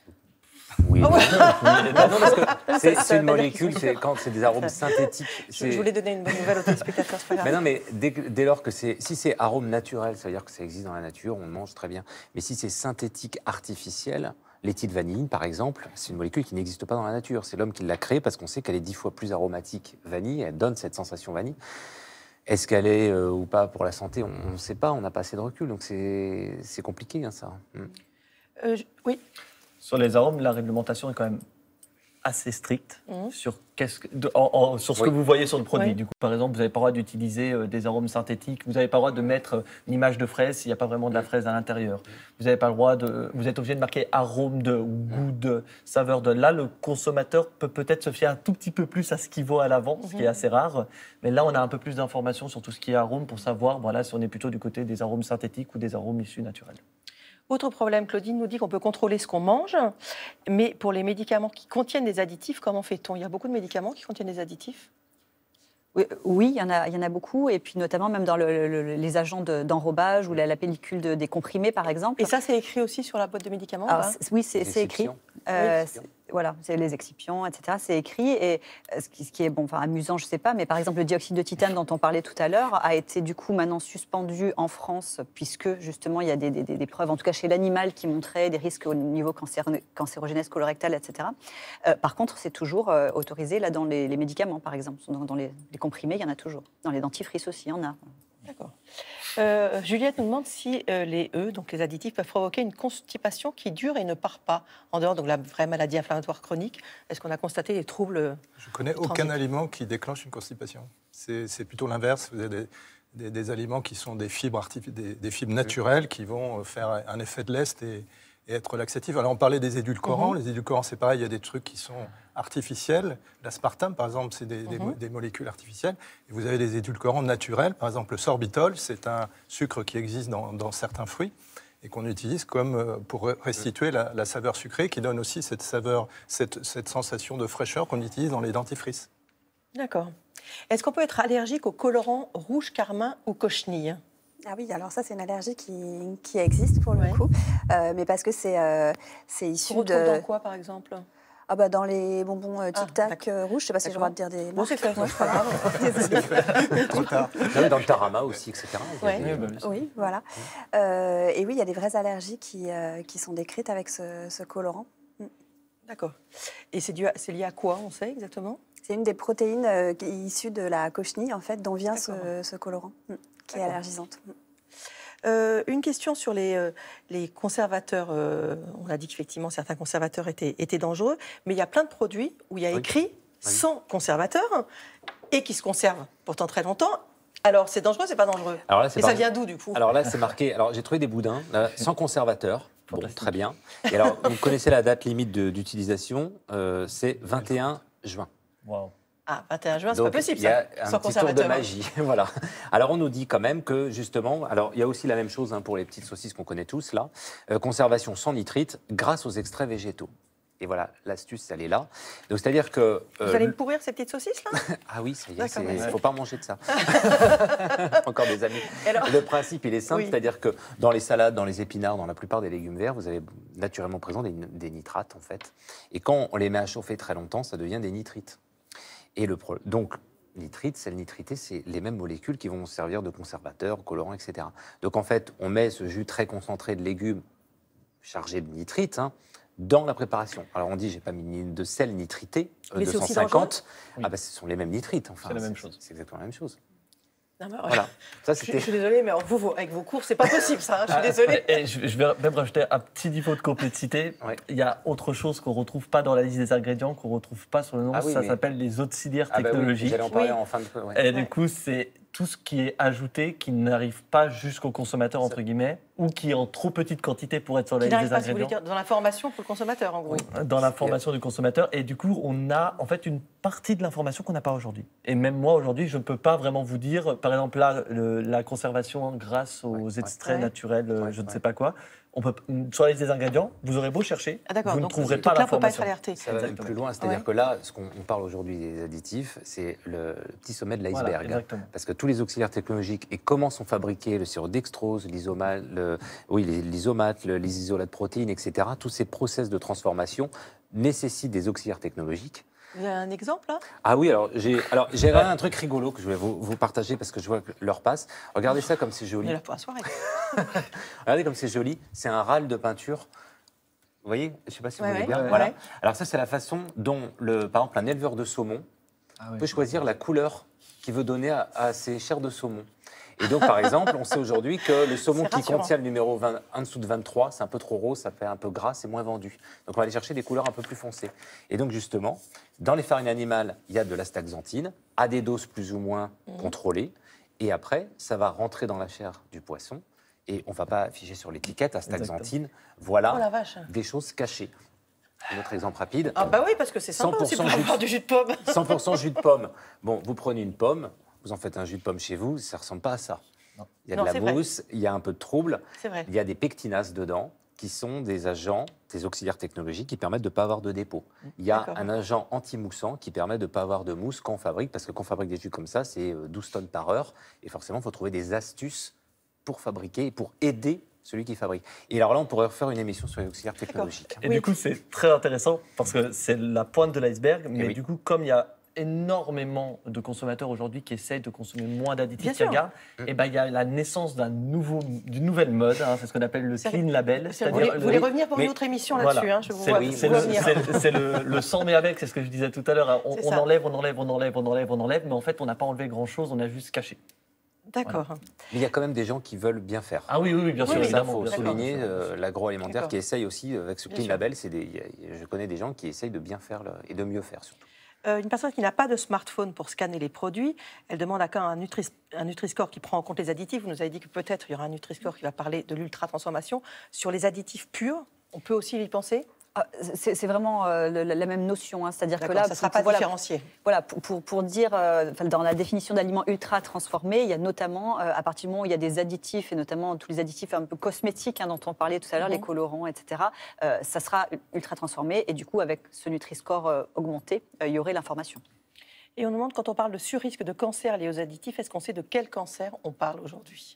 Oui, oh ouais. non, non, parce que c'est, c'est une molécule, c'est, quand c'est des arômes synthétiques. Je, je voulais donner une bonne nouvelle aux téléspectateurs, c'est pas grave. Mais non, mais dès, dès lors que c'est, si c'est arôme naturel, ça veut dire que ça existe dans la nature, on le mange très bien. Mais si c'est synthétique, artificiel, l'éthylvanilline, par exemple, c'est une molécule qui n'existe pas dans la nature. C'est l'homme qui l'a créée parce qu'on sait qu'elle est dix fois plus aromatique vanille, elle donne cette sensation vanille. Est-ce qu'elle est euh, ou pas pour la santé? On ne sait pas, on n'a pas assez de recul, donc c'est, c'est compliqué, hein, ça. Mm. Euh, je, oui. Sur les arômes, la réglementation est quand même assez stricte mmh. sur, qu'est-ce que, de, en, en, sur ce oui. que vous voyez sur le produit. Oui. Du coup, par exemple, vous n'avez pas le droit d'utiliser euh, des arômes synthétiques, vous n'avez pas le droit de mettre euh, une image de fraise s'il n'y a pas vraiment de la fraise à l'intérieur. Vous n'avez pas le droit de... Vous êtes obligé de marquer arôme de, goût de, saveur de. Là, le consommateur peut peut-être se fier un tout petit peu plus à ce qu'il voit à l'avant, mmh. ce qui est assez rare. Mais là, on a un peu plus d'informations sur tout ce qui est arôme pour savoir voilà, si on est plutôt du côté des arômes synthétiques ou des arômes issus naturels. Autre problème, Claudine nous dit qu'on peut contrôler ce qu'on mange, mais pour les médicaments qui contiennent des additifs, comment fait-on? Il y a beaucoup de médicaments qui contiennent des additifs? Oui, oui, il y en a, il y en a beaucoup, et puis notamment même dans le, le, les agents de, d'enrobage ou la, la pellicule de, des comprimés, par exemple. Et ça, c'est écrit aussi sur la boîte de médicaments? Alors, c'est, Oui, c'est, c'est écrit. Euh, oui, c'est, voilà, c'est les excipients, et cetera. C'est écrit, et ce qui, ce qui est bon, enfin, amusant, je ne sais pas, mais par exemple, le dioxyde de titane dont on parlait tout à l'heure a été du coup maintenant suspendu en France, puisque justement, il y a des, des, des preuves, en tout cas chez l'animal, qui montraient des risques au niveau cancér, cancérogénèse colorectale, et cetera. Euh, par contre, c'est toujours euh, autorisé là, dans les, les médicaments, par exemple, dans, dans les, les comprimés, il y en a toujours. Dans les dentifrices aussi, il y en a. D'accord. Euh, Juliette nous demande si euh, les E, donc les additifs, peuvent provoquer une constipation qui dure et ne part pas, en dehors de la vraie maladie inflammatoire chronique. Est-ce qu'on a constaté des troubles? Je ne connais aucun aliment qui déclenche une constipation. C'est, c'est plutôt l'inverse. Vous avez des, des, des aliments qui sont des fibres, artific- des, des fibres naturelles qui vont faire un effet de lest et, et être laxatifs. Alors on parlait des édulcorants. Mm-hmm. Les édulcorants, c'est pareil, il y a des trucs qui sont artificiels. L'aspartame, par exemple, c'est des, mm-hmm. des, des molécules artificielles. Et vous avez des édulcorants naturels. Par exemple, le sorbitol, c'est un sucre qui existe dans, dans certains fruits et qu'on utilise comme pour restituer la, la saveur sucrée, qui donne aussi cette saveur, cette, cette sensation de fraîcheur qu'on utilise dans les dentifrices. D'accord. Est-ce qu'on peut être allergique aux colorants rouge, carmin ou cochenille? Ah oui, alors ça, c'est une allergie qui, qui existe pour le ouais. coup, euh, mais parce que c'est, euh, c'est issu on de... dans quoi, par exemple? Ah bah dans les bonbons euh, Tic Tac ah, rouges, je ne sais pas si j'ai le droit de dire des marques. Bon, c'est fait, ouais, c'est pas grave. Trop tard. Non, dans le tarama aussi, et cetera. Ouais. Oui, bah, oui, voilà. Euh, et oui, il y a des vraies allergies qui, euh, qui sont décrites avec ce, ce colorant. Mm. D'accord. Et c'est, dû à, c'est lié à quoi, on sait exactement? C'est une des protéines euh, issues de la cochenille, en fait, dont vient ce, ce colorant, mm, qui D'accord. est allergisante. Mm. Euh, une question sur les, euh, les conservateurs. Euh, on a dit qu'effectivement, certains conservateurs étaient, étaient dangereux, mais il y a plein de produits où il y a écrit oui. sans conservateur et qui se conservent pourtant très longtemps. Alors, c'est dangereux, c'est pas dangereux? Alors là, c'est et par... ça vient d'où, du coup? Alors là, c'est marqué... Alors, j'ai trouvé des boudins, là, sans conservateur. Bon, très bien. Et alors, vous connaissez la date limite de, d'utilisation, euh, c'est vingt et un juin. Wow. Ah, vingt et un juin, c'est Donc, pas possible, ça. Il y a ça, un petit tour de magie. Voilà. Alors, on nous dit quand même que, justement, alors il y a aussi la même chose hein, pour les petites saucisses qu'on connaît tous, là, euh, conservation sans nitrite grâce aux extraits végétaux. Et voilà, l'astuce, elle est là. Donc, c'est-à-dire que... Euh, Vous allez me pourrir ces petites saucisses, là? Ah oui, ça y est, D'accord, il ne ouais. faut pas manger de ça. Encore des amis. Alors... Le principe, il est simple, Oui. c'est-à-dire que dans les salades, dans les épinards, dans la plupart des légumes verts, vous avez naturellement présent des, des nitrates, en fait. Et quand on les met à chauffer très longtemps, ça devient des nitrites. Et le pro... Donc, nitrite, sel nitrité, c'est les mêmes molécules qui vont servir de conservateurs, colorants, et cetera. Donc, en fait, on met ce jus très concentré de légumes chargé de nitrite, hein, dans la préparation. Alors on dit, j'ai pas mis de sel nitrité, euh, Mais c'est deux cent aussi cinquante. dangereux ? Ah bah ce sont les mêmes nitrites. Enfin, C'est la même chose. C'est exactement la même chose. Non, mais ouais. Voilà. Ça, je, c'était... je suis désolée, mais vous, vous, avec vos cours, c'est pas possible, ça. hein, Je suis désolée. Et, et je, je vais même rajouter un petit niveau de complexité. Ouais. Il y a autre chose qu'on retrouve pas dans la liste des ingrédients, qu'on retrouve pas sur le nom. Ah oui, ça mais... s'appelle les auxiliaires ah bah technologiques. oui, j'allais en parler Oui. en fin de... Ouais. Et Ouais. du coup, c'est tout ce qui est ajouté, qui n'arrive pas jusqu'au consommateur, entre guillemets, ou qui est en trop petite quantité pour être sur la Qui liste n'arrive des pas, si vous voulez ingrédients. dire, dans l'information pour le consommateur, en gros. Dans l'information du consommateur. Et du coup, on a en fait une partie de l'information qu'on n'a pas aujourd'hui. Et même moi, aujourd'hui, je ne peux pas vraiment vous dire, par exemple, là, le- la conservation grâce aux Ouais, extraits ouais. naturels, euh, Ouais, je ne ouais. sais pas quoi. On peut, sur la liste des ingrédients, vous aurez beau chercher, Ah, d'accord. vous ne Donc, trouverez donc pas là, faut pas être l'information. alerté. Ça va même Exactement. plus loin, c'est-à-dire Ouais. que là, ce qu'on on parle aujourd'hui des additifs, c'est le, le petit sommet de Voilà, l'iceberg. exactement. Parce que tous les auxiliaires technologiques et comment sont fabriqués le sirop dextrose, l'isomate, le, oui, les, l'isomates, le- les isolates de protéines, et cetera, tous ces process de transformation nécessitent des auxiliaires technologiques. Vous avez un exemple, là? Ah oui, alors j'ai alors j'ai un truc rigolo que je vais vous, vous partager parce que je vois que l'heure passe. Regardez ça comme c'est On joli. est là pour la soirée. Regardez comme c'est joli. C'est un râle de peinture. Vous voyez? Je ne sais pas si vous Ouais, voyez ouais, bien. ouais. Voilà. Ouais. Alors ça, c'est la façon dont, le, par exemple, un éleveur de saumon peut choisir la couleur qu'il veut donner à, à ses chairs de saumon. Et donc, par exemple, on sait aujourd'hui que le saumon C'est qui rassurant. contient le numéro vingt, en dessous de vingt-trois, c'est un peu trop rose, ça fait un peu gras, c'est moins vendu. Donc, on va aller chercher des couleurs un peu plus foncées. Et donc, justement, dans les farines animales, il y a de l'astaxanthine, à des doses plus ou moins contrôlées. Et après, ça va rentrer dans la chair du poisson. Et on ne va pas afficher sur l'étiquette astaxanthine. Voilà Oh la vache. des choses cachées. Un autre exemple rapide. Ah bah oui, parce que c'est sympa aussi pour jus de- avoir du jus de pomme. cent pour cent jus de pomme. Bon, vous prenez une pomme, vous en faites un jus de pomme chez vous, ça ne ressemble pas à ça. Il y a Non, de c'est la vrai. mousse, il y a un peu de trouble, C'est vrai. il y a des pectinases dedans qui sont des agents, des auxiliaires technologiques qui permettent de ne pas avoir de dépôt. Il y a D'accord. un agent anti-moussant qui permet de ne pas avoir de mousse quand on fabrique, parce que quand on fabrique des jus comme ça, c'est euh, douze tonnes par heure, et forcément, il faut trouver des astuces pour fabriquer et pour aider celui qui fabrique. Et alors là, on pourrait refaire une émission sur les auxiliaires technologiques. Et du coup, c'est très intéressant parce que c'est la pointe de l'iceberg. Mais oui. du coup, comme il y a énormément de consommateurs aujourd'hui qui essayent de consommer moins d'additifs, Bien qui sûr. regardent, et ben il y a la naissance d'un nouveau, d'une nouvelle mode. hein, c'est ce qu'on appelle le C'est- clean label. Vous voulez, vous voulez revenir pour mais- une autre émission Voilà. là-dessus, hein, je vous C'est vois, le- vous c'est vois le, venir. c'est- c'est le, le sans mais avec, c'est ce que je disais tout à l'heure. hein. On, C'est on ça. enlève, on enlève, on enlève, on enlève, on enlève, mais en fait, on n'a pas enlevé grand-chose, on a juste caché. D'accord. Mais il y a quand même des gens qui veulent bien faire. Ah oui, oui, oui, bien sûr, Ça, il évidemment, faut bien sûr. souligner D'accord. euh, l'agroalimentaire D'accord. qui essaye aussi, euh, avec ce Bien Clean sûr. Label, c'est des, il y a- je connais des gens qui essayent de bien faire le- et de mieux faire surtout. Euh, une personne qui n'a pas de smartphone pour scanner les produits, elle demande à quand un, Nutri, un Nutri-Score qui prend en compte les additifs. Vous nous avez dit que peut-être il y aura un Nutri-Score qui va parler de l'ultra-transformation. Sur les additifs purs, on peut aussi y penser? Ah, c'est c'est vraiment euh, le- la, la même notion, hein. C'est-à-dire que D'accord, là, ça ne sera pour- pas pour- voilà, différencié. Voilà, pour, pour, pour dire, euh, enfin, dans la définition d'aliments ultra transformés, il y a notamment, euh, à partir du moment où il y a des additifs, et notamment tous les additifs un peu cosmétiques hein, dont on parlait tout à l'heure, Mhm. les colorants, et cetera, euh, ça sera ultra transformé, et du coup, avec ce Nutri-Score euh, augmenté, euh, il y aurait l'information. Et on nous demande, quand on parle de surrisque de cancer lié aux additifs, est-ce qu'on sait de quel cancer on parle aujourd'hui?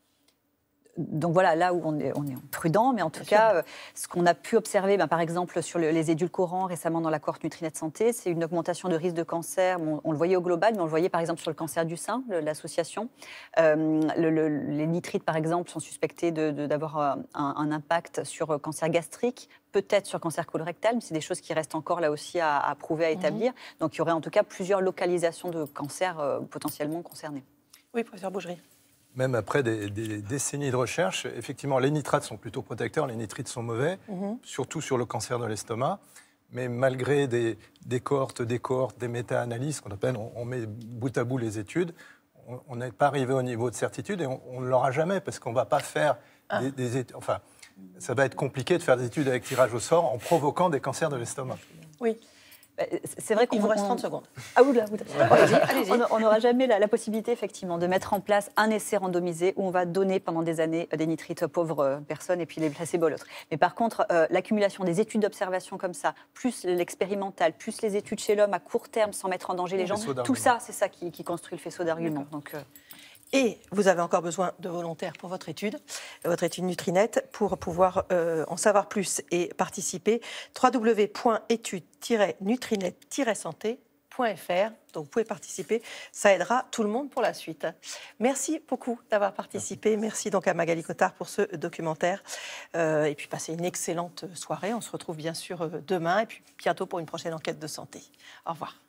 Donc voilà, là où on est, on est prudent, mais en tout Bien cas, sûr. euh, ce qu'on a pu observer, ben, par exemple, sur le- les édulcorants récemment dans la cohorte Nutrinet Santé, c'est une augmentation de risque de cancer. Bon, on le voyait au global, mais on le voyait par exemple sur le cancer du sein, le- l'association. Euh, le- le- les nitrites, par exemple, sont suspectés de- de- d'avoir euh, un, un impact sur euh, cancer gastrique, peut-être sur cancer colorectal, mais c'est des choses qui restent encore là aussi à, à prouver, à établir. Donc il y aurait en tout cas plusieurs localisations de cancers euh, potentiellement concernées. Oui, professeur Bougerie. Même après des, des décennies de recherche, effectivement, les nitrates sont plutôt protecteurs, les nitrites sont mauvais, Mhm. surtout sur le cancer de l'estomac. Mais malgré des, des cohortes, des cohortes, des méta-analyses, qu'on appelle, on, on met bout à bout les études, on- on n'est pas arrivé au niveau de certitude et on ne l'aura jamais parce qu'on ne va pas faire Ah. des, des études. Enfin, ça va être compliqué de faire des études avec tirage au sort en provoquant des cancers de l'estomac. Oui. C'est vrai qu'on Il vous reste on- trente secondes. Ah oula, oula. Allez-y, allez-y. On- On n'aura jamais la, la possibilité, effectivement, de mettre en place un essai randomisé où on va donner pendant des années des nitrites aux pauvres euh, personnes et puis les placebos à l'autre. Mais par contre, euh, l'accumulation des études d'observation comme ça, plus l'expérimental, plus les études chez l'homme à court terme sans mettre en danger les Le gens, faisceau tout d'arguments. ça, c'est ça qui, qui construit le faisceau d'arguments. Donc, euh, Et vous avez encore besoin de volontaires pour votre étude, votre étude Nutrinet, pour pouvoir euh, en savoir plus et participer. w w w point études tiret nutrinet tiret santé point f r. Donc vous pouvez participer, ça aidera tout le monde pour la suite. Merci beaucoup d'avoir participé. Merci donc à Magali Cotard pour ce documentaire. Euh, et puis passez une excellente soirée. On se retrouve bien sûr euh, demain et puis bientôt pour une prochaine enquête de santé. Au revoir.